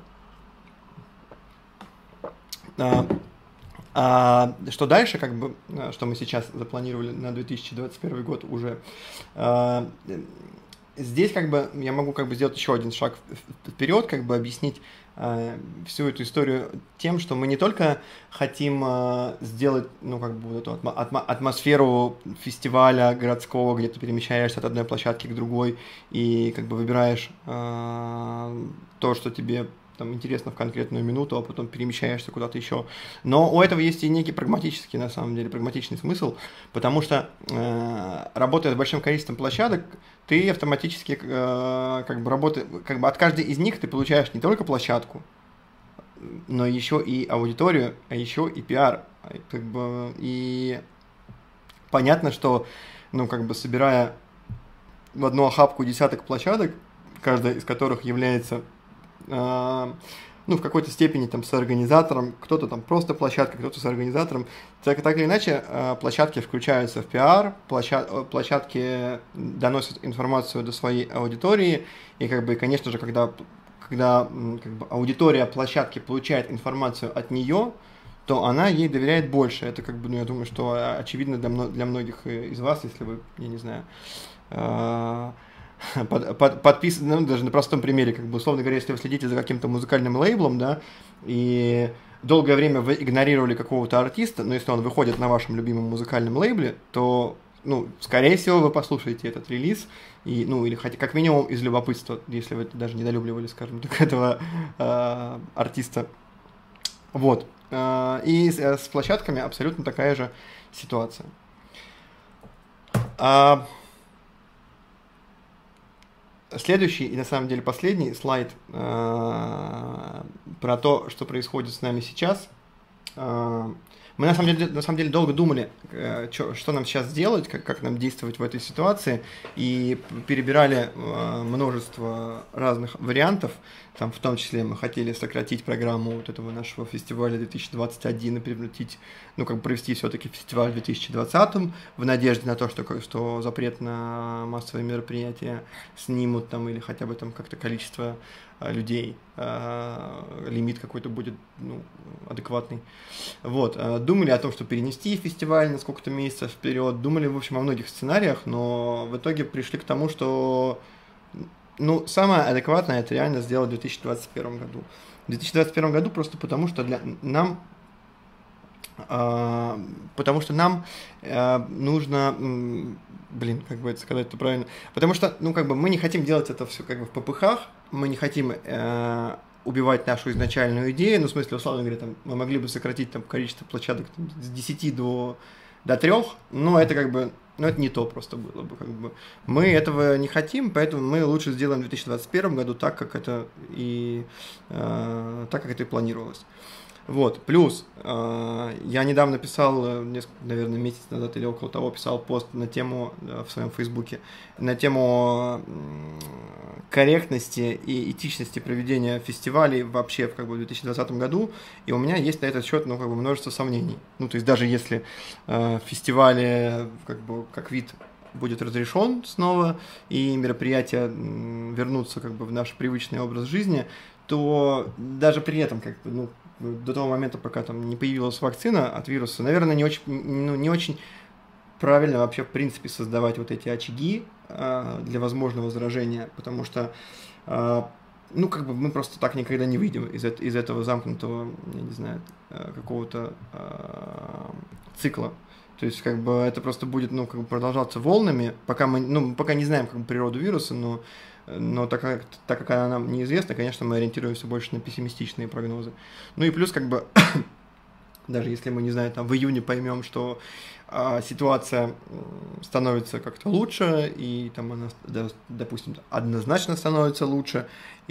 Что дальше, как бы, что мы сейчас запланировали на 2021 год уже, здесь как бы я могу как бы сделать еще один шаг вперед, как бы объяснить всю эту историю тем, что мы не только хотим сделать, ну, как бы, вот эту атмосферу фестиваля городского, где ты перемещаешься от одной площадки к другой и как бы выбираешь то, что тебе там интересно в конкретную минуту, а потом перемещаешься куда-то еще. Но у этого есть и некий прагматический, на самом деле, прагматичный смысл, потому что работая с большим количеством площадок, ты автоматически как бы как бы от каждой из них ты получаешь не только площадку, но еще и аудиторию, а еще и пиар. Как бы, и понятно, что, ну, как бы собирая в одну охапку десяток площадок, каждая из которых является ну, в какой-то степени там с организатором, кто-то там просто площадка, кто-то с организатором. Так или иначе, площадки включаются в пиар, площадки доносят информацию до своей аудитории, и как бы, конечно же, когда как бы, аудитория площадки получает информацию от нее, то она ей доверяет больше. Это как бы, ну, я думаю, что очевидно для многих из вас, если вы, я не знаю, подписаны, ну, даже на простом примере, как бы, условно говоря, если вы следите за каким-то музыкальным лейблом, да, и долгое время вы игнорировали какого-то артиста, но если он выходит на вашем любимом музыкальном лейбле, то, ну, скорее всего, вы послушаете этот релиз, и, ну, или хотя как минимум из любопытства, если вы даже недолюбливали, скажем так, этого артиста. Вот. И с площадками абсолютно такая же ситуация. Следующий и на самом деле последний слайд про то, что происходит с нами сейчас. Мы на самом деле долго думали, что нам сейчас сделать, как нам действовать в этой ситуации, и перебирали множество разных вариантов. Там, в том числе мы хотели сократить программу вот этого нашего фестиваля 2021 и превратить, ну, как бы провести все-таки фестиваль в 2020 в надежде на то, что запрет на массовые мероприятия снимут там, или хотя бы там как-то количество людей, лимит какой-то будет, ну, адекватный. Вот. Думали о том, что перенести фестиваль на сколько-то месяцев вперед, думали, в общем, о многих сценариях, но в итоге пришли к тому, что, ну, самое адекватное — это реально сделать в 2021 году. В 2021 году просто потому, что нам нужно, блин, как бы это сказать-то правильно, потому что, ну, как бы мы не хотим делать это все как бы в попыхах, мы не хотим убивать нашу изначальную идею, ну, в смысле, условно говоря, там, мы могли бы сократить там количество площадок там, с 10 до 3, но это как бы, ну, это не то просто было бы, как бы. Мы этого не хотим, поэтому мы лучше сделаем в 2021 году так, как это и планировалось. Вот, плюс, я недавно писал, наверное, месяц назад или около того, писал пост на тему, в своем фейсбуке, на тему корректности и этичности проведения фестивалей вообще как бы, в 2020 году, и у меня есть на этот счет, ну, как бы, множество сомнений. Ну, то есть даже если фестивали как бы, как вид будет разрешен снова, и мероприятия вернутся как бы, в наш привычный образ жизни, то даже при этом, как бы, ну, до того момента, пока там не появилась вакцина от вируса, наверное, не очень правильно вообще, в принципе, создавать вот эти очаги для возможного заражения, потому что, ну, как бы мы просто так никогда не выйдем из этого замкнутого, я не знаю, какого-то цикла. То есть, как бы, это просто будет, ну, как бы продолжаться волнами, пока мы, пока не знаем, как бы, природу вируса, но так как она нам неизвестна, конечно, мы ориентируемся больше на пессимистичные прогнозы. Ну и плюс, как бы, даже если мы, не знаю, там в июне поймем, что ситуация становится как-то лучше, и там она, допустим, однозначно становится лучше,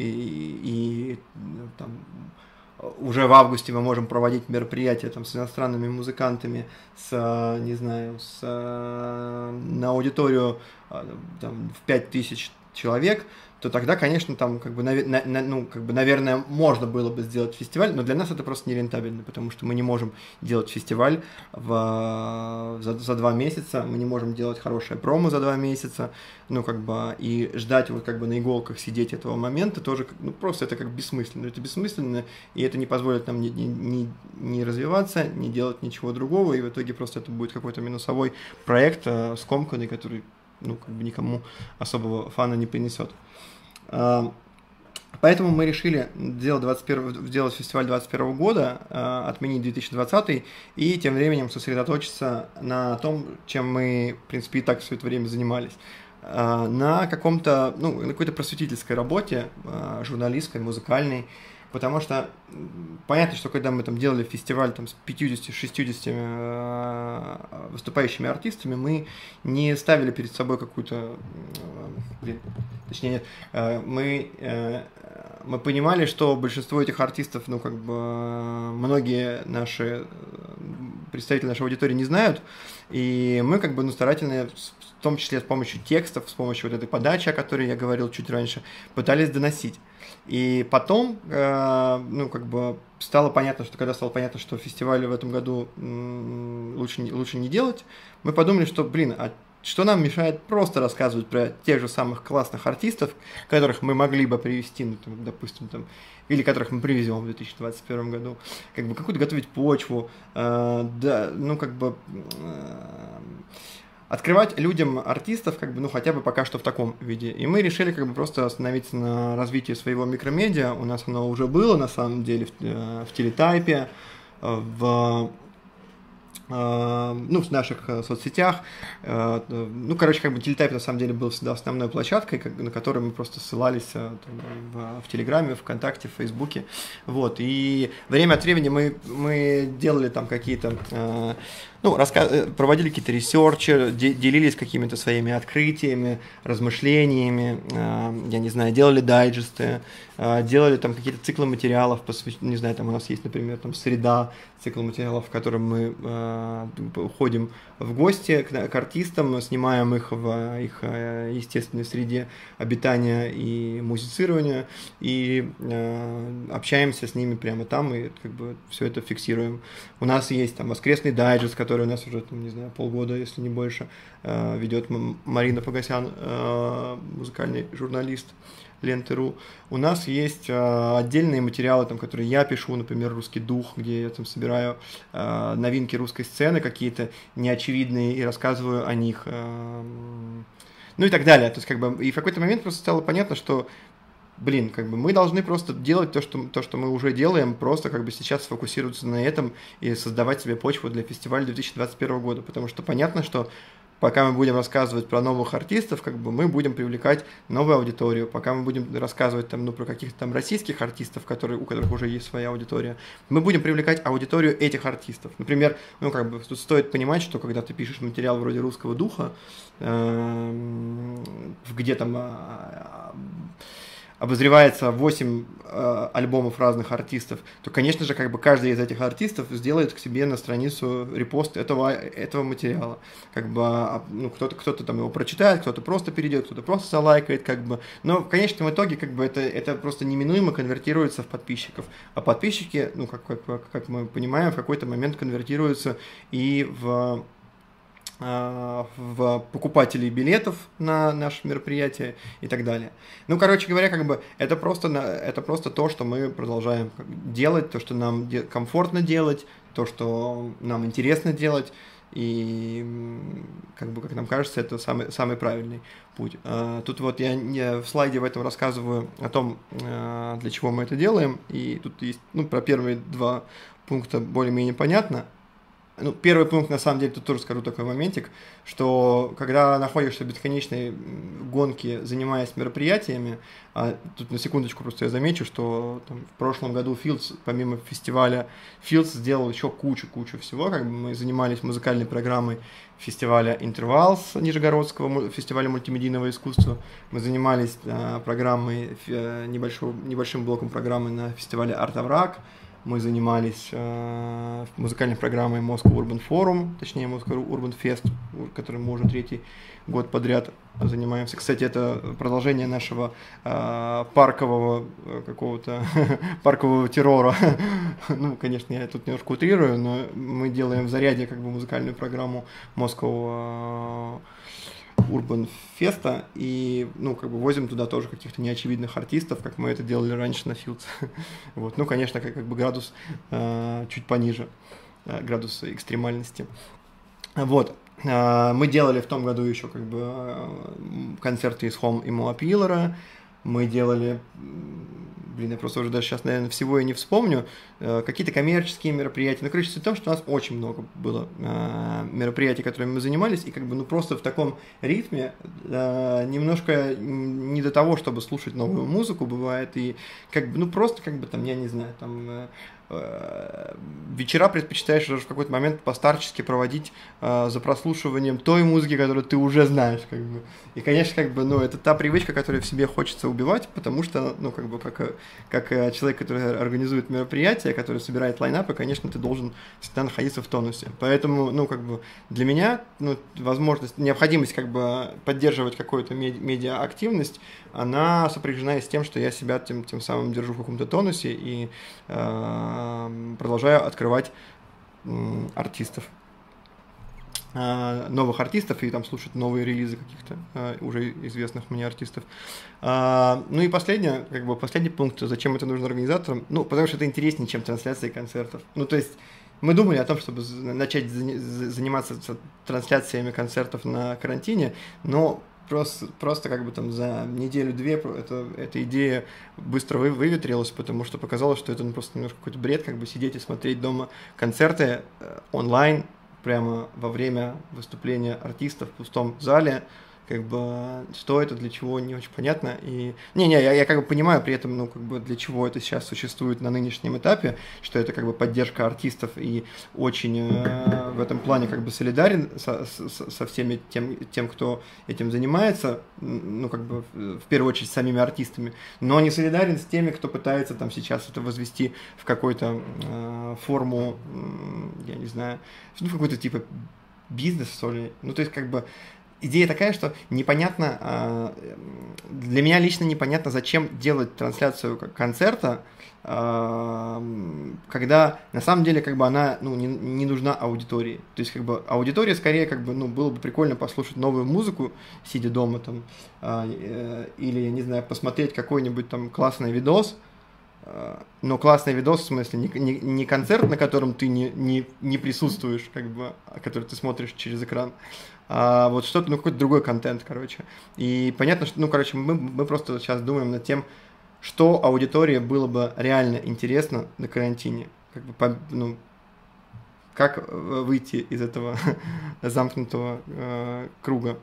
и там уже в августе мы можем проводить мероприятия там, с иностранными музыкантами, не знаю, на аудиторию там, в 5000 человек, то тогда, конечно, там, как бы, наверное, можно было бы сделать фестиваль, но для нас это просто нерентабельно, потому что мы не можем делать фестиваль за 2 месяца, мы не можем делать хорошее промо за 2 месяца, ну, как бы, и ждать вот, как бы, на иголках сидеть этого момента тоже, ну, просто это как бессмысленно, и это не позволит нам не развиваться, не делать ничего другого, и в итоге просто это будет какой-то минусовой проект, скомканный, который ну, как бы никому особого фана не принесет. Поэтому мы решили сделать фестиваль 2021 года, отменить 2020 и тем временем сосредоточиться на том, чем мы, в принципе, и так все это время занимались. На каком-то, ну, на какой-то просветительской работе, журналистской, музыкальной, потому что понятно, что когда мы там делали фестиваль там, с 50-60 выступающими артистами, мы не ставили перед собой какую-то... Точнее, нет, мы понимали, что большинство этих артистов, ну, как бы, многие наши представители нашей аудитории не знают, и мы, как бы, ну, старательно, в том числе с помощью текстов, с помощью вот этой подачи, о которой я говорил чуть раньше, пытались доносить. И потом, ну, как бы, стало понятно, что фестивали в этом году лучше не делать, мы подумали, что, блин, а что нам мешает просто рассказывать про тех же самых классных артистов, которых мы могли бы привести, ну, там, допустим, там, или которых мы привезем в 2021 году, как бы какую-то готовить почву, да, ну, как бы... открывать людям артистов, как бы, ну, хотя бы пока что в таком виде. И мы решили, как бы, просто остановиться на развитии своего микромедиа. У нас оно уже было, на самом деле, в Телетайпе, ну, в наших соцсетях. Ну, короче, как бы Телетайп, на самом деле, был всегда основной площадкой, на которой мы просто ссылались там, в Телеграме, ВКонтакте, в Фейсбуке. Вот. И время от времени мы делали там какие-то... ну, проводили какие-то ресерчи, делились какими-то своими открытиями, размышлениями, я не знаю, делали дайджесты, делали там какие-то циклы материалов, не знаю, там у нас есть, например, там «Среда», цикл материалов, в котором мы ходим в гости к артистам, снимаем их в их естественной среде обитания и музицирования, и общаемся с ними прямо там, и как бы все это фиксируем. У нас есть там воскресный дайджест, который у нас уже, там, не знаю, полгода, если не больше, ведет Марина Погосян, музыкальный журналист Ленты.ру. У нас есть отдельные материалы, там, которые я пишу, например, «Русский дух», где я там собираю новинки русской сцены какие-то неочевидные и рассказываю о них, ну и так далее. То есть, как бы, и в какой-то момент просто стало понятно, что, блин, как бы мы должны просто делать то, что мы уже делаем, просто как бы сейчас сфокусироваться на этом и создавать себе почву для фестиваля 2021 года, потому что понятно, что пока мы будем рассказывать про новых артистов, как бы мы будем привлекать новую аудиторию. Пока мы будем рассказывать там, ну, про каких-то там российских артистов, у которых уже есть своя аудитория, мы будем привлекать аудиторию этих артистов. Например, ну, как бы тут стоит понимать, что когда ты пишешь материал вроде «Русского духа», где там обозревается 8 альбомов разных артистов, то, конечно же, как бы каждый из этих артистов сделает к себе на страницу репост этого материала. Как бы, ну, кто-то там его прочитает, кто-то просто перейдет, кто-то просто залайкает, как бы. Но в конечном итоге, как бы, это просто неминуемо конвертируется в подписчиков. А подписчики, ну, как мы понимаем, в какой-то момент конвертируются и в покупателей билетов на наше мероприятие и так далее. Ну, короче говоря, как бы это просто то, что мы продолжаем делать, то, что нам комфортно делать, то, что нам интересно делать, и, как бы, как нам кажется, это самый правильный путь. Тут вот я в слайде в этом рассказываю о том, для чего мы это делаем, и тут есть, ну, про первые 2 пункта более-менее понятно. Ну, первый пункт, на самом деле, тут тоже скажу такой моментик, что когда находишься в бесконечной гонке, занимаясь мероприятиями, тут на секундочку просто я замечу, что там, в прошлом году Fields, помимо фестиваля Fields, сделал еще кучу всего, как бы мы занимались музыкальной программой фестиваля Интервалс Нижегородского, фестиваля мультимедийного искусства, мы занимались программой, небольшим блоком программы на фестивале Арт-Овраг, мы занимались музыкальной программой Moscow Urban Forum, точнее Moscow Urban Fest, которым мы уже 3-й год подряд занимаемся. Кстати, это продолжение нашего паркового какого-то паркового террора. Ну, конечно, я тут немножко утрирую, но мы делаем в заряде как бы музыкальную программу Moscow Urban Fest, и, ну, как бы возим туда тоже каких-то неочевидных артистов, как мы это делали раньше на Fields. Вот. Ну, конечно, как бы градус чуть пониже, градус экстремальности. Вот. Мы делали в том году еще как бы концерты из Home и Моа Пиллера. Мы делали, блин, я просто уже даже сейчас, наверное, всего и не вспомню, какие-то коммерческие мероприятия. Ну, короче, суть в том, что у нас очень много было мероприятий, которыми мы занимались, и как бы, ну, просто в таком ритме немножко не до того, чтобы слушать новую музыку бывает, и как бы, ну, просто как бы там, я не знаю, там вечера предпочитаешь уже в какой-то момент постарчески проводить за прослушиванием той музыки, которую ты уже знаешь, как бы. И, конечно, как бы, ну, это та привычка, которую в себе хочется убивать, потому что, ну, как бы, как человек, который организует мероприятия, который собирает лайнапы, конечно, ты должен всегда находиться в тонусе. Поэтому, ну, как бы, для меня, ну, возможность, необходимость, как бы, поддерживать какую-то медиа-активность, она сопряжена с тем, что я себя тем самым держу в каком-то тонусе и продолжаю открывать артистов, новых артистов и там слушать новые релизы каких-то уже известных мне артистов. Ну и последнее, как бы последний пункт, зачем это нужно организаторам? Ну, потому что это интереснее, чем трансляции концертов. Ну, то есть мы думали о том, чтобы начать заниматься трансляциями концертов на карантине, но просто как бы там за неделю-две эта идея быстро выветрилась, потому что показалось, что это просто немножко какой-то бред, как бы сидеть и смотреть дома концерты онлайн прямо во время выступления артиста в пустом зале. Как бы, что это, для чего, не очень понятно. И я как бы понимаю при этом, ну, как бы, для чего это сейчас существует на нынешнем этапе, что это как бы поддержка артистов и очень в этом плане как бы солидарен со всеми тем, кто этим занимается, ну, как бы, в первую очередь с самими артистами, но не солидарен с теми, кто пытается там сейчас это возвести в какую-то форму, я не знаю, ну, какой-то типа бизнес, что ли. Ну, то есть, как бы, идея такая, что непонятно, для меня лично непонятно, зачем делать трансляцию концерта, когда на самом деле как бы она, ну, не нужна аудитории. То есть как бы аудитория скорее как бы, ну, было бы прикольно послушать новую музыку, сидя дома там, или, я не знаю, посмотреть какой-нибудь там классный видос. Но классный видос, в смысле, не концерт, на котором ты не присутствуешь, как бы, а который ты смотришь через экран, а вот что-то, ну, какой-то другой контент, короче. И понятно, что, ну, короче, мы просто сейчас думаем над тем, что аудитории было бы реально интересно на карантине. Как бы, ну, как выйти из этого замкнутого круга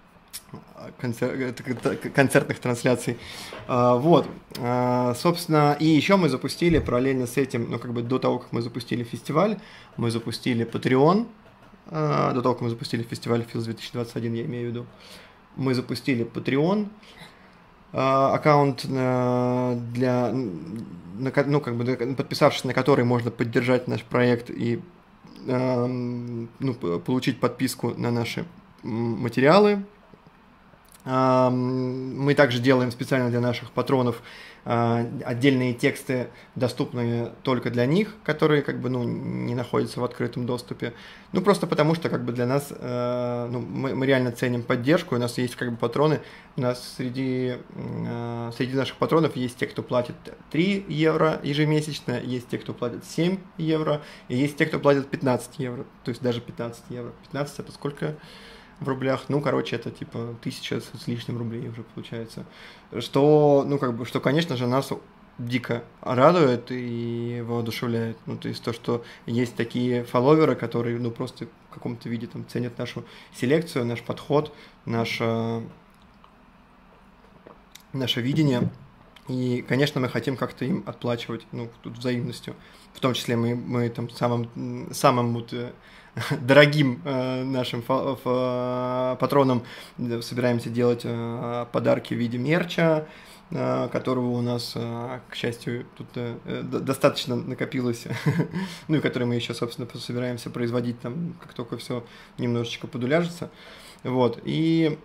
концертных трансляций. Вот. Собственно, и еще мы запустили параллельно с этим, ну, как бы до того, как мы запустили фестиваль, мы запустили Patreon. До того, как мы запустили фестиваль Feels 2021, я имею в виду. Мы запустили Patreon аккаунт для, ну, как бы, подписавшись на который можно поддержать наш проект и, ну, получить подписку на наши материалы. Мы также делаем специально для наших патронов отдельные тексты, доступные только для них, которые как бы, ну, не находятся в открытом доступе. Ну, просто потому что как бы для нас, ну, мы реально ценим поддержку, у нас есть как бы патроны, у нас среди наших патронов есть те, кто платит 3 евро ежемесячно, есть те, кто платит 7 евро, и есть те, кто платит 15 евро, то есть даже 15 евро. 15 это сколько в рублях? Ну, короче, это типа 1000 с лишним рублей уже получается. Что, ну, как бы, что, конечно же, нас дико радует и воодушевляет. Ну, то есть то, что есть такие фолловеры, которые, ну, просто в каком-то виде там ценят нашу селекцию, наш подход, наше видение. И, конечно, мы хотим как-то им отплачивать, ну, тут взаимностью. В том числе мы там самым вот дорогим нашим патронам собираемся делать подарки в виде мерча, которого у нас, к счастью, тут достаточно накопилось, ну и который мы еще, собственно, собираемся производить там, как только все немножечко подуляжется. Вот, и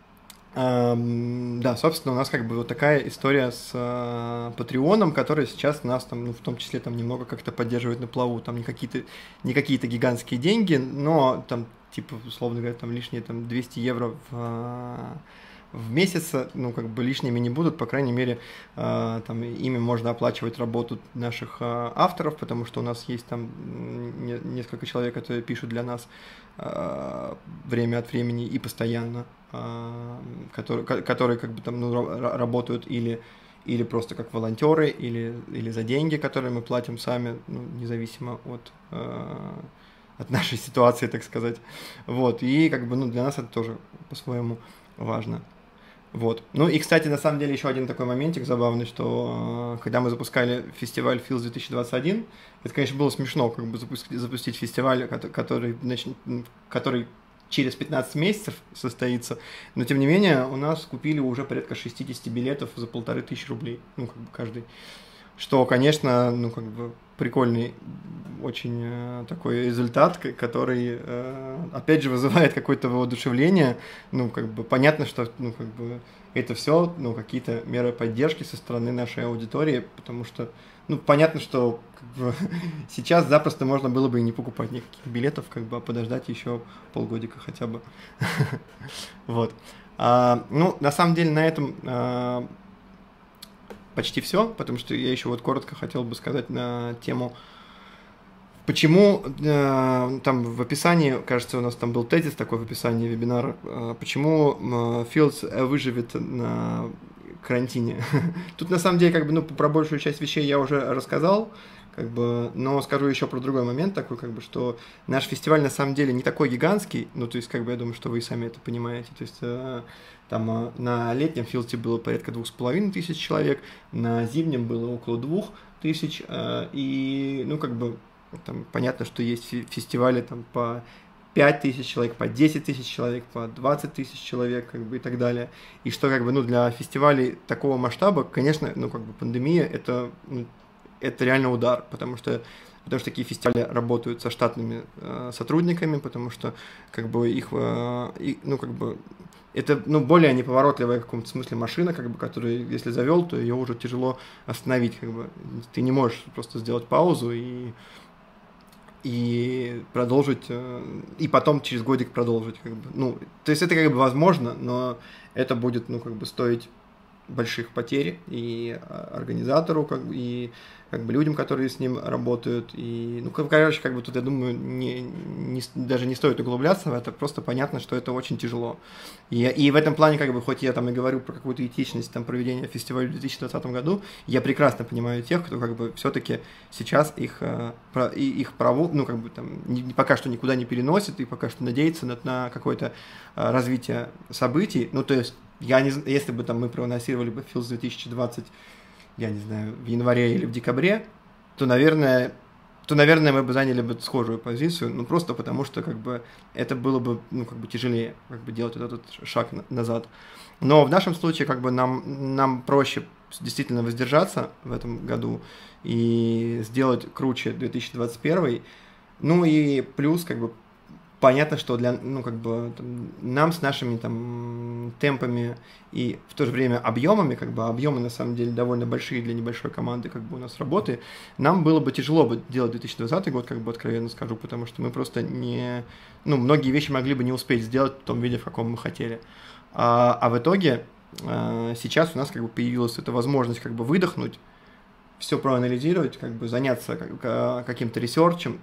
да, собственно, у нас как бы вот такая история с Патреоном, который сейчас нас там, ну, в том числе там немного как-то поддерживает на плаву, там не какие-то гигантские деньги, но там, типа, условно говоря, там лишние там 200 евро в месяц, ну, как бы лишними не будут, по крайней мере, там, ими можно оплачивать работу наших авторов, потому что у нас есть там несколько человек, которые пишут для нас время от времени и постоянно, которые как бы там, ну, работают или просто как волонтеры, или за деньги, которые мы платим сами, ну, независимо от нашей ситуации, так сказать. Вот, и как бы, ну, для нас это тоже по-своему важно. Вот. Ну и, кстати, на самом деле еще один такой моментик забавный, что когда мы запускали фестиваль Fields 2021, это, конечно, было смешно, как бы запустить фестиваль, который через 15 месяцев состоится, но тем не менее у нас купили уже порядка 60 билетов за 1500 рублей, ну, как бы каждый. Что, конечно, ну, как бы прикольный очень такой результат, который, опять же, вызывает какое-то воодушевление. Ну, как бы понятно, что, ну, как бы это все, ну, какие-то меры поддержки со стороны нашей аудитории, потому что, ну, понятно, что как бы, сейчас запросто можно было бы и не покупать никаких билетов, как бы, а подождать еще полгодика хотя бы. Вот. Ну, на самом деле, на этом почти все, потому что я еще вот коротко хотел бы сказать на тему, почему там в описании, кажется, у нас там был тезис такой в описании вебинара, почему Fields выживет на карантине. Тут на самом деле, как бы, ну, про большую часть вещей я уже рассказал, как бы, но скажу еще про другой момент такой, как бы, что наш фестиваль на самом деле не такой гигантский, ну, то есть, как бы, я думаю, что вы и сами это понимаете, то есть, там на летнем филде было порядка 2500 человек, на зимнем было около 2000, и, ну, как бы, там понятно, что есть фестивали там по 5000 человек, по 10 тысяч человек, по 20 тысяч человек, как бы, и так далее. И что, как бы, ну, для фестивалей такого масштаба, конечно, ну, как бы, пандемия это реально удар, потому что такие фестивали работают со штатными сотрудниками, потому что, как бы, ну, как бы, это, ну, более неповоротливая в каком-то смысле машина, как бы, которую, если завел, то ее уже тяжело остановить, как бы. Ты не можешь просто сделать паузу и продолжить, и потом через годик продолжить, как бы. Ну, то есть это, как бы, возможно, но это будет, ну, как бы, стоить больших потерь и организатору, как бы, и как бы людям, которые с ним работают. И, ну, короче, как бы тут, я думаю, даже не стоит углубляться в это, просто понятно, что это очень тяжело. И в этом плане, как бы, хоть я там и говорю про какую-то этичность там, проведения фестиваля в 2020 году, я прекрасно понимаю тех, кто, как бы, все-таки сейчас их праву, ну, как бы, там, пока что никуда не переносит и пока что надеется на какое-то развитие событий. Ну, то есть, если бы там мы проанонсировали бы Fields 2020, я не знаю, в январе или в декабре, то, наверное, мы бы заняли бы схожую позицию, ну, просто потому что, как бы, это было бы, ну, как бы, тяжелее, как бы, делать этот шаг назад. Но в нашем случае, как бы, нам проще действительно воздержаться в этом году и сделать круче 2021. Ну, и плюс, как бы, понятно, что ну, как бы, там, нам с нашими там темпами и в то же время объемами, как бы, объемы на самом деле довольно большие для небольшой команды, как бы, у нас работы, нам было бы тяжело бы делать 2020 год, как бы, откровенно скажу, потому что мы просто ну, многие вещи могли бы не успеть сделать в том виде, в каком мы хотели. А в итоге сейчас у нас, как бы, появилась эта возможность, как бы, выдохнуть, все проанализировать, как бы заняться каким-то ресерчем,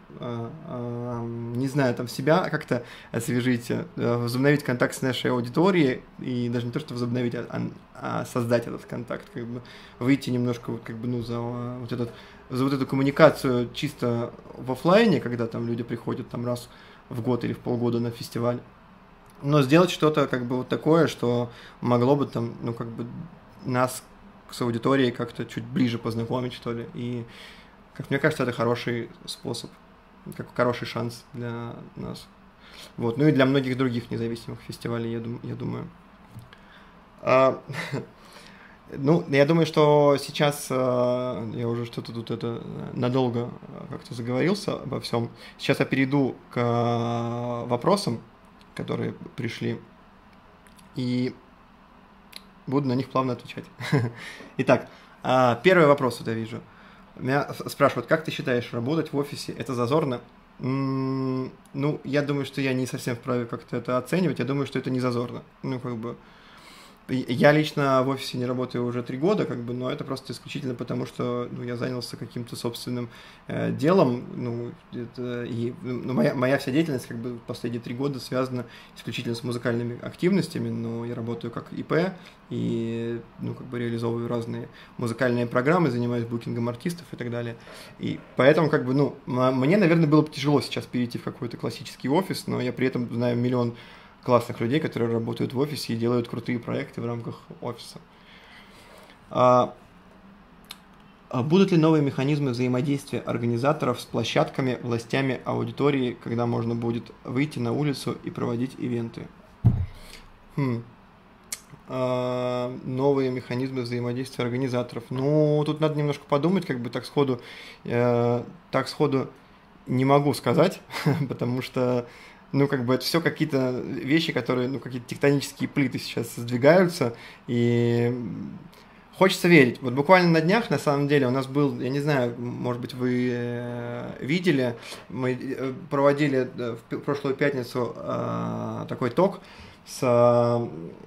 не знаю, там себя как-то освежить, возобновить контакт с нашей аудиторией, и даже не то, что возобновить, а создать этот контакт, как бы выйти немножко вот, как бы, ну, за вот эту коммуникацию чисто в офлайне, когда там люди приходят там раз в год или в полгода на фестиваль, но сделать что-то, как бы, вот такое, что могло бы там, ну, как бы, нас с аудиторией как-то чуть ближе познакомить, что ли. И, как мне кажется, это хороший способ, как хороший шанс для нас. Вот. Ну и для многих других независимых фестивалей, я думаю. Ну, я думаю, что сейчас я уже что-то тут надолго как-то заговорился обо всем. Сейчас я перейду к вопросам, которые пришли, и буду на них плавно отвечать. Итак, первый вопрос вот я вижу. Меня спрашивают, как ты считаешь, работать в офисе – это зазорно? Ну, я думаю, что я не совсем вправе как-то это оценивать. Я думаю, что это не зазорно. Ну, как бы, Я лично в офисе не работаю уже 3 года, как бы, но это просто исключительно потому, что ну, я занялся каким-то собственным делом. Ну, моя вся деятельность как бы последние 3 года связана исключительно с музыкальными активностями, но я работаю как ИП и ну, как бы реализовываю разные музыкальные программы, занимаюсь букингом артистов и так далее. И поэтому как бы, ну, мне, наверное, было бы тяжело сейчас перейти в какой-то классический офис, но я при этом знаю миллион классных людей, которые работают в офисе и делают крутые проекты в рамках офиса. Будут ли новые механизмы взаимодействия организаторов с площадками, властями, аудиторией, когда можно будет выйти на улицу и проводить ивенты? Новые механизмы взаимодействия организаторов. Ну, тут надо немножко подумать, как бы так сходу не могу сказать, потому что ну, как бы это все какие-то вещи, которые, ну, какие-то тектонические плиты сейчас сдвигаются, и хочется верить. Вот буквально на днях, на самом деле, у нас был, я не знаю, может быть, вы видели, мы проводили в прошлую пятницу такой ток с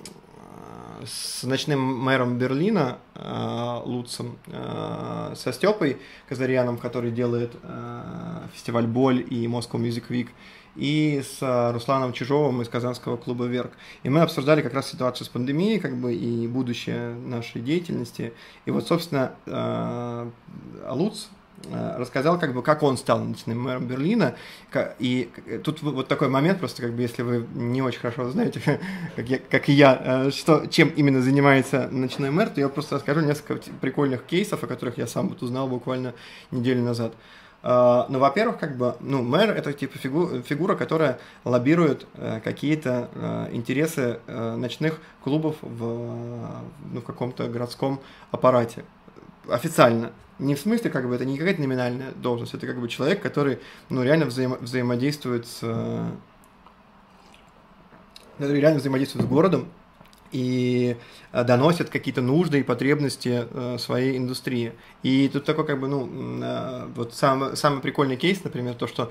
ночным мэром Берлина Луцем, со Степой Казарьяном, который делает фестиваль «Боль» и Moscow Music Week, и с Русланом Чижовым из казанского клуба «Верк». И мы обсуждали как раз ситуацию с пандемией, как бы, и будущее нашей деятельности. И вот, собственно, Луц рассказал, как бы, как он стал ночным мэром Берлина. И тут вот такой момент, просто как бы, если вы не очень хорошо знаете, как и я, чем именно занимается ночной мэр, то я просто расскажу несколько прикольных кейсов, о которых я сам вот узнал буквально неделю назад. Ну, во-первых, как бы, ну, мэр – это типа фигура, которая лоббирует какие-то интересы ночных клубов в каком-то городском аппарате. Официально. Не в смысле, как бы, это не какая-то номинальная должность, это как бы человек, который, ну, реально взаимодействует с городом и доносят какие-то нужды и потребности своей индустрии. И тут такой, как бы, ну, вот самый прикольный кейс, например, то, что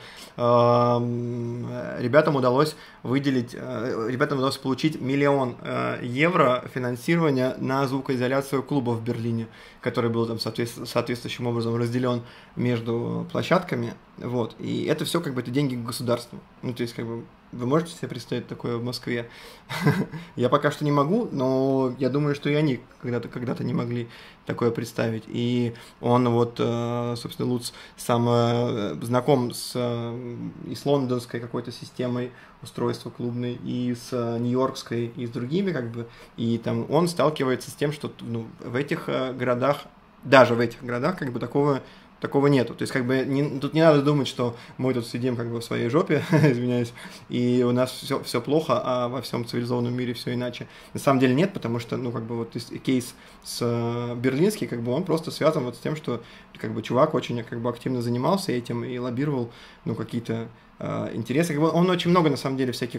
ребятам удалось получить 1 000 000 евро финансирования на звукоизоляцию клуба в Берлине, который был там соответствующим образом разделен между площадками. Вот. И это все, как бы, это деньги государства. Ну, то есть, как бы, вы можете себе представить такое в Москве? Я пока что не могу, но я думаю, что и они когда-то не могли такое представить. И он вот, собственно, Луц сам знаком и с лондонской какой-то системой устройства клубной, и с нью-йоркской, и с другими, как бы. И там он сталкивается с тем, что, ну, в этих городах, даже в этих городах, как бы, такого нету. То есть, как бы, тут не надо думать, что мы тут сидим, как бы, в своей жопе, извиняюсь, и у нас все плохо, а во всем цивилизованном мире все иначе. На самом деле нет, потому что, ну, как бы, вот кейс с берлинский, как бы, он просто связан вот с тем, что, как бы, чувак очень, как бы, активно занимался этим и лоббировал, ну, какие-то интересы. Как бы, он очень много, на самом деле, всяких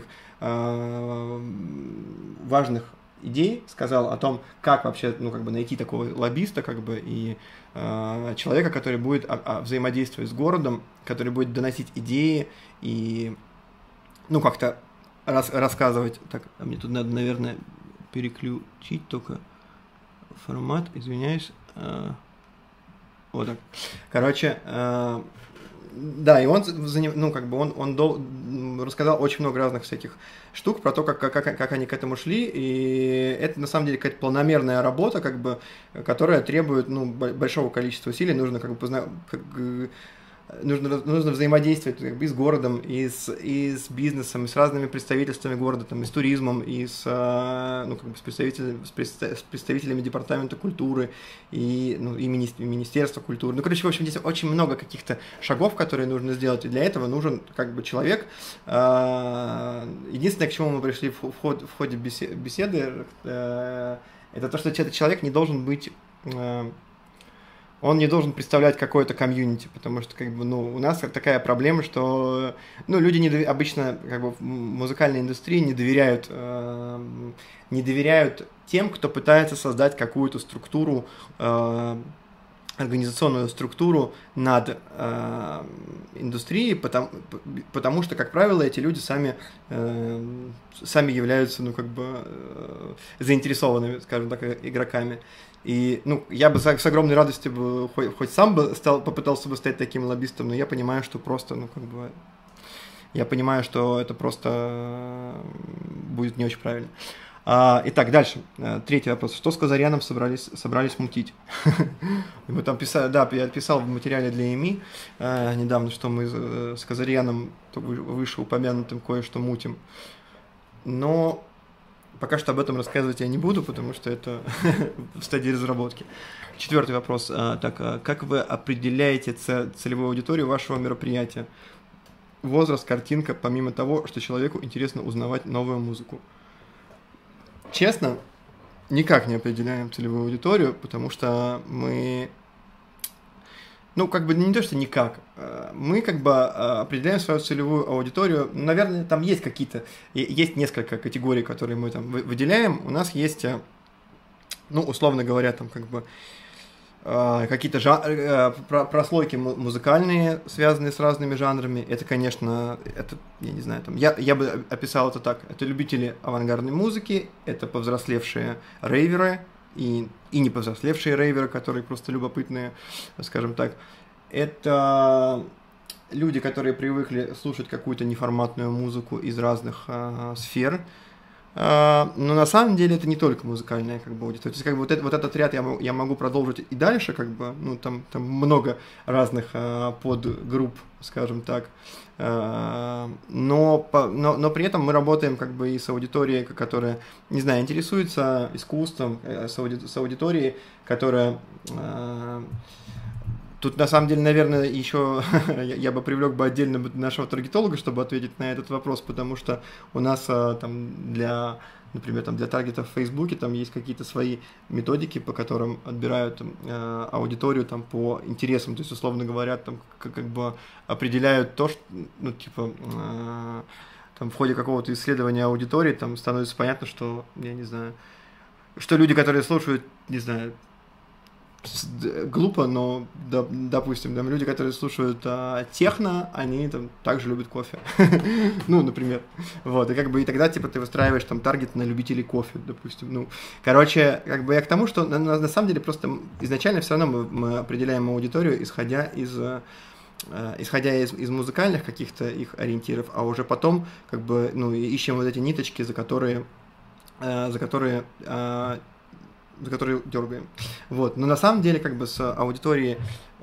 важных идей сказал о том, как вообще, ну, как бы, найти такого лоббиста, как бы, и человека, который будет взаимодействовать с городом, который будет доносить идеи и, ну, как-то рассказывать. Так, мне тут надо, наверное, переключить только формат, извиняюсь. Вот так. Короче, да, и он, ну, как бы, он рассказал очень много разных всяких штук про то, как они к этому шли, и это, на самом деле, какая-то планомерная работа, как бы, которая требует, ну, большого количества усилий, нужно, как бы, нужно взаимодействовать, как бы, и с городом, и с бизнесом, и с разными представительствами города, там, и с туризмом, и с, ну, как бы, с представителями департамента культуры, и, ну, и министерства культуры. Ну, короче, в общем, здесь очень много каких-то шагов, которые нужно сделать, и для этого нужен, как бы, человек. Единственное, к чему мы пришли в ходе беседы, это то, что этот человек не должен быть... Он не должен представлять какое-то комьюнити, потому что, как бы, ну, у нас такая проблема, что, ну, люди обычно, как бы, в музыкальной индустрии не доверяют тем, кто пытается создать какую-то структуру, организационную структуру над индустрией, потому что, как правило, эти люди сами являются, ну, как бы, заинтересованными, скажем так, игроками. И, ну, я бы с огромной радостью бы хоть сам бы попытался бы стать таким лоббистом, но я понимаю, что просто, ну, как бы, я понимаю, что это просто будет не очень правильно. Итак, дальше. Третий вопрос. Что с Казаряном собрались мутить? Мы там писали, да, я писал в материале для ЭМИ недавно, что мы с Казаряном вышеупомянутым кое-что мутим. Но пока что об этом рассказывать я не буду, потому что это в стадии разработки. Четвертый вопрос. Как вы определяете целевую аудиторию вашего мероприятия? Возраст, картинка, помимо того, что человеку интересно узнавать новую музыку. Честно, никак не определяем целевую аудиторию, потому что мы, ну, как бы не то, что никак, мы как бы определяем свою целевую аудиторию, наверное, там есть несколько категорий, которые мы там выделяем, у нас есть, ну, условно говоря, там как бы какие-то прослойки музыкальные, связанные с разными жанрами. Это, конечно, я не знаю, там, я бы описал это так. Это любители авангардной музыки, это повзрослевшие рейверы и не повзрослевшие рейверы, которые просто любопытные, скажем так. Это люди, которые привыкли слушать какую-то неформатную музыку из разных сфер. Но на самом деле это не только музыкальная как бы аудитория. То есть как бы вот этот ряд я могу продолжить и дальше, как бы, ну там много разных подгрупп, скажем так. Но при этом мы работаем как бы и с аудиторией, которая, не знаю, интересуется искусством, с аудиторией, которая... Тут, на самом деле, наверное, еще я бы привлек бы отдельно нашего таргетолога, чтобы ответить на этот вопрос, потому что у нас там например, там для таргета в Фейсбуке там есть какие-то свои методики, по которым отбирают аудиторию там по интересам, то есть, условно говоря, там как бы определяют то, что, ну, типа, там в ходе какого-то исследования аудитории там становится понятно, что, я не знаю, что люди, которые слушают, не знаю, глупо, но, допустим, там люди, которые слушают техно, они там также любят кофе. Ну, например. Вот, и как бы и тогда, типа, ты выстраиваешь там таргет на любителей кофе, допустим. Ну, короче, как бы я к тому, что на самом деле просто изначально все равно мы определяем аудиторию, исходя из музыкальных каких-то их ориентиров, а уже потом, как бы, ну, ищем вот эти ниточки, за которые дергаем. Вот. Но на самом деле, как бы с аудиторией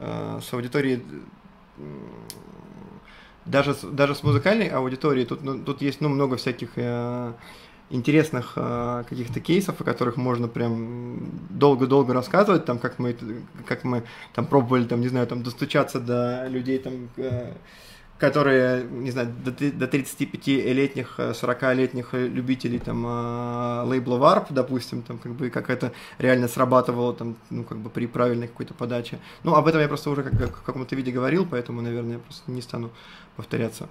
даже с музыкальной аудиторией тут есть много всяких интересных каких-то кейсов, о которых можно прям долго-долго рассказывать, там, как мы там пробовали, там, не знаю, там, достучаться до людей, там, которые, не знаю, до 35-летних, 40-летних любителей там лейбла Warp, допустим, там как это реально срабатывало там, ну, как бы при правильной какой-то подаче. Ну, об этом я просто уже в каком-то виде говорил, поэтому, наверное, я просто не стану повторяться.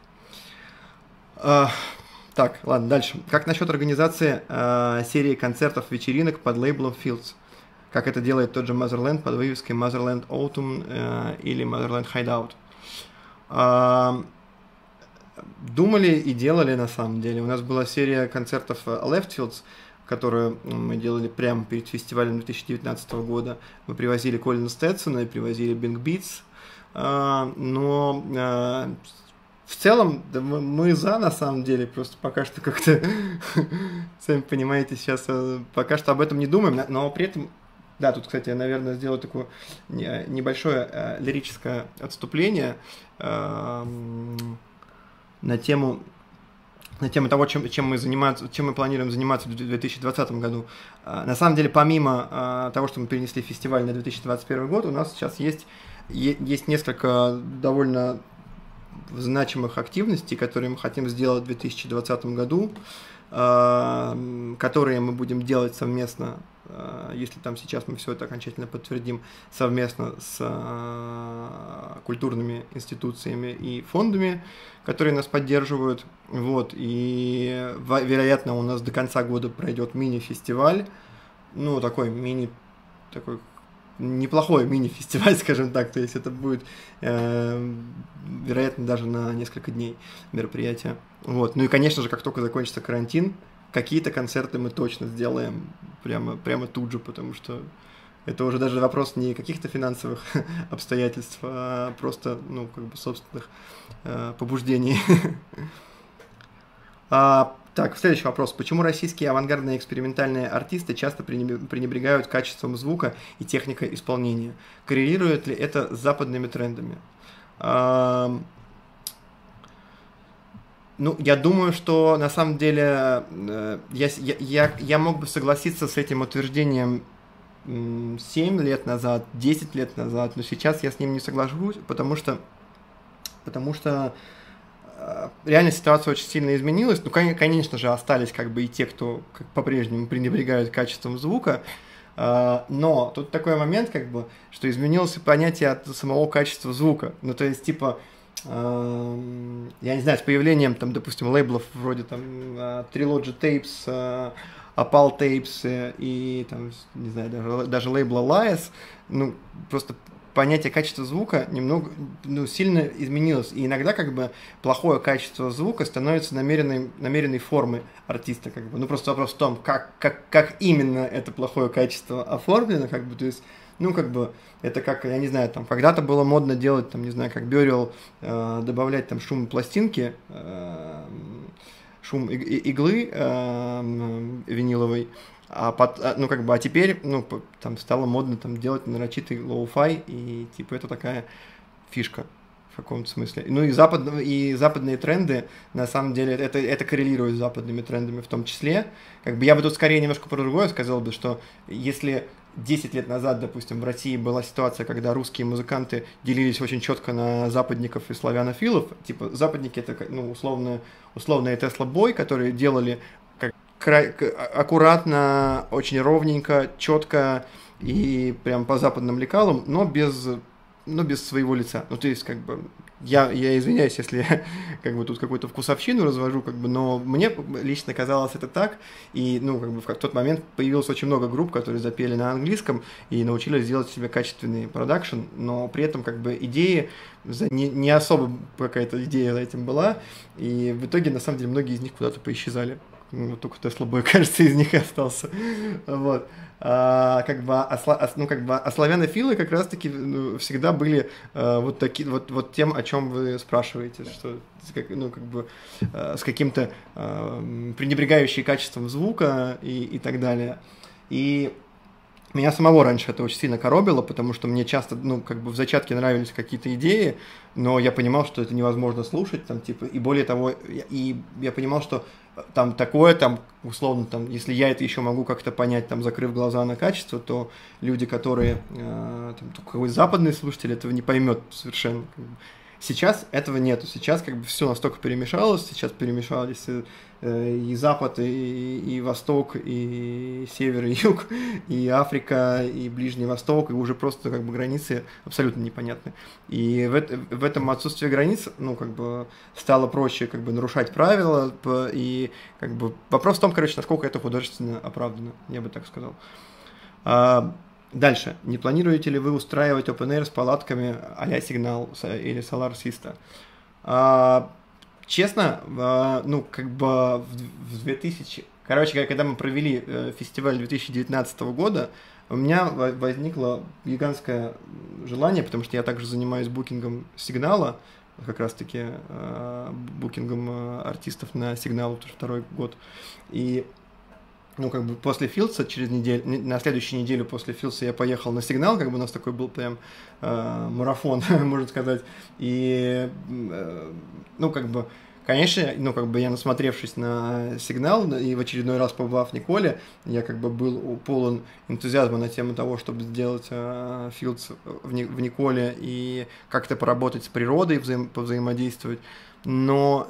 Так, ладно, дальше. Как насчет организации серии концертов, вечеринок под лейблом Fields? Как это делает тот же Motherland под вывеской Motherland Autumn или Motherland Hideout? Думали и делали на самом деле. У нас была серия концертов Leftfields, которую мы делали прямо перед фестивалем 2019 года. Мы привозили Колина Стэтсона и привозили Bing Beats. Но в целом да, мы за, на самом деле, просто пока что как-то, сами понимаете, сейчас пока что об этом не думаем, но при этом, да, тут, кстати, я, наверное, сделаю такое небольшое лирическое отступление на тему того, чем мы планируем заниматься в 2020 году. На самом деле, помимо того, что мы перенесли фестиваль на 2021 год, у нас сейчас есть несколько довольно значимых активностей, которые мы хотим сделать в 2020 году, которые мы будем делать совместно, если там сейчас мы все это окончательно подтвердим, совместно с культурными институциями и фондами, которые нас поддерживают. Вот. И, вероятно, у нас до конца года пройдет мини-фестиваль, ну, такой неплохой мини-фестиваль, скажем так, то есть это будет, вероятно, даже на несколько дней мероприятия. Вот. Ну и, конечно же, как только закончится карантин, какие-то концерты мы точно сделаем прямо тут же, потому что это уже даже вопрос не каких-то финансовых обстоятельств, а просто, ну, как бы собственных побуждений. Так, следующий вопрос. Почему российские авангардные экспериментальные артисты часто пренебрегают качеством звука и техникой исполнения? Коррелирует ли это с западными трендами? Ну, я думаю, что на самом деле я мог бы согласиться с этим утверждением 7 лет назад, 10 лет назад, но сейчас я с ним не соглашусь, потому что реально ситуация очень сильно изменилась. Ну, конечно же, остались как бы и те, кто по-прежнему пренебрегают качеством звука, но тут такой момент, как бы, что изменилось понятие от самого качества звука. Ну, то есть, типа, я не знаю, с появлением, там, допустим, лейблов вроде там Trilogy Tapes, Opal Tapes и, там, не знаю, даже лейбла Lias, ну, просто понятие качества звука немного, ну, сильно изменилось. И иногда как бы плохое качество звука становится намеренной формой артиста. Как бы. Ну, просто вопрос в том, как именно это плохое качество оформлено, как бы, то есть, ну, как бы, это как, я не знаю, там, когда-то было модно делать, там, не знаю, как Burial, добавлять там шум пластинки, шум иглы виниловой, ну, как бы, а теперь, ну, там стало модно там делать нарочитый лоу-фай, и, типа, это такая фишка в каком-то смысле. Ну, и западные тренды, на самом деле, это коррелирует с западными трендами в том числе. Как бы я бы тут скорее немножко про другое сказал бы, что если 10 лет назад, допустим, в России была ситуация, когда русские музыканты делились очень четко на западников и славянофилов, типа, западники это, ну, условные Tesla Boy, которые делали аккуратно, очень ровненько, четко и прям по западным лекалам, но без своего лица. Ну, то есть, как бы, я извиняюсь, если я как бы тут какую-то вкусовщину развожу, как бы, но мне лично казалось это так, и, ну, как бы, в тот момент появилось очень много групп, которые запели на английском и научились делать себе качественный продакшн, но при этом, как бы, идеи, не особо какая-то идея за этим была, и в итоге, на самом деле, многие из них куда-то поисчезали. Ну, только Tesla Boy, кажется, из них и остался. Вот. Славянофилы как раз-таки, ну, всегда были вот тем, о чем вы спрашиваете, что, ну, как бы, с каким-то пренебрегающим качеством звука и так далее. И меня самого раньше это очень сильно коробило, потому что мне часто, ну, как бы в зачатке нравились какие-то идеи, но я понимал, что это невозможно слушать, там, типа, и более того, я понимал, что там такое, там, условно, там, если я это еще могу как-то понять, там, закрыв глаза на качество, то люди, которые, там, какой-то западный слушатель, этого не поймет совершенно. Сейчас этого нету, сейчас как бы все настолько перемешалось, сейчас перемешались и Запад, и Восток, и Север, и Юг, и Африка, и Ближний Восток, и уже просто как бы границы абсолютно непонятны. И в этом отсутствии границ, ну, как бы стало проще как бы нарушать правила, и как бы вопрос в том, короче, насколько это художественно оправдано, я бы так сказал. Дальше. Не планируете ли вы устраивать open air с палатками а-ля Сигнал или Solar Sista? Честно, ну, как бы в 2000... Короче, когда мы провели фестиваль 2019 года, у меня возникло гигантское желание, потому что я также занимаюсь букингом Сигнала, как раз-таки букингом артистов на Сигнал уже второй год. И, ну, как бы после Филдса, на следующую неделю после Филдса я поехал на Сигнал, как бы у нас такой был прям марафон, можно сказать. И, ну, как бы, конечно, ну, как бы я, насмотревшись на Сигнал и в очередной раз побывав в Николе, я как бы был полон энтузиазма на тему того, чтобы сделать Филдс в Николе и как-то поработать с природой, повзаимодействовать. Но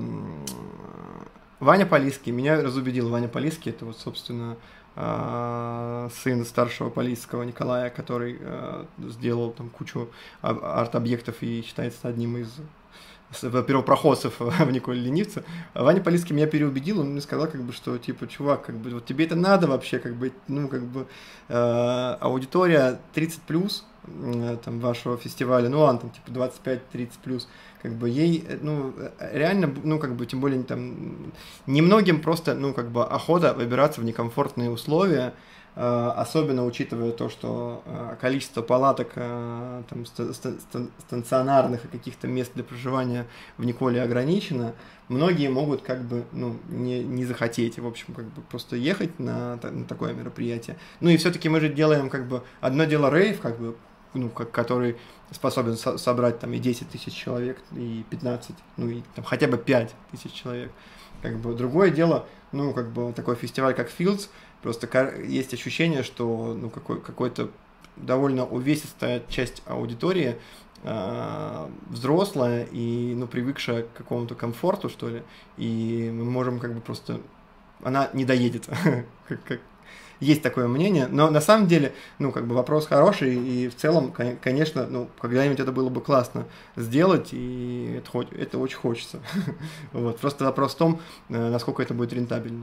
Ваня Полиский, меня разубедил Ваня Полиский, это вот, собственно, сын старшего Полисского Николая, который сделал там кучу арт-объектов и считается одним из первопроходцев в Николе Ленивце. Ваня Полицкий меня переубедил, он мне сказал, как бы, что, типа, чувак, как бы, вот тебе это надо вообще, как бы, ну, как бы, аудитория 30+, там, вашего фестиваля, ну, ладно, там, типа, 25-30+, как бы, ей, ну, реально, ну, как бы, тем более, там, немногим просто, ну, как бы, охота выбираться в некомфортные условия, особенно учитывая то, что количество палаток там, стационарных и каких-то мест для проживания в Николе ограничено, многие могут как бы ну, не захотеть, в общем, как бы просто ехать на такое мероприятие. Ну и все-таки мы же делаем как бы одно дело рейв, как бы, ну, который способен собрать там и 10 тысяч человек, и 15, ну и там, хотя бы 5 тысяч человек. Как бы другое дело, ну, как бы такой фестиваль, как Fields, просто есть ощущение, что ну, какой-то довольно увесистая часть аудитории взрослая и ну, привыкшая к какому-то комфорту, что ли, и мы можем как бы просто... Она не доедет. Есть такое мнение, но на самом деле, ну, как бы вопрос хороший, и в целом, конечно, ну, когда-нибудь это было бы классно сделать, и это очень хочется. Вот. Просто вопрос в том, насколько это будет рентабельно.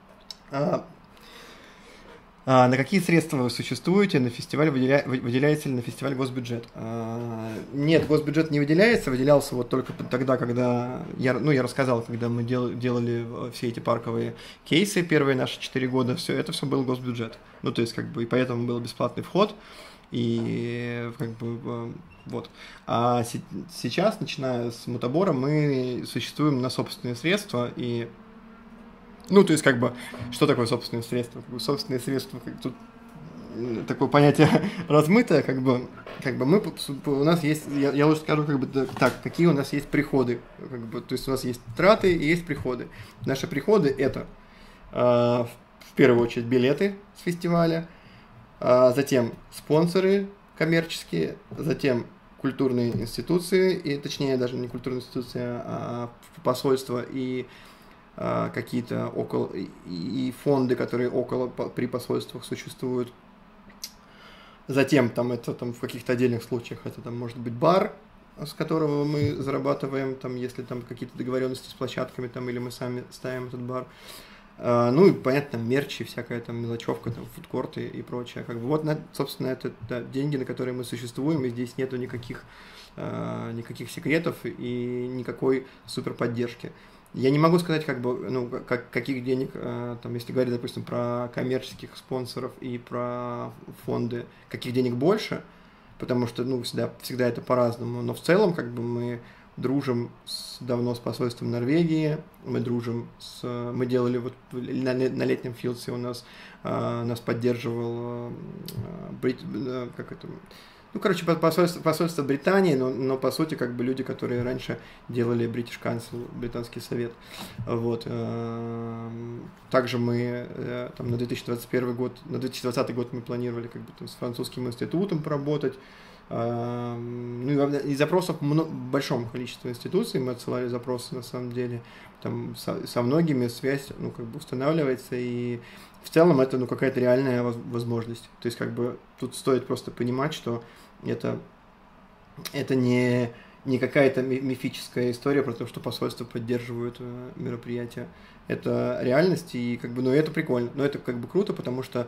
На какие средства вы существуете на фестивале, выделяется ли на фестиваль госбюджет? Нет, госбюджет не выделяется, выделялся вот только тогда, когда, я рассказал, когда мы делали все эти парковые кейсы, первые наши 4 года, это все был госбюджет. Ну, то есть, как бы, и поэтому был бесплатный вход, и, как бы, вот. А сейчас, начиная с Мутабора, мы существуем на собственные средства, и ну, то есть, как бы, что такое собственные средства? Как бы, собственные средства, тут такое понятие размытое, как бы мы, у нас есть, я лучше скажу, как бы, так, какие у нас есть приходы, как бы, то есть, у нас есть траты и есть приходы. Наши приходы это, в первую очередь, билеты с фестиваля, затем спонсоры коммерческие, затем культурные институции, и точнее, даже не культурные институции, а посольства и какие-то около и фонды, которые около при посольствах существуют. Затем там это там в каких-то отдельных случаях это там может быть бар, с которого мы зарабатываем, там если там какие-то договоренности с площадками там или мы сами ставим этот бар. Ну и понятно, мерч и всякая там мелочевка, там фудкорты и прочее. Как бы вот, собственно, это деньги, на которые мы существуем, и здесь нету никаких секретов и никакой суперподдержки. Я не могу сказать, как бы, ну, каких денег, там, если говорить, допустим, про коммерческих спонсоров и про фонды, каких денег больше, потому что, ну, всегда это по-разному, но в целом, как бы, мы дружим давно с посольством Норвегии, мы делали вот на летнем филдсе у нас поддерживал ну, короче, посольство Британии, но по сути, как бы люди, которые раньше делали British Council, британский совет. Вот. Также мы там, на 2021 год, на 2020 год мы планировали как бы, там, с французским институтом поработать. Ну, и запросов в большом количестве институций, мы отсылали запросы на самом деле, там со многими связь, ну, как бы устанавливается, и в целом это, ну, какая-то реальная возможность. То есть, как бы, тут стоит просто понимать, что это не какая-то мифическая история про то, что посольства поддерживают мероприятия. Это реальность, и как бы, ну, это прикольно. Но это как бы круто, потому что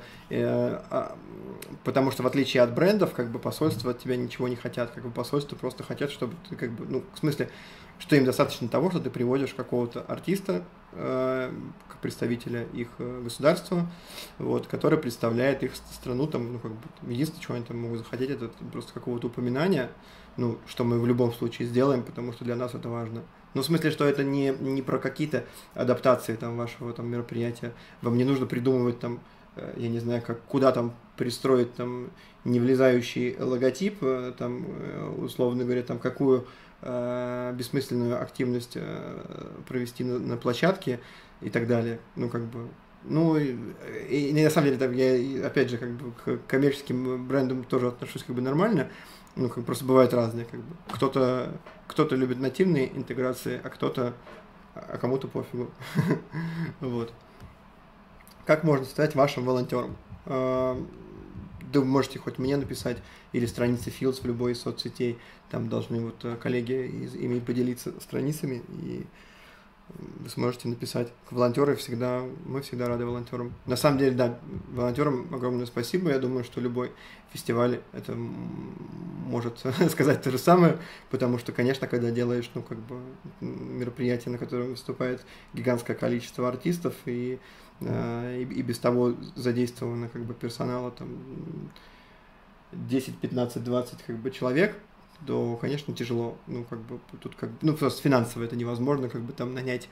в отличие от брендов, как бы посольства от тебя ничего не хотят. Как бы посольства просто хотят, чтобы ты как бы, ну, в смысле, что им достаточно того, что ты приводишь какого-то артиста, как представителя их государства, вот, который представляет их страну, там, ну, как бы, единственное, что они там могут захотеть, это просто какого-то упоминания, ну, что мы в любом случае сделаем, потому что для нас это важно. Ну, в смысле, что это не про какие-то адаптации там вашего там мероприятия. Вам не нужно придумывать там, я не знаю, куда там пристроить там невлезающий логотип, там, условно говоря, там какую бессмысленную активность провести на площадке и так далее. Ну, как бы, ну, и на самом деле, там, я, опять же, как бы к коммерческим брендам тоже отношусь как бы нормально, ну, как просто бывают разные, как бы. Кто-то любит нативные интеграции, а кому-то пофигу. Вот. Как можно стать вашим волонтером? да вы можете хоть мне написать, или страницы Fields в любой из соцсетей, там должны вот коллеги ими поделиться страницами, и вы сможете написать. Волонтеры всегда, мы всегда рады волонтерам. На самом деле, да, волонтерам огромное спасибо. Я думаю, что любой фестиваль это может сказать то же самое, потому что, конечно, когда делаешь, ну, как бы мероприятие, на котором выступает гигантское количество артистов и без того задействовано как бы персонала там 10, 15, 20 как бы человек, то, конечно, тяжело. Ну, как бы тут как бы, ну, просто финансово это невозможно, как бы там нанять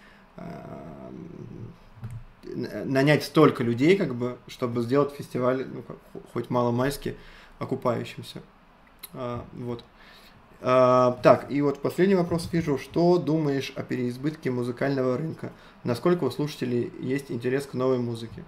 столько людей, как бы, чтобы сделать фестиваль, ну, хоть маломальски окупающимся. Вот. Так, и вот последний вопрос вижу. Что думаешь о переизбытке музыкального рынка? Насколько у слушателей есть интерес к новой музыке?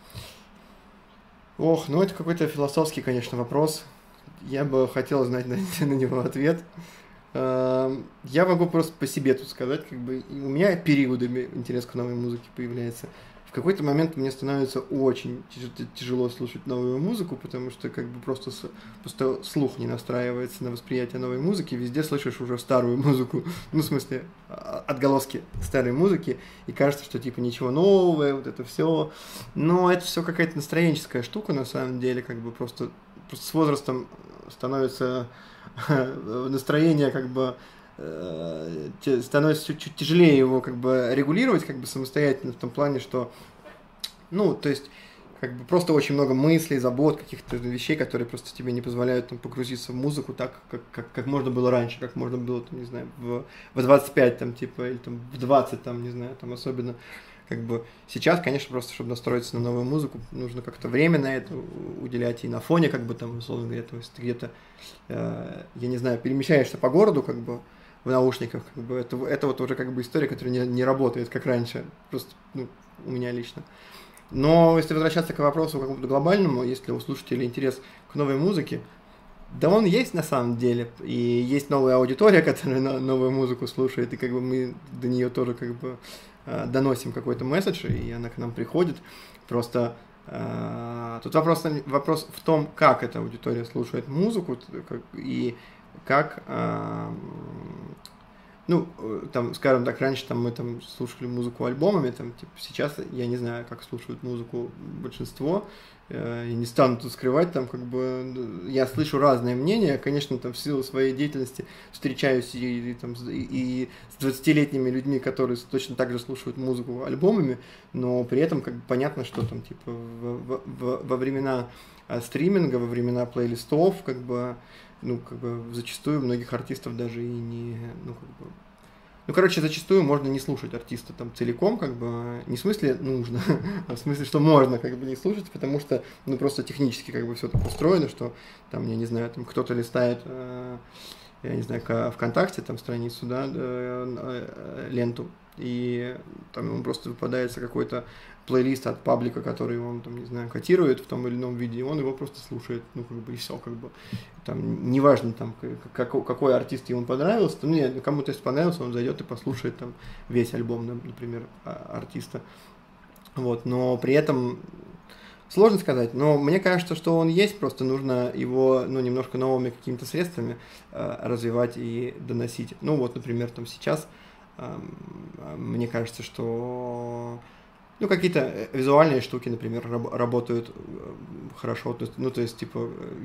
Ох, ну это какой-то философский, конечно, вопрос. Я бы хотел знать на него ответ. Я могу просто по себе тут сказать, как бы у меня периодами интерес к новой музыке появляется. В какой-то момент мне становится очень тяжело слушать новую музыку, потому что как бы просто слух не настраивается на восприятие новой музыки, везде слышишь уже старую музыку, ну в смысле отголоски старой музыки, и кажется, что типа ничего нового, вот это все, но это все какая-то настроенческая штука на самом деле, как бы просто с возрастом становится настроение как бы становится чуть тяжелее его как бы регулировать как бы самостоятельно в том плане, что, ну, то есть, как бы просто очень много мыслей, забот, каких-то вещей, которые просто тебе не позволяют там погрузиться в музыку так, как можно было раньше, как можно было, там, не знаю, в 25, там, типа, или там в 20, там, не знаю, там, особенно, как бы, сейчас, конечно, просто, чтобы настроиться на новую музыку, нужно как-то время на это уделять, и на фоне, как бы, там, условно говоря, то есть ты где-то, я не знаю, перемещаешься по городу, как бы, в наушниках, как бы, это вот уже как бы история, которая не работает, как раньше, просто, ну, у меня лично. Но если возвращаться к вопросу какому-то глобальному, если у слушателей интерес к новой музыке, да он есть на самом деле, и есть новая аудитория, которая новую музыку слушает, и как бы мы до нее тоже как бы доносим какой-то месседж, и она к нам приходит, просто тут вопрос в том, как эта аудитория слушает музыку, и как, ну, там, скажем так, раньше там мы там слушали музыку альбомами, там, типа, сейчас я не знаю, как слушают музыку большинство, я не стану тут скрывать, там, как бы, я слышу разные мнения, конечно, там, в силу своей деятельности встречаюсь и с 20-летними людьми, которые точно так же слушают музыку альбомами, но при этом, как бы, понятно, что там, типа, во времена стриминга, во времена плейлистов, как бы, ну, как бы, зачастую многих артистов даже и не, ну, как бы, ну, короче, зачастую можно не слушать артиста там целиком, как бы, не в смысле нужно, а в смысле, что можно, как бы, не слушать, потому что, ну, просто технически, как бы, все так устроено, что, там, я не знаю, там, кто-то листает, я не знаю, ВКонтакте, там, страницу, да, ленту, и там ему просто выпадается какой-то плейлист от паблика, который он, там, не знаю, котирует в том или ином виде, и он его просто слушает, ну, как бы, и все, как бы, там, неважно, там, какой артист ему понравился, ну, нет, кому-то если понравился, он зайдет и послушает, там, весь альбом, например, артиста, вот, но при этом сложно сказать, но мне кажется, что он есть, просто нужно его, ну, немножко новыми какими-то средствами развивать и доносить, ну, вот, например, там, сейчас мне кажется, что, ну, какие-то визуальные штуки, например, работают хорошо, то есть, типа,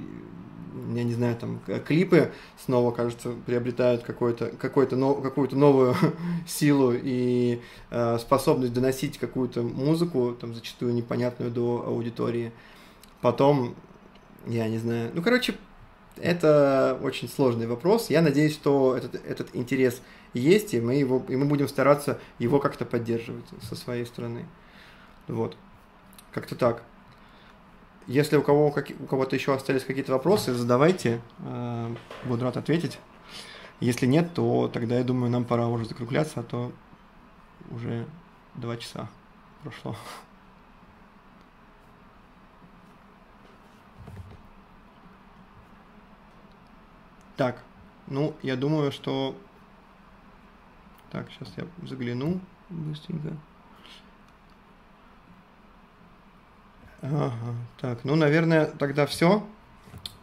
я не знаю, там, клипы снова, кажется, приобретают какую-то новую силу и способность доносить какую-то музыку, там, зачастую непонятную до аудитории. Потом, я не знаю, ну, короче, это очень сложный вопрос. Я надеюсь, что этот интерес есть, и мы будем стараться его как-то поддерживать со своей стороны. Вот. Как-то так. Если у кого-то еще остались какие-то вопросы, задавайте. Буду рад ответить. Если нет, то тогда, я думаю, нам пора уже закругляться, а то уже 2 часа прошло. Так, ну, я думаю, что... Так, сейчас я загляну быстренько. Ага, так, ну, наверное, тогда все.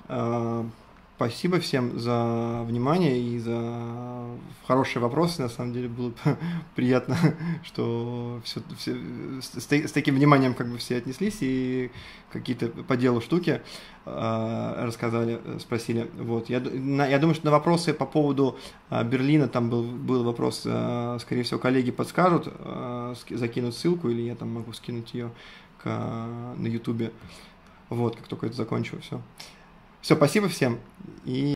Спасибо всем за внимание и за хорошие вопросы. На самом деле было приятно, что с таким вниманием как бы все отнеслись и какие-то по делу штуки рассказали, спросили. Вот. Я думаю, что на вопросы по поводу Берлина там был вопрос, скорее всего, коллеги подскажут, закинут ссылку, или я там могу скинуть ее на Ютубе. Вот, как только это закончу, все. Все, спасибо всем. И